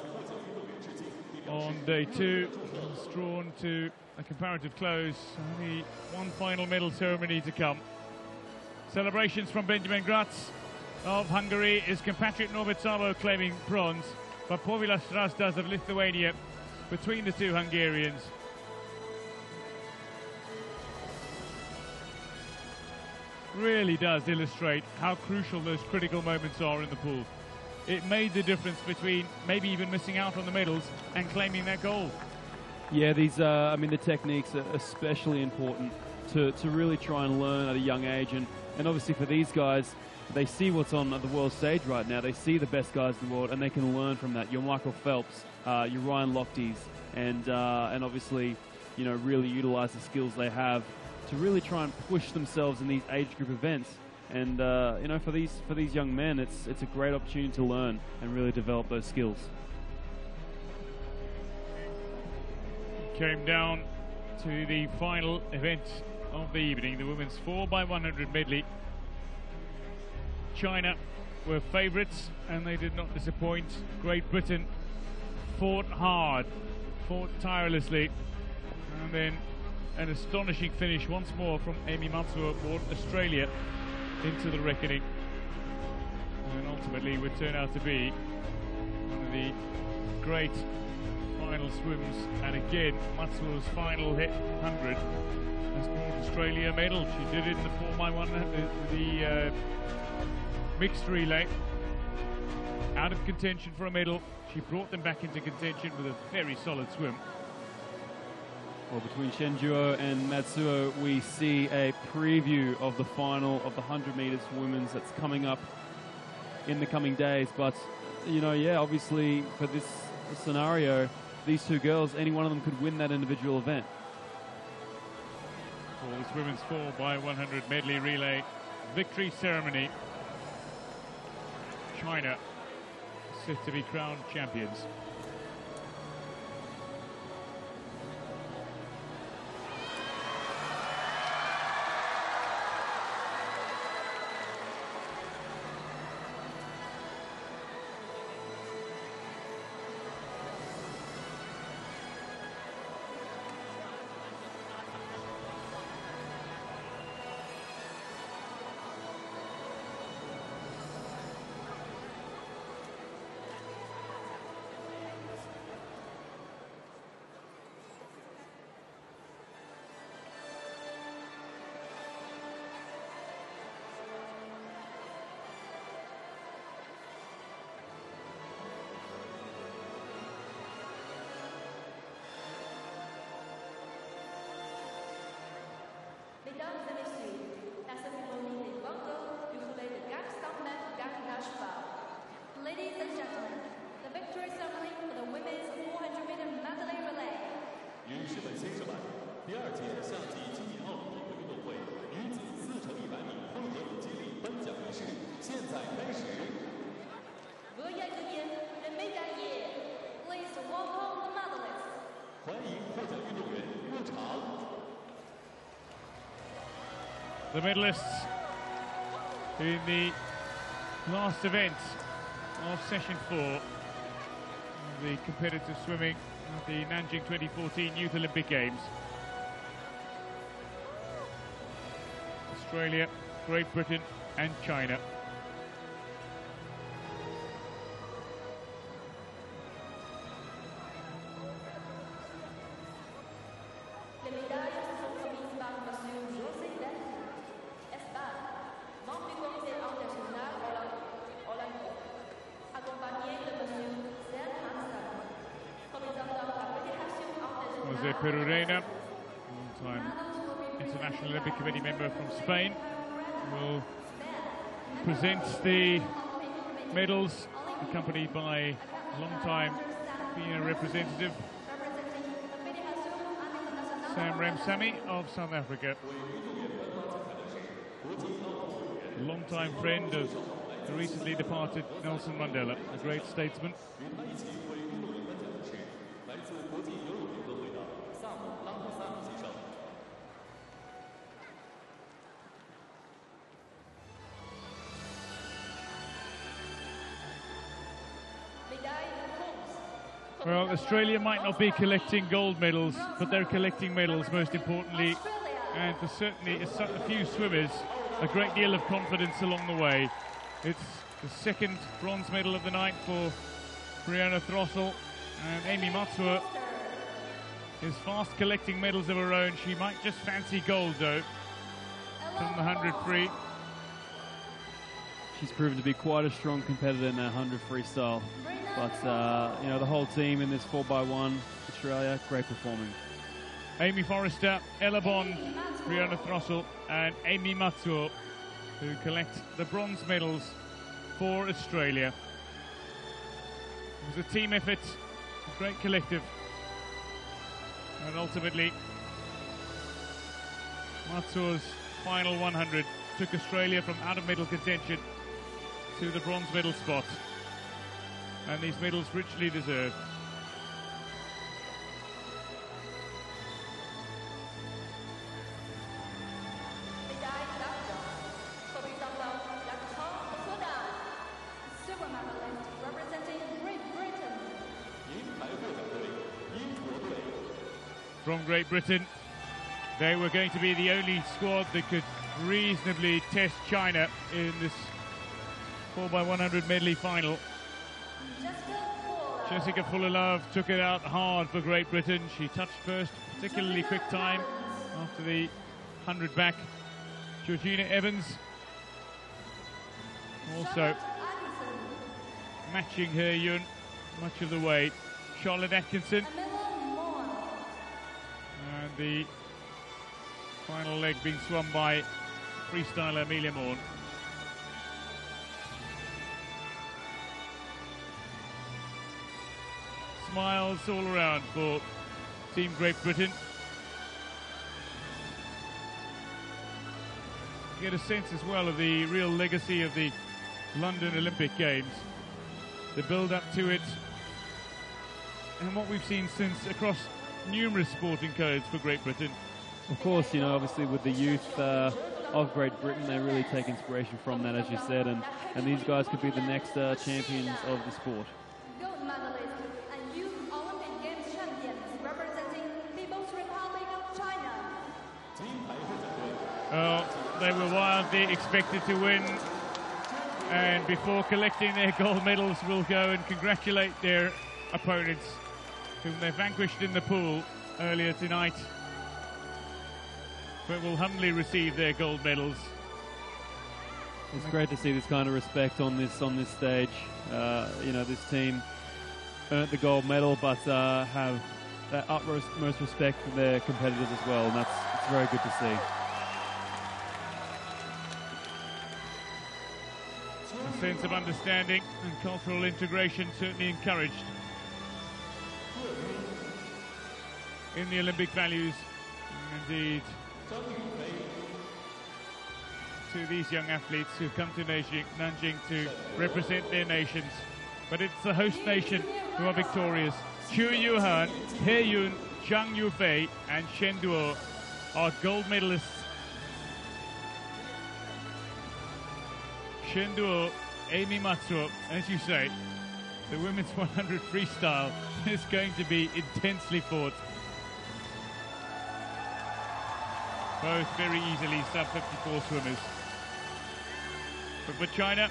on day two is drawn to a comparative close. Only one final medal ceremony to come. Celebrations from Benjamin Gratz of Hungary, his compatriot Norbert Szabo claiming bronze, but Povilas Strasdas of Lithuania between the two Hungarians. Really does illustrate how crucial those critical moments are in the pool. It made the difference between maybe even missing out on the medals and claiming that gold. Yeah, these, uh, I mean, the techniques are especially important to, to really try and learn at a young age. And, and obviously for these guys, they see what's on the world stage right now. They see the best guys in the world, and they can learn from that. Your Michael Phelps, uh, your Ryan Lochte's, and, uh, and obviously, you know, really utilize the skills they have to really try and push themselves in these age group events. And uh, you know, for these for these young men, it's it's a great opportunity to learn and really develop those skills. Came down to the final event of the evening, the women's four by one hundred medley. China were favourites, and they did not disappoint. Great Britain fought hard, fought tirelessly, and then an astonishing finish once more from Amy Matsua brought Australia into the reckoning. and ultimately would turn out to be one of the great final swims. And again, Matsuo's final hit one hundred has brought Australia a medal. She did it in the four by one, the, the uh, mixed relay. Out of contention for a medal, she brought them back into contention with a very solid swim. Well, between Shenjuo and Matsuo, we see a preview of the final of the one hundred meters for women's that's coming up in the coming days. But, you know, yeah, obviously for this scenario, these two girls, any one of them could win that individual event. For this women's four by one hundred medley relay victory ceremony, China set to be crowned champions. Mesdames et messieurs, la cérémonie des bandeaux du relais de quatre cents mètres garde à cheval. Ladies and gentlemen, the victory ceremony for the women's four hundred meter medley relay. 女士们、先生们，第二届夏季青年奥林匹克运动会女子四乘一百米混合比接力颁奖仪式现在开始。 Veuillez accueillir les médaillés. Please welcome the medalists. 欢迎获奖运动员入场。 The medalists in the last event of session four of the competitive swimming of the Nanjing twenty fourteen Youth Olympic Games. Australia, Great Britain and China. Les médailles sont remises par Monsieur José Berti, Espagne, membre du comité international olympique, accompagné de Monsieur Serge Hansen, représentant la Fédération Jose internationale. Perurena, long-time International Olympic Committee member from Spain, will present the medals, accompanied by long-time F I N A representative Sam Ramsamy of South Africa. Long-time friend of the recently departed Nelson Mandela, a great statesman. 与他一起为运动员颁奖的是来自国际游泳联合会的萨姆拉姆萨姆先生。 Well, Australia might not be collecting gold medals, but they're collecting medals, most importantly, and for certainly a su- a few swimmers, a great deal of confidence along the way. It's the second bronze medal of the night for Brianna Throssell, and Amy Matsuo is fast collecting medals of her own. She might just fancy gold, though, from the one hundred free. She's proven to be quite a strong competitor in that one hundred freestyle. But, uh, you know, the whole team in this four by one, Australia, great performing. Amy Forrester, Ella Bond, Brianna Throssell and Amy Matsuo, who collect the bronze medals for Australia. It was a team effort, a great collective. And ultimately, Matsuo's final one hundred took Australia from out of medal contention to the bronze medal spot. And these medals richly deserved. Médaille d'argent, représentant la Grande-Bretagne. Silver medalist representing Great Britain. 银牌获奖队英国队。 From Great Britain, they were going to be the only squad that could reasonably test China in this four by one hundred medley final. Jessica Fuller-Love took it out hard for Great Britain. She touched first, particularly quick time after the one hundred back. Georgina Evans also matching her Yun much of the way. Charlotte Atkinson. And the final leg being swum by freestyler Amelia Morn. Smiles all around for Team Great Britain. You get a sense as well of the real legacy of the London Olympic Games, the build-up to it, and what we've seen since across numerous sporting codes for Great Britain. Of course, you know, obviously with the youth uh, of Great Britain, they really take inspiration from that, as you said, and, and these guys could be the next uh, champions of the sport. Gold medalist and Youth Olympic Games champions representing People's Republic of China. Well, they were wildly expected to win, and before collecting their gold medals, we'll go and congratulate their opponents, whom they vanquished in the pool earlier tonight, but will humbly receive their gold medals. It's great to see this kind of respect on this on this stage. Uh, you know, this team earned the gold medal, but uh, have that utmost most respect for their competitors as well, and that's it's very good to see. A sense of understanding and cultural integration certainly encouraged in the Olympic values, indeed, to these young athletes who've come to Nanjing, Nanjing to represent their nations. But it's the host nation who are victorious. Chu Yuhan, He Yun, Zhang Yufei and Shen Duo are gold medalists. Shen Duo, Amy Matsuo, as you say, the women's one hundred freestyle is going to be intensely fought. Both very easily sub fifty-four swimmers. But for China,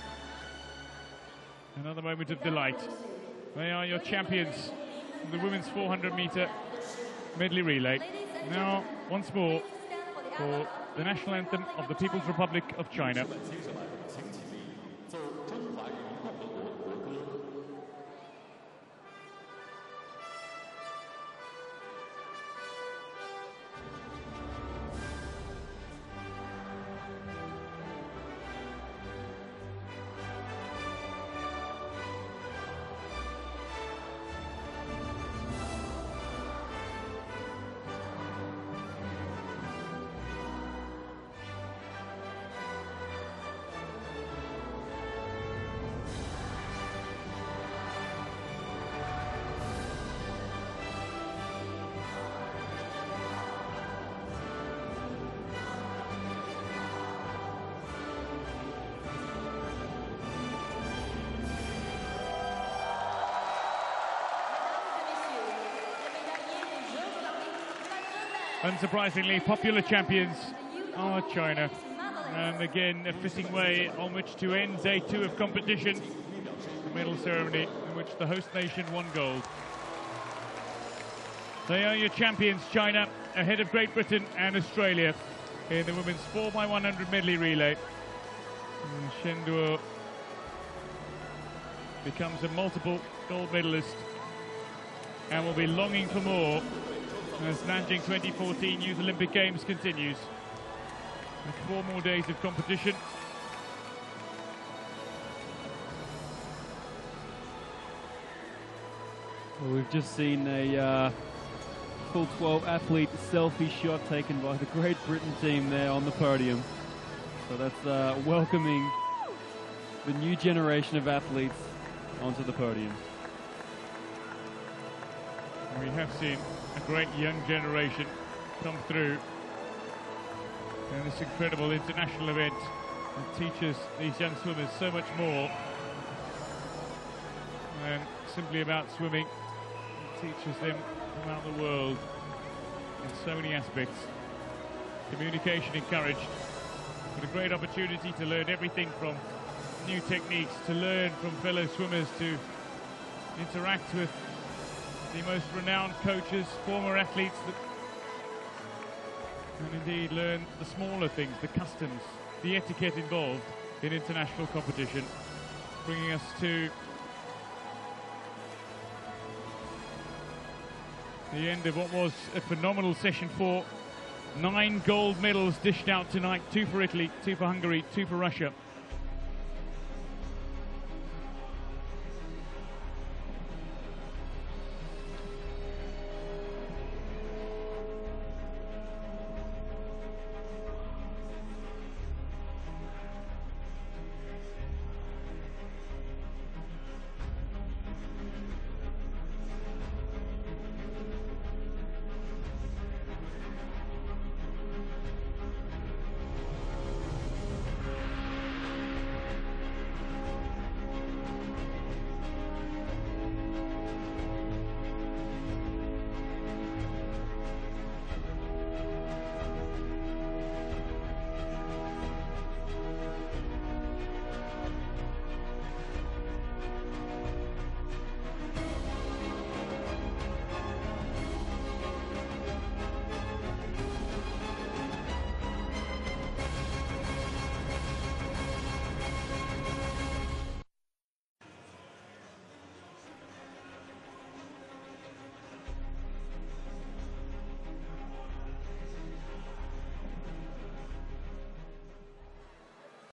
another moment of delight. They are your champions of the women's four hundred meter medley relay. Now, once more, for the national anthem of the People's Republic of China. Unsurprisingly, popular champions are China. And again, a fitting way on which to end day two of competition. The medal ceremony in which the host nation won gold. They are your champions, China, ahead of Great Britain and Australia in the women's four by one hundred medley relay. Shen Duo becomes a multiple gold medalist and will be longing for more as Nanjing twenty fourteen Youth Olympic Games continues. With four more days of competition. Well, we've just seen a uh, full twelve athlete selfie shot taken by the Great Britain team there on the podium. So that's uh, welcoming the new generation of athletes onto the podium. We have seen a great young generation come through in this incredible international event that teaches these young swimmers so much more than simply about swimming. It teaches them about the world in so many aspects. Communication encouraged, but a great opportunity to learn everything from new techniques, to learn from fellow swimmers, to interact with the most renowned coaches, former athletes, that, and indeed learn the smaller things, the customs, the etiquette involved in international competition, bringing us to the end of what was a phenomenal session four. Nine gold medals dished out tonight, two for Italy, two for Hungary, two for Russia.